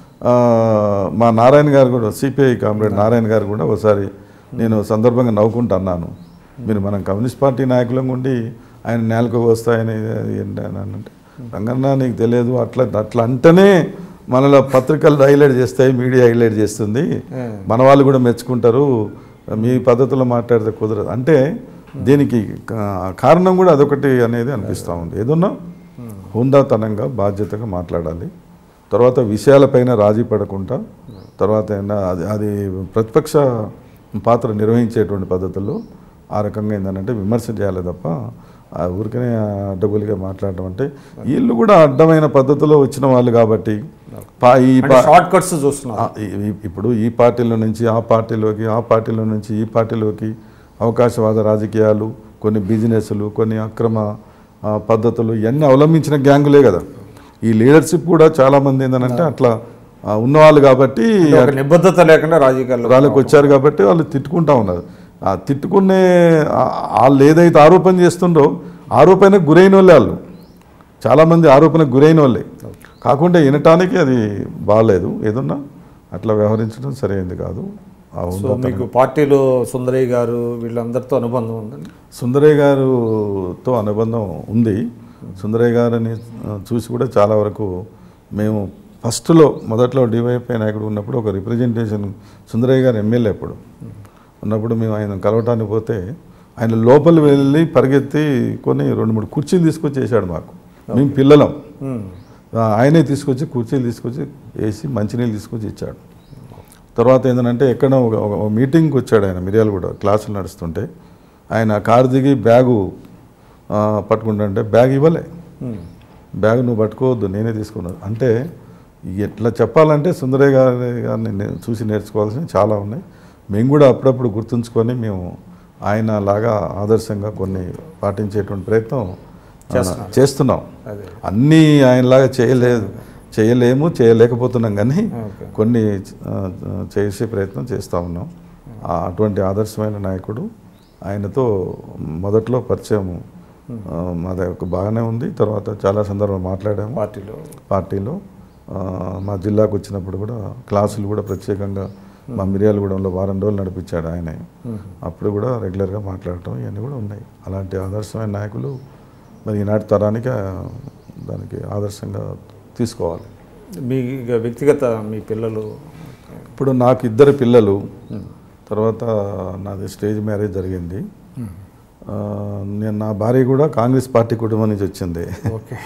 మా నారాయణ గారు కూడా సిపిఐ కామ్రేడ్ నారాయణ గారు కూడా ఒకసారి నేను సందర్భంగా నవ్వుకుంటూ అన్నాను, మీరు మనం కమ్యూనిస్ట్ పార్టీ నాయకులం ఉండి ఆయన నేలకు వస్తాయని ఏంటి అని అంటే, రంగన్న నీకు తెలియదు అట్లా అట్లా అంటేనే మనలో పత్రికలు హైలైట్ చేస్తాయి, మీడియా హైలైట్ చేస్తుంది, మన వాళ్ళు కూడా మెచ్చుకుంటారు, మీ పద్ధతిలో మాట్లాడితే కుదరదు అంటే దీనికి కారణం కూడా అదొకటి అనేది అనిపిస్తూ ఉంది. ఏదన్నా హుందాతనంగా బాధ్యతగా మాట్లాడాలి, తర్వాత విషయాలపైన రాజీ పడకుండా, తర్వాత అది అది ప్రతిపక్ష పాత్ర నిర్వహించేటువంటి పద్ధతుల్లో ఆ రకంగా ఏంటంటే విమర్శ చేయాలి తప్ప ఊరికనే అడ్డగోలుగా మాట్లాడటం అంటే వీళ్ళు కూడా అడ్డమైన పద్ధతిలో వచ్చిన వాళ్ళు కాబట్టి ఈ షార్ట్ కట్స్ చూస్తున్నారు. ఇప్పుడు ఈ పార్టీలో నుంచి ఆ పార్టీలోకి, ఆ పార్టీలో నుంచి ఈ పార్టీలోకి అవకాశవాద రాజకీయాలు, కొన్ని బిజినెస్లు, కొన్ని అక్రమ పద్ధతులు ఇవన్నీ అవలంబించిన గ్యాంగులే కదా. ఈ లీడర్షిప్ కూడా చాలామంది ఏంటంటే అట్లా ఉన్నవాళ్ళు కాబట్టి నిబద్ధత లేకుండా రాజకీయాలు వాళ్ళకి వచ్చారు కాబట్టి వాళ్ళు తిట్టుకుంటా ఉన్నారు. ఆ తిట్టుకునే వాళ్ళు ఏదైతే ఆరోపణ చేస్తుండో ఆరోపణకు గురైన వాళ్ళే వాళ్ళు, చాలామంది ఆరోపణకు గురైన వాళ్ళే కాకుండా వినటానికి అది బాగాలేదు. ఏదన్నా అట్లా వ్యవహరించడం సరైనది కాదు. మీకు పార్టీలో సుందరయ్య గారు వీళ్ళందరితో అనుబంధం ఉందండి? సుందరయ్య గారుతో అనుబంధం ఉంది. సుందరయ్య గారిని చూసి కూడా చాలా వరకు మేము ఫస్ట్లో మొదట్లో డివైఎఫ్ఐ నాయకుడు ఉన్నప్పుడు ఒక రిప్రజెంటేషన్, సుందరయ్య గారు ఎమ్మెల్యే అప్పుడు ఉన్నప్పుడు మేము ఆయన కలవటానికి పోతే ఆయన లోపలి వెళ్ళి పరిగెత్తి కొన్ని రెండు మూడు కుర్చీలు తీసుకొచ్చి వేసాడు మాకు, మేము పిల్లలం. ఆయనే తీసుకొచ్చి కుర్చీలు తీసుకొచ్చి వేసి మంచినీళ్ళు తీసుకొచ్చి ఇచ్చాడు. తర్వాత ఏంటంటే ఎక్కడ ఒక మీటింగ్కి వచ్చాడు ఆయన, మిర్యాల కూడా క్లాసులు నడుస్తుంటే ఆయన కారు దిగి బ్యాగు పట్టుకుంటుంటే బ్యాగ్ ఇవ్వలే, బ్యాగ్ నువ్వు పట్టుకోవద్దు నేనే తీసుకున్నాను అంటే ఎట్లా చెప్పాలంటే సుందరయ్య గారి గారిని చూసి నేర్చుకోవాల్సినవి చాలా ఉన్నాయి. మేము కూడా అప్పుడప్పుడు గుర్తుంచుకొని మేము ఆయన లాగా ఆదర్శంగా కొన్ని పాటించేటువంటి ప్రయత్నం చేస్తున్నాం. అన్నీ ఆయనలాగా చేయలేదు చేయలేము చేయలేకపోతున్నాం కానీ కొన్ని చేసే ప్రయత్నం చేస్తూ ఉన్నాం. అటువంటి ఆదర్శమైన నాయకుడు, ఆయనతో మొదట్లో పరిచయం మాది బాగానే ఉంది. తర్వాత చాలా సందర్భం మాట్లాడాము పార్టీలో పార్టీలో మా జిల్లాకు వచ్చినప్పుడు కూడా క్లాసులు కూడా ప్రత్యేకంగా మా మిర్యాలగూడెంలో వారం రోజులు నడిపించాడు ఆయన. అప్పుడు కూడా రెగ్యులర్గా మాట్లాడటం ఇవన్నీ కూడా ఉన్నాయి. అలాంటి ఆదర్శమైన నాయకులు మరి ఈనాటి తరానికి దానికి ఆదర్శంగా తీసుకోవాలి. మీ వ్యక్తిగత మీ పిల్లలు? ఇప్పుడు నాకు ఇద్దరు పిల్లలు, తర్వాత నాది స్టేజ్ మ్యారేజ్ జరిగింది. నేను నా భార్య కూడా కాంగ్రెస్ పార్టీ కుటుంబం నుంచి వచ్చింది.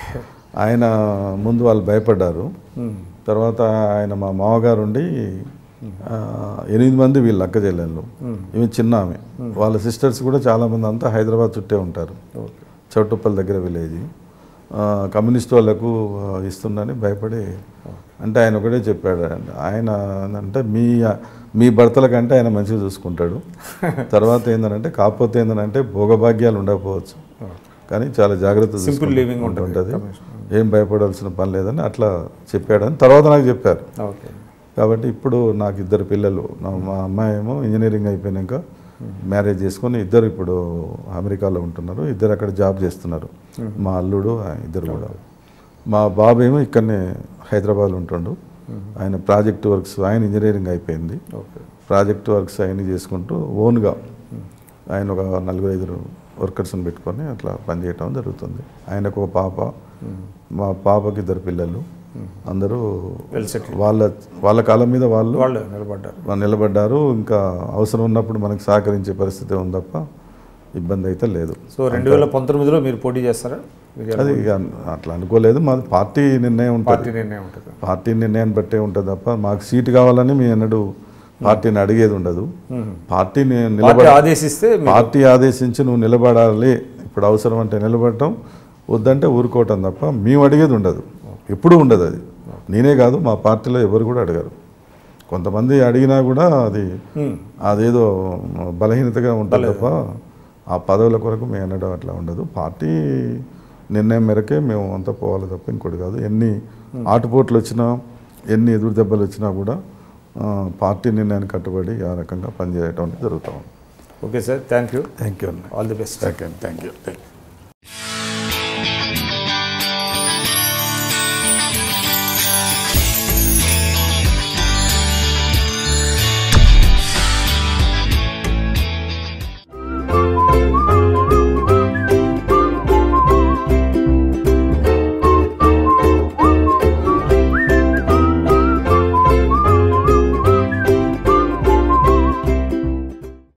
ఆయన ముందు వాళ్ళు భయపడ్డారు, తర్వాత ఆయన మా మామగారు ఉండి ఆ, ఎనిమిది మంది వీళ్ళు అక్క చెల్లెళ్ళు, ఈమె చిన్న ఆమె. వాళ్ళ సిస్టర్స్ కూడా చాలామంది అంతా హైదరాబాద్ చుట్టే ఉంటారు, చౌటుప్పల్ దగ్గర విలేజ్. కమ్యూనిస్ట్ వాళ్ళకు ఇస్తుందని భయపడి, అంటే ఆయన ఒకటే చెప్పాడు, ఆయన అంటే మీ మీ భర్తల కంటే ఆయన మంచిగా చూసుకుంటాడు. తర్వాత ఏంటంటే కాకపోతే ఏంటంటే భోగభాగ్యాలు ఉండకపోవచ్చు, కానీ చాలా జాగ్రత్త సింపుల్ లివింగ్ ఉంటుంది, ఏం భయపడాల్సిన పని లేదని అట్లా చెప్పాడని తర్వాత నాకు చెప్పారు. కాబట్టి ఇప్పుడు నాకు ఇద్దరు పిల్లలు, మా అమ్మాయి ఏమో ఇంజనీరింగ్ అయిపోయాక మ్యారేజ్ చేసుకొని ఇద్దరు ఇప్పుడు అమెరికాలో ఉంటున్నారు, ఇద్దరు అక్కడ జాబ్ చేస్తున్నారు, మా అల్లుడు ఇద్దరు కూడా. మా బాబు ఏమో ఇక్కడనే హైదరాబాద్లో ఉంటుండు, ఆయన ప్రాజెక్ట్ వర్క్స్, ఆయన ఇంజనీరింగ్ అయిపోయింది, ప్రాజెక్ట్ వర్క్స్ ఆయన చేసుకుంటూ ఓన్గా ఆయన ఒక నలుగురు ఐదు వర్కర్స్ని పెట్టుకొని అట్లా పనిచేయటం జరుగుతుంది. ఆయనకు ఒక పాప, మా పాపకి ఇద్దరు పిల్లలు, అందరూ వాళ్ళ వాళ్ళ కాలం మీద వాళ్ళు నిలబడ్డారు నిలబడ్డారు ఇంకా అవసరం ఉన్నప్పుడు మనకు సహకరించే పరిస్థితి ఉంది తప్ప ఇబ్బంది అయితే లేదు. సో రెండు వేల పంతొమ్మిదిలో మీరు పోటీ చేస్తారా? అది ఇక అట్లా అనుకోలేదు, మాది పార్టీ నిర్ణయం ఉంటుంది, పార్టీ నిర్ణయం ఉంటుంది పార్టీ నిర్ణయాన్ని బట్టే ఉంటుంది తప్ప మాకు సీటు కావాలని మీ అన్నడు పార్టీని అడిగేది ఉండదు. పార్టీ నిలబడి ఆదేశిస్తే పార్టీ ఆదేశించి నువ్వు నిలబడాలి, ఇప్పుడు అవసరం అంటే నిలబడటం, వద్దంటే ఊరుకోవటం తప్ప మేము అడిగేది ఉండదు, ఎప్పుడూ ఉండదు. అది నేనే కాదు, మా పార్టీలో ఎవరు కూడా అడగరు. కొంతమంది అడిగినా కూడా అది అదేదో బలహీనతగా ఉంటుంది తప్ప ఆ పదవుల కొరకు మేము అనడం అట్లా ఉండదు. పార్టీ నిర్ణయం మేరకే మేము అంతా పోవాలి తప్ప ఇంకోటి కాదు. ఎన్ని ఆటుపోట్లు వచ్చినా, ఎన్ని ఎదురు దెబ్బలు వచ్చినా కూడా పార్టీ నిర్ణయానికి కట్టుబడి ఆ రకంగా పనిచేయటం జరుగుతూ ఉంది. Okay sir, thank you. Thank you అండి, all the best. Thank you thank you thank you